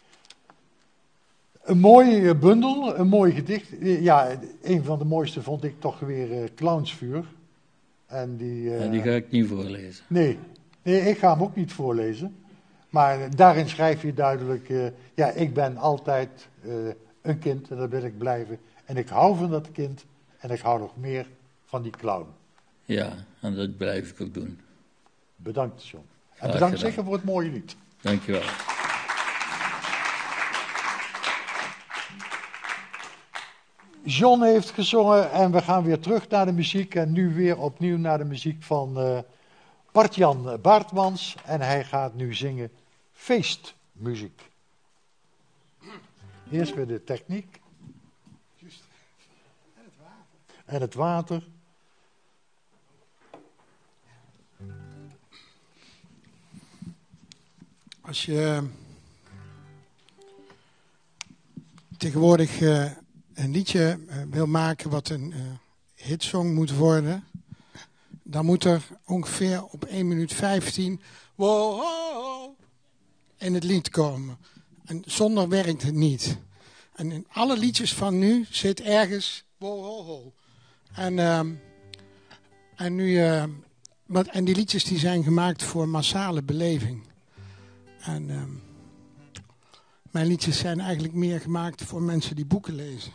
Een mooie bundel, een mooi gedicht. Ja, een van de mooiste vond ik toch weer uh, Clownsvuur. En die, uh, ja, die ga ik niet voorlezen. Nee. Nee, ik ga hem ook niet voorlezen. Maar daarin schrijf je duidelijk, uh, ja, ik ben altijd uh, een kind en dat wil ik blijven. En ik hou van dat kind en ik hou nog meer van die clown. Ja, en dat blijf ik ook doen. Bedankt, John. En bedankt zeker voor het mooie lied. Dankjewel. John heeft gezongen en we gaan weer terug naar de muziek. En nu weer opnieuw naar de muziek van... Uh, Bart-Jan Baartmans en hij gaat nu zingen feestmuziek. Eerst weer de techniek. En het water. En het water. Als je tegenwoordig uh, een liedje uh, wil maken wat een uh, hitsong moet worden... Dan moet er ongeveer op één minuut vijftien wow, in het lied komen. En zonder werkt het niet. En in alle liedjes van nu zit ergens wow. En, uh, en, nu, uh, wat, en die liedjes die zijn gemaakt voor massale beleving. En uh, mijn liedjes zijn eigenlijk meer gemaakt voor mensen die boeken lezen.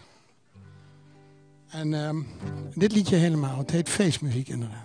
En uh, dit liedje helemaal, het heet feestmuziek inderdaad.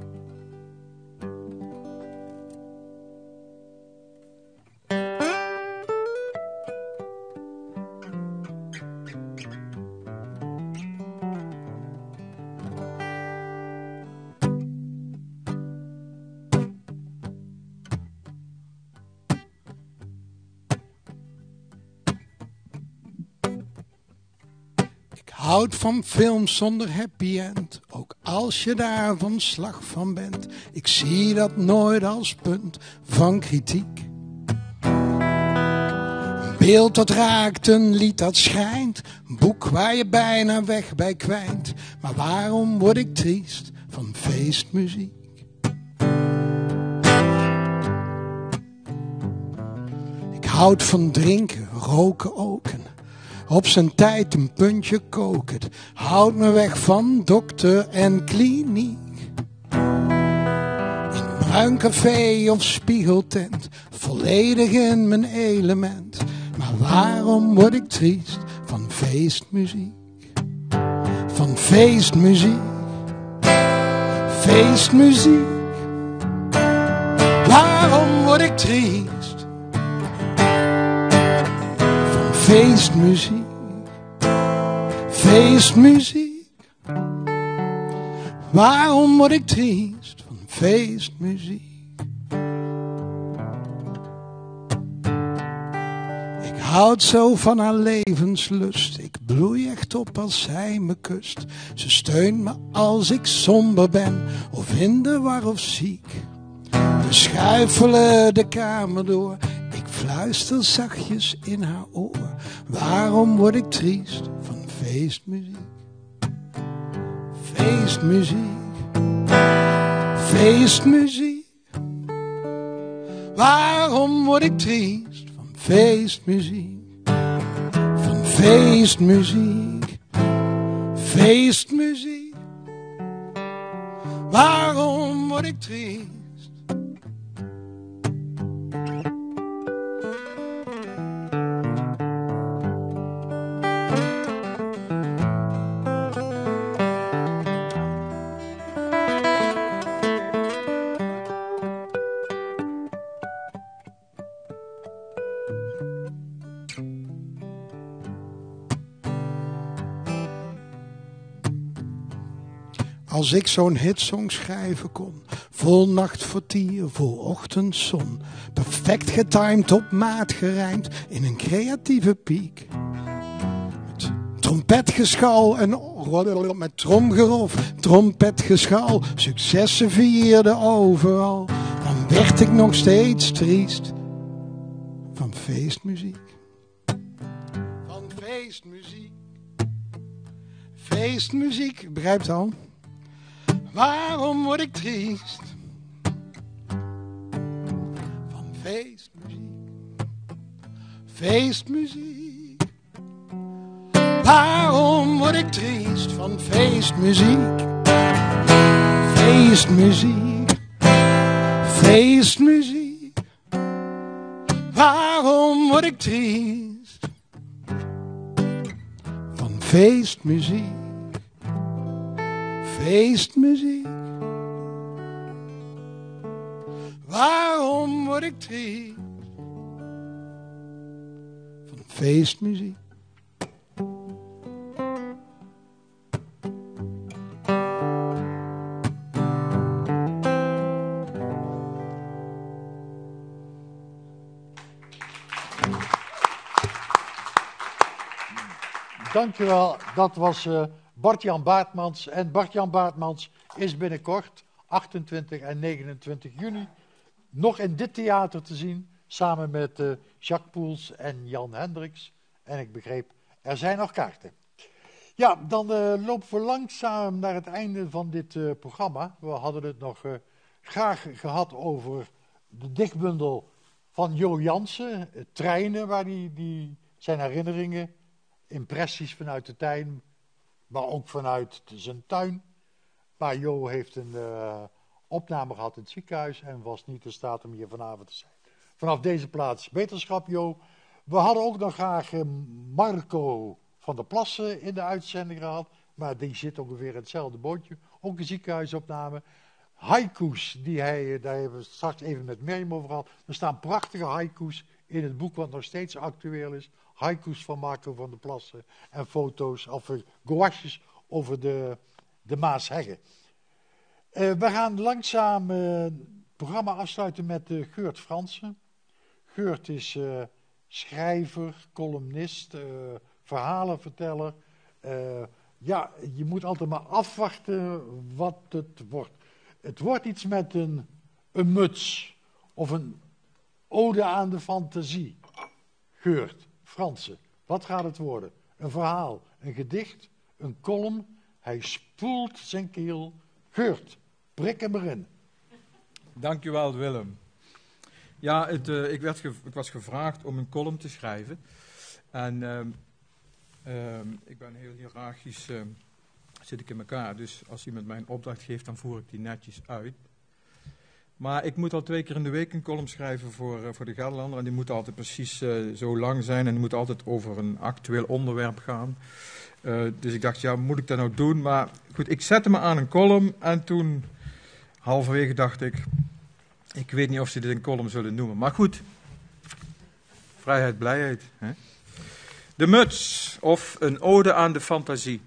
Houd van films zonder happy end, ook als je daar van slag van bent. Ik zie dat nooit als punt van kritiek. Een beeld dat raakt, een lied dat schijnt, een boek waar je bijna weg bij kwijnt. Maar waarom word ik triest van feestmuziek? Ik houd van drinken, roken ook. Op zijn tijd een puntje koken. Houd me weg van dokter en kliniek. In bruin café of spiegeltent. Volledig in mijn element. Maar waarom word ik triest van feestmuziek? Van feestmuziek. Feestmuziek. Waarom word ik triest? Van feestmuziek. Feestmuziek. Waarom word ik triest van feestmuziek? Ik houd zo van haar levenslust. Ik bloei echt op als zij me kust. Ze steunt me als ik somber ben, of in de war of ziek. We schuifelen de kamer door. Ik fluister zachtjes in haar oor. Waarom word ik triest van feestmuziek? Feestmuziek, feestmuziek. Waarom word ik triest van feestmuziek? Van feestmuziek, feestmuziek. Waarom word ik triest? Als ik zo'n hitsong schrijven kon, vol nachtkwartier, vol ochtendzon, perfect getimed, op maat gerijmd, in een creatieve piek. Met trompetgeschal en met tromgerof, trompetgeschal, successen vierde overal. Dan werd ik nog steeds triest van feestmuziek. Van feestmuziek. Feestmuziek, begrijpt u al? Waarom word ik triest van feestmuziek, feestmuziek? Waarom word ik triest van feestmuziek, feestmuziek, feestmuziek? Waarom word ik triest van feestmuziek? Feestmuziek. Waarom word ik triest van feestmuziek? Dankjewel, dat was uh, Bart-Jan Baartmans. En Bart-Jan Baartmans is binnenkort, achtentwintig en negenentwintig juni, nog in dit theater te zien, samen met uh, Jacques Poels en Jan Hendricks. En ik begreep, er zijn nog kaarten. Ja, dan uh, lopen we langzaam naar het einde van dit uh, programma. We hadden het nog uh, graag gehad over de dichtbundel van Jo Jansen, uh, Treinen, waar die, die zijn herinneringen, impressies vanuit de tuin, maar ook vanuit zijn tuin. Maar Jo heeft een uh, opname gehad in het ziekenhuis en was niet in staat om hier vanavond te zijn. Vanaf deze plaats beterschap, Jo. We hadden ook nog graag uh, Marco van der Plassen in de uitzending gehad, maar die zit ongeveer in hetzelfde bootje. Ook een ziekenhuisopname. Haiku's, die hij, daar hebben we straks even met Mirjam over gehad. Er staan prachtige haiku's in het boek wat nog steeds actueel is. Haiku's van Marco van der Plassen en foto's of uh, gouaches over de, de Maasheggen. Uh, we gaan langzaam uh, het programma afsluiten met uh, Geurt Fransen. Geurt is uh, schrijver, columnist, uh, verhalenverteller. Uh, ja, je moet altijd maar afwachten wat het wordt. Het wordt iets met een, een muts of een ode aan de fantasie. Geurt Fransen, wat gaat het worden? Een verhaal, een gedicht, een column. Hij spoelt zijn keel. Geurt, prik hem erin. Dankjewel, Willem. Ja, het, uh, ik, werd ge- ik was gevraagd om een column te schrijven. En uh, uh, ik ben heel hiërarchisch, uh, zit ik in elkaar. Dus als iemand mij een opdracht geeft, dan voer ik die netjes uit. Maar ik moet al twee keer in de week een column schrijven voor, uh, voor de Gelderlander. En die moet altijd precies uh, zo lang zijn. En die moet altijd over een actueel onderwerp gaan. Uh, dus ik dacht, ja, moet ik dat nou doen? Maar goed, ik zette me aan een column. En toen, halverwege dacht ik, ik weet niet of ze dit een column zullen noemen. Maar goed, vrijheid, blijheid. Hè? De muts, of een ode aan de fantasie.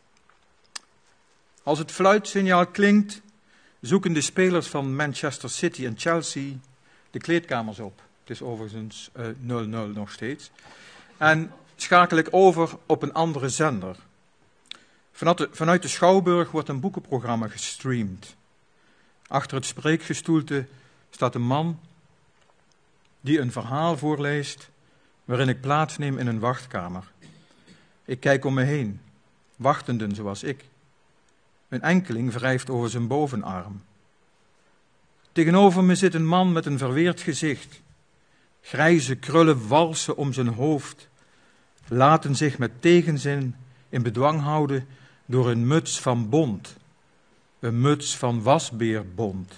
Als het fluitsignaal klinkt, zoeken de spelers van Manchester City en Chelsea de kleedkamers op. Het is overigens uh, nul nul nog steeds. En schakel ik over op een andere zender. Vanuit de, vanuit de Schouwburg wordt een boekenprogramma gestreamd. Achter het spreekgestoelte staat een man die een verhaal voorleest waarin ik plaatsneem in een wachtkamer. Ik kijk om me heen, wachtenden zoals ik. Een enkeling wrijft over zijn bovenarm. Tegenover me zit een man met een verweerd gezicht. Grijze krullen walsen om zijn hoofd, laten zich met tegenzin in bedwang houden door een muts van bont, een muts van wasbeerbont.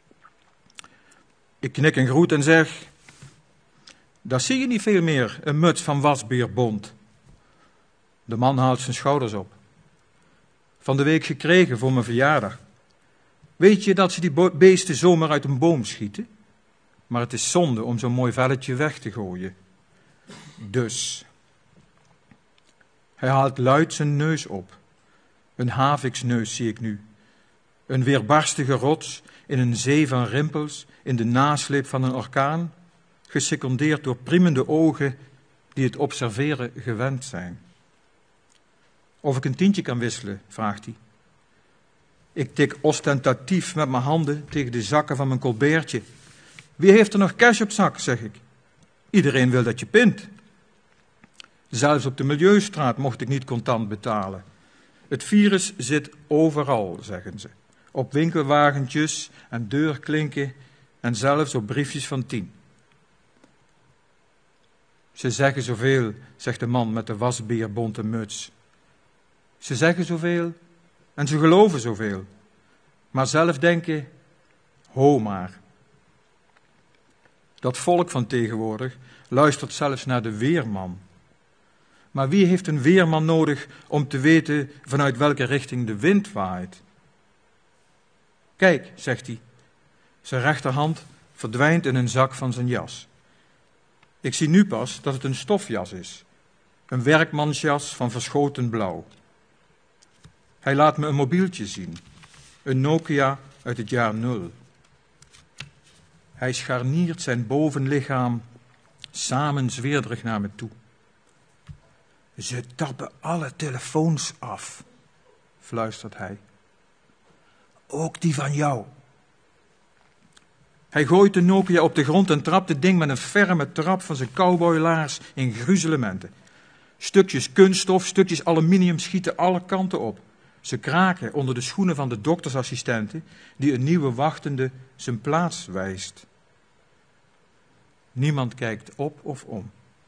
Ik knik een groet en zeg, dat zie je niet veel meer, een muts van wasbeerbont. De man haalt zijn schouders op. Van de week gekregen voor mijn verjaardag. Weet je dat ze die beesten zomaar uit een boom schieten? Maar het is zonde om zo'n mooi velletje weg te gooien. Dus. Hij haalt luid zijn neus op. Een haviksneus zie ik nu. Een weerbarstige rots in een zee van rimpels, in de nasleep van een orkaan, gesecondeerd door priemende ogen die het observeren gewend zijn. Of ik een tientje kan wisselen, vraagt hij. Ik tik ostentatief met mijn handen tegen de zakken van mijn colbertje. Wie heeft er nog cash op zak, zeg ik. Iedereen wil dat je pint. Zelfs op de Milieustraat mocht ik niet contant betalen. Het virus zit overal, zeggen ze. Op winkelwagentjes en deurklinken en zelfs op briefjes van tien. Ze zeggen zoveel, zegt de man met de wasbeerbonte muts. Ze zeggen zoveel en ze geloven zoveel. Maar zelf denken, ho maar. Dat volk van tegenwoordig luistert zelfs naar de weerman. Maar wie heeft een weerman nodig om te weten vanuit welke richting de wind waait? Kijk, zegt hij. Zijn rechterhand verdwijnt in een zak van zijn jas. Ik zie nu pas dat het een stofjas is. Een werkmansjas van verschoten blauw. Hij laat me een mobieltje zien. Een Nokia uit het jaar nul. Hij scharniert zijn bovenlichaam samenzweerderig naar me toe. Ze tappen alle telefoons af, fluistert hij. Ook die van jou. Hij gooit de Nokia op de grond en trapt het ding met een ferme trap van zijn cowboylaars in gruzelementen. Stukjes kunststof, stukjes aluminium schieten alle kanten op. Ze kraken onder de schoenen van de doktersassistenten die een nieuwe wachtende zijn plaats wijst. Niemand kijkt op of om.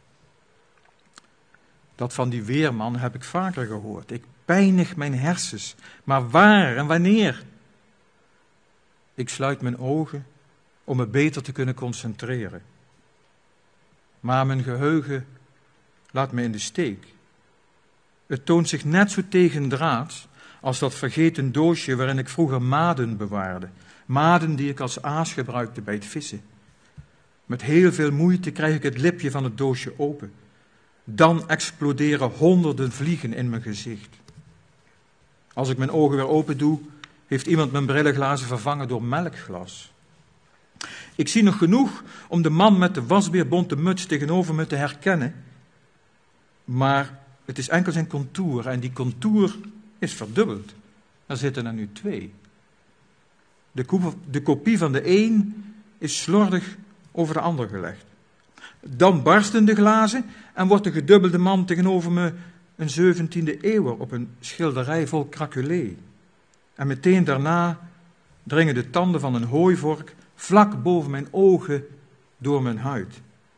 Dat van die weerman heb ik vaker gehoord. Ik pijnig mijn hersens. Maar waar en wanneer? Ik sluit mijn ogen om me beter te kunnen concentreren. Maar mijn geheugen laat me in de steek. Het toont zich net zo tegendraads als dat vergeten doosje waarin ik vroeger maden bewaarde. Maden die ik als aas gebruikte bij het vissen. Met heel veel moeite krijg ik het lipje van het doosje open. Dan exploderen honderden vliegen in mijn gezicht. Als ik mijn ogen weer open doe, heeft iemand mijn brillenglazen vervangen door melkglas. Ik zie nog genoeg om de man met de wasbeerbonte muts tegenover me te herkennen. Maar het is enkel zijn contour en die contour is verdubbeld. Er zitten er nu twee. De, ko- de kopie van de een is slordig over de ander gelegd. Dan barsten de glazen en wordt de gedubbelde man tegenover me een zeventiende eeuwer op een schilderij vol craquelé. En meteen daarna dringen de tanden van een hooivork vlak boven mijn ogen door mijn huid.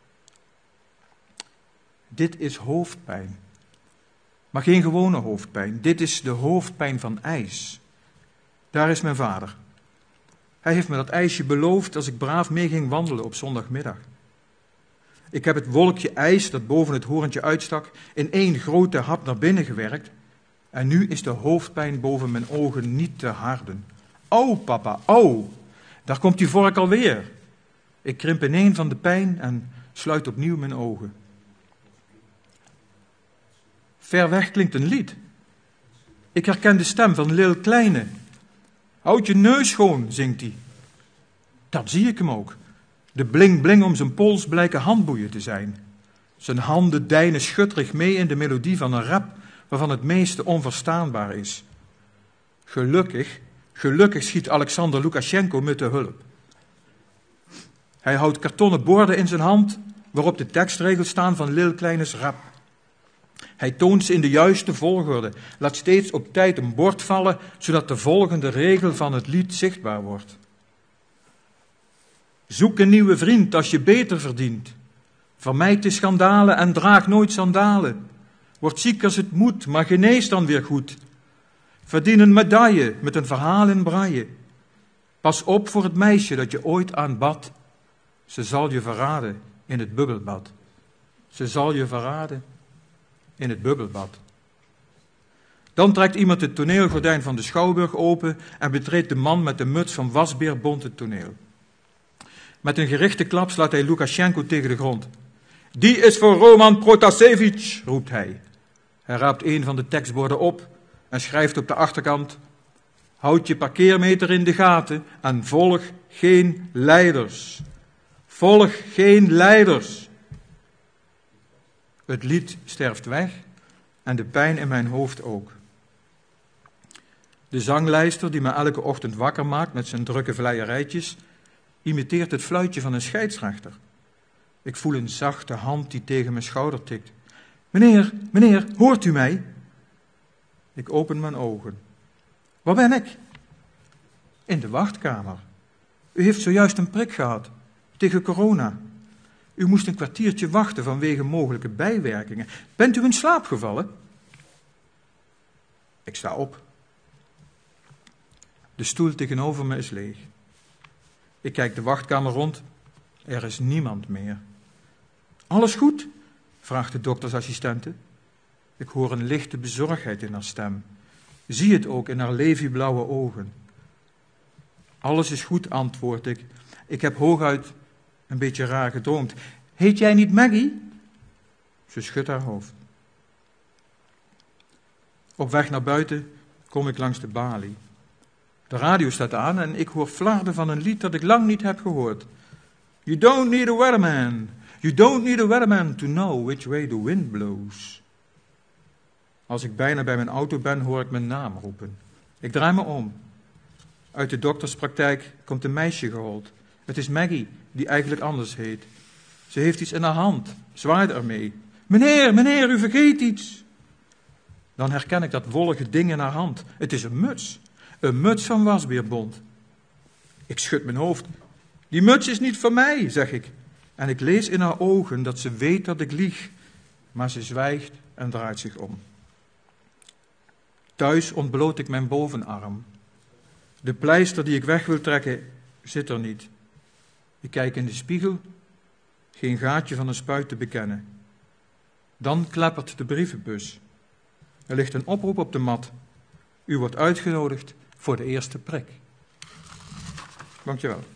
Dit is hoofdpijn. Maar geen gewone hoofdpijn. Dit is de hoofdpijn van ijs. Daar is mijn vader. Hij heeft me dat ijsje beloofd als ik braaf mee ging wandelen op zondagmiddag. Ik heb het wolkje ijs dat boven het horentje uitstak in één grote hap naar binnen gewerkt. En nu is de hoofdpijn boven mijn ogen niet te harden. Au, papa, au! Daar komt die vork alweer. Ik krimp ineen van de pijn en sluit opnieuw mijn ogen. Ver weg klinkt een lied. Ik herken de stem van Lil Kleine. Houd je neus schoon, zingt hij. Dat zie ik hem ook. De bling-bling om zijn pols blijken handboeien te zijn. Zijn handen deinen schutterig mee in de melodie van een rap waarvan het meeste onverstaanbaar is. Gelukkig, gelukkig schiet Alexander Lukasjenko me te hulp. Hij houdt kartonnen borden in zijn hand, waarop de tekstregels staan van Lil Kleines rap. Hij toont ze in de juiste volgorde, laat steeds op tijd een bord vallen, zodat de volgende regel van het lied zichtbaar wordt. Zoek een nieuwe vriend als je beter verdient. Vermijd de schandalen en draag nooit sandalen. Word ziek als het moet, maar genees dan weer goed. Verdien een medaille met een verhaal in braille. Pas op voor het meisje dat je ooit aanbad. Ze zal je verraden in het bubbelbad. Ze zal je verraden in het bubbelbad. Dan trekt iemand het toneelgordijn van de schouwburg open en betreedt de man met de muts van wasbeerbont het toneel. Met een gerichte klap slaat hij Lukasjenko tegen de grond. Die is voor Roman Protasevich, roept hij. Hij raapt een van de tekstborden op en schrijft op de achterkant: houd je parkeermeter in de gaten en volg geen leiders. Volg geen leiders. Het lied sterft weg en de pijn in mijn hoofd ook. De zanglijster die me elke ochtend wakker maakt met zijn drukke vleierijtjes, imiteert het fluitje van een scheidsrechter. Ik voel een zachte hand die tegen mijn schouder tikt. Meneer, meneer, hoort u mij? Ik open mijn ogen. Waar ben ik? In de wachtkamer. U heeft zojuist een prik gehad, tegen corona. U moest een kwartiertje wachten vanwege mogelijke bijwerkingen. Bent u in slaap gevallen? Ik sta op. De stoel tegenover me is leeg. Ik kijk de wachtkamer rond. Er is niemand meer. Alles goed? Vraagt de doktersassistente. Ik hoor een lichte bezorgdheid in haar stem. Zie het ook in haar levyblauwe ogen. Alles is goed, antwoord ik. Ik heb hooguit een beetje raar gedroomd. Heet jij niet Maggie? Ze schudt haar hoofd. Op weg naar buiten kom ik langs de balie. De radio staat aan en ik hoor flarden van een lied dat ik lang niet heb gehoord. You don't need a weatherman. You don't need a weatherman to know which way the wind blows. Als ik bijna bij mijn auto ben, hoor ik mijn naam roepen. Ik draai me om. Uit de dokterspraktijk komt een meisje gehold. Het is Maggie, die eigenlijk anders heet. Ze heeft iets in haar hand, zwaait ermee. Meneer, meneer, u vergeet iets. Dan herken ik dat wollige ding in haar hand. Het is een muts. Een muts van wasbeerbont. Ik schud mijn hoofd. Die muts is niet van mij, zeg ik. En ik lees in haar ogen dat ze weet dat ik lieg. Maar ze zwijgt en draait zich om. Thuis ontbloot ik mijn bovenarm. De pleister die ik weg wil trekken, zit er niet. Ik kijk in de spiegel. Geen gaatje van een spuit te bekennen. Dan kleppert de brievenbus. Er ligt een oproep op de mat. U wordt uitgenodigd voor de eerste prik. Dankjewel.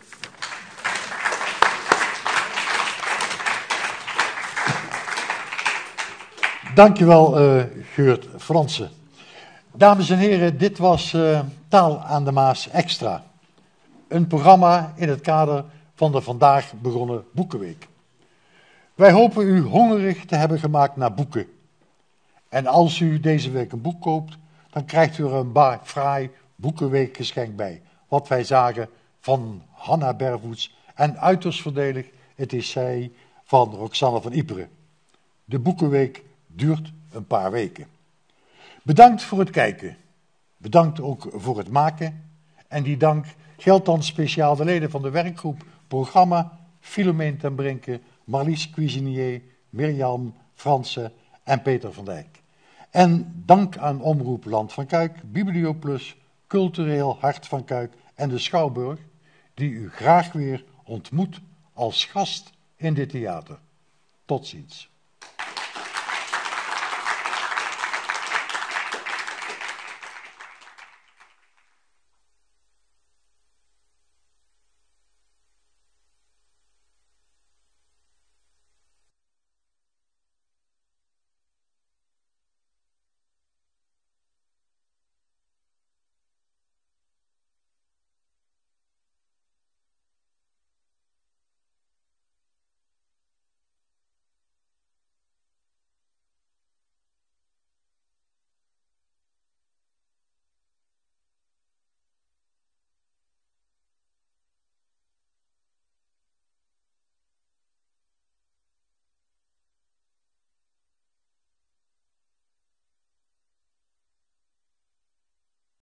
Dankjewel, uh, Geurt Fransen. Dames en heren, dit was uh, Taal aan de Maas Extra. Een programma in het kader van de vandaag begonnen Boekenweek. Wij hopen u hongerig te hebben gemaakt naar boeken. En als u deze week een boek koopt, dan krijgt u er een ba- fraai Boekenweekgeschenk bij. Wat wij zagen van Hanna Bervoets en uiterst voordelig het essay van Roxanne van Iperen. De Boekenweek duurt een paar weken. Bedankt voor het kijken. Bedankt ook voor het maken. En die dank geldt dan speciaal de leden van de werkgroep Programma, Philomeen ten Brinke, Marlies Cuisinier, Mirjam Fransen en Peter van Dijk. En dank aan Omroep Land van Kuik, Biblioplus, Cultureel Hart van Kuik en de Schouwburg, die u graag weer ontmoet als gast in dit theater. Tot ziens.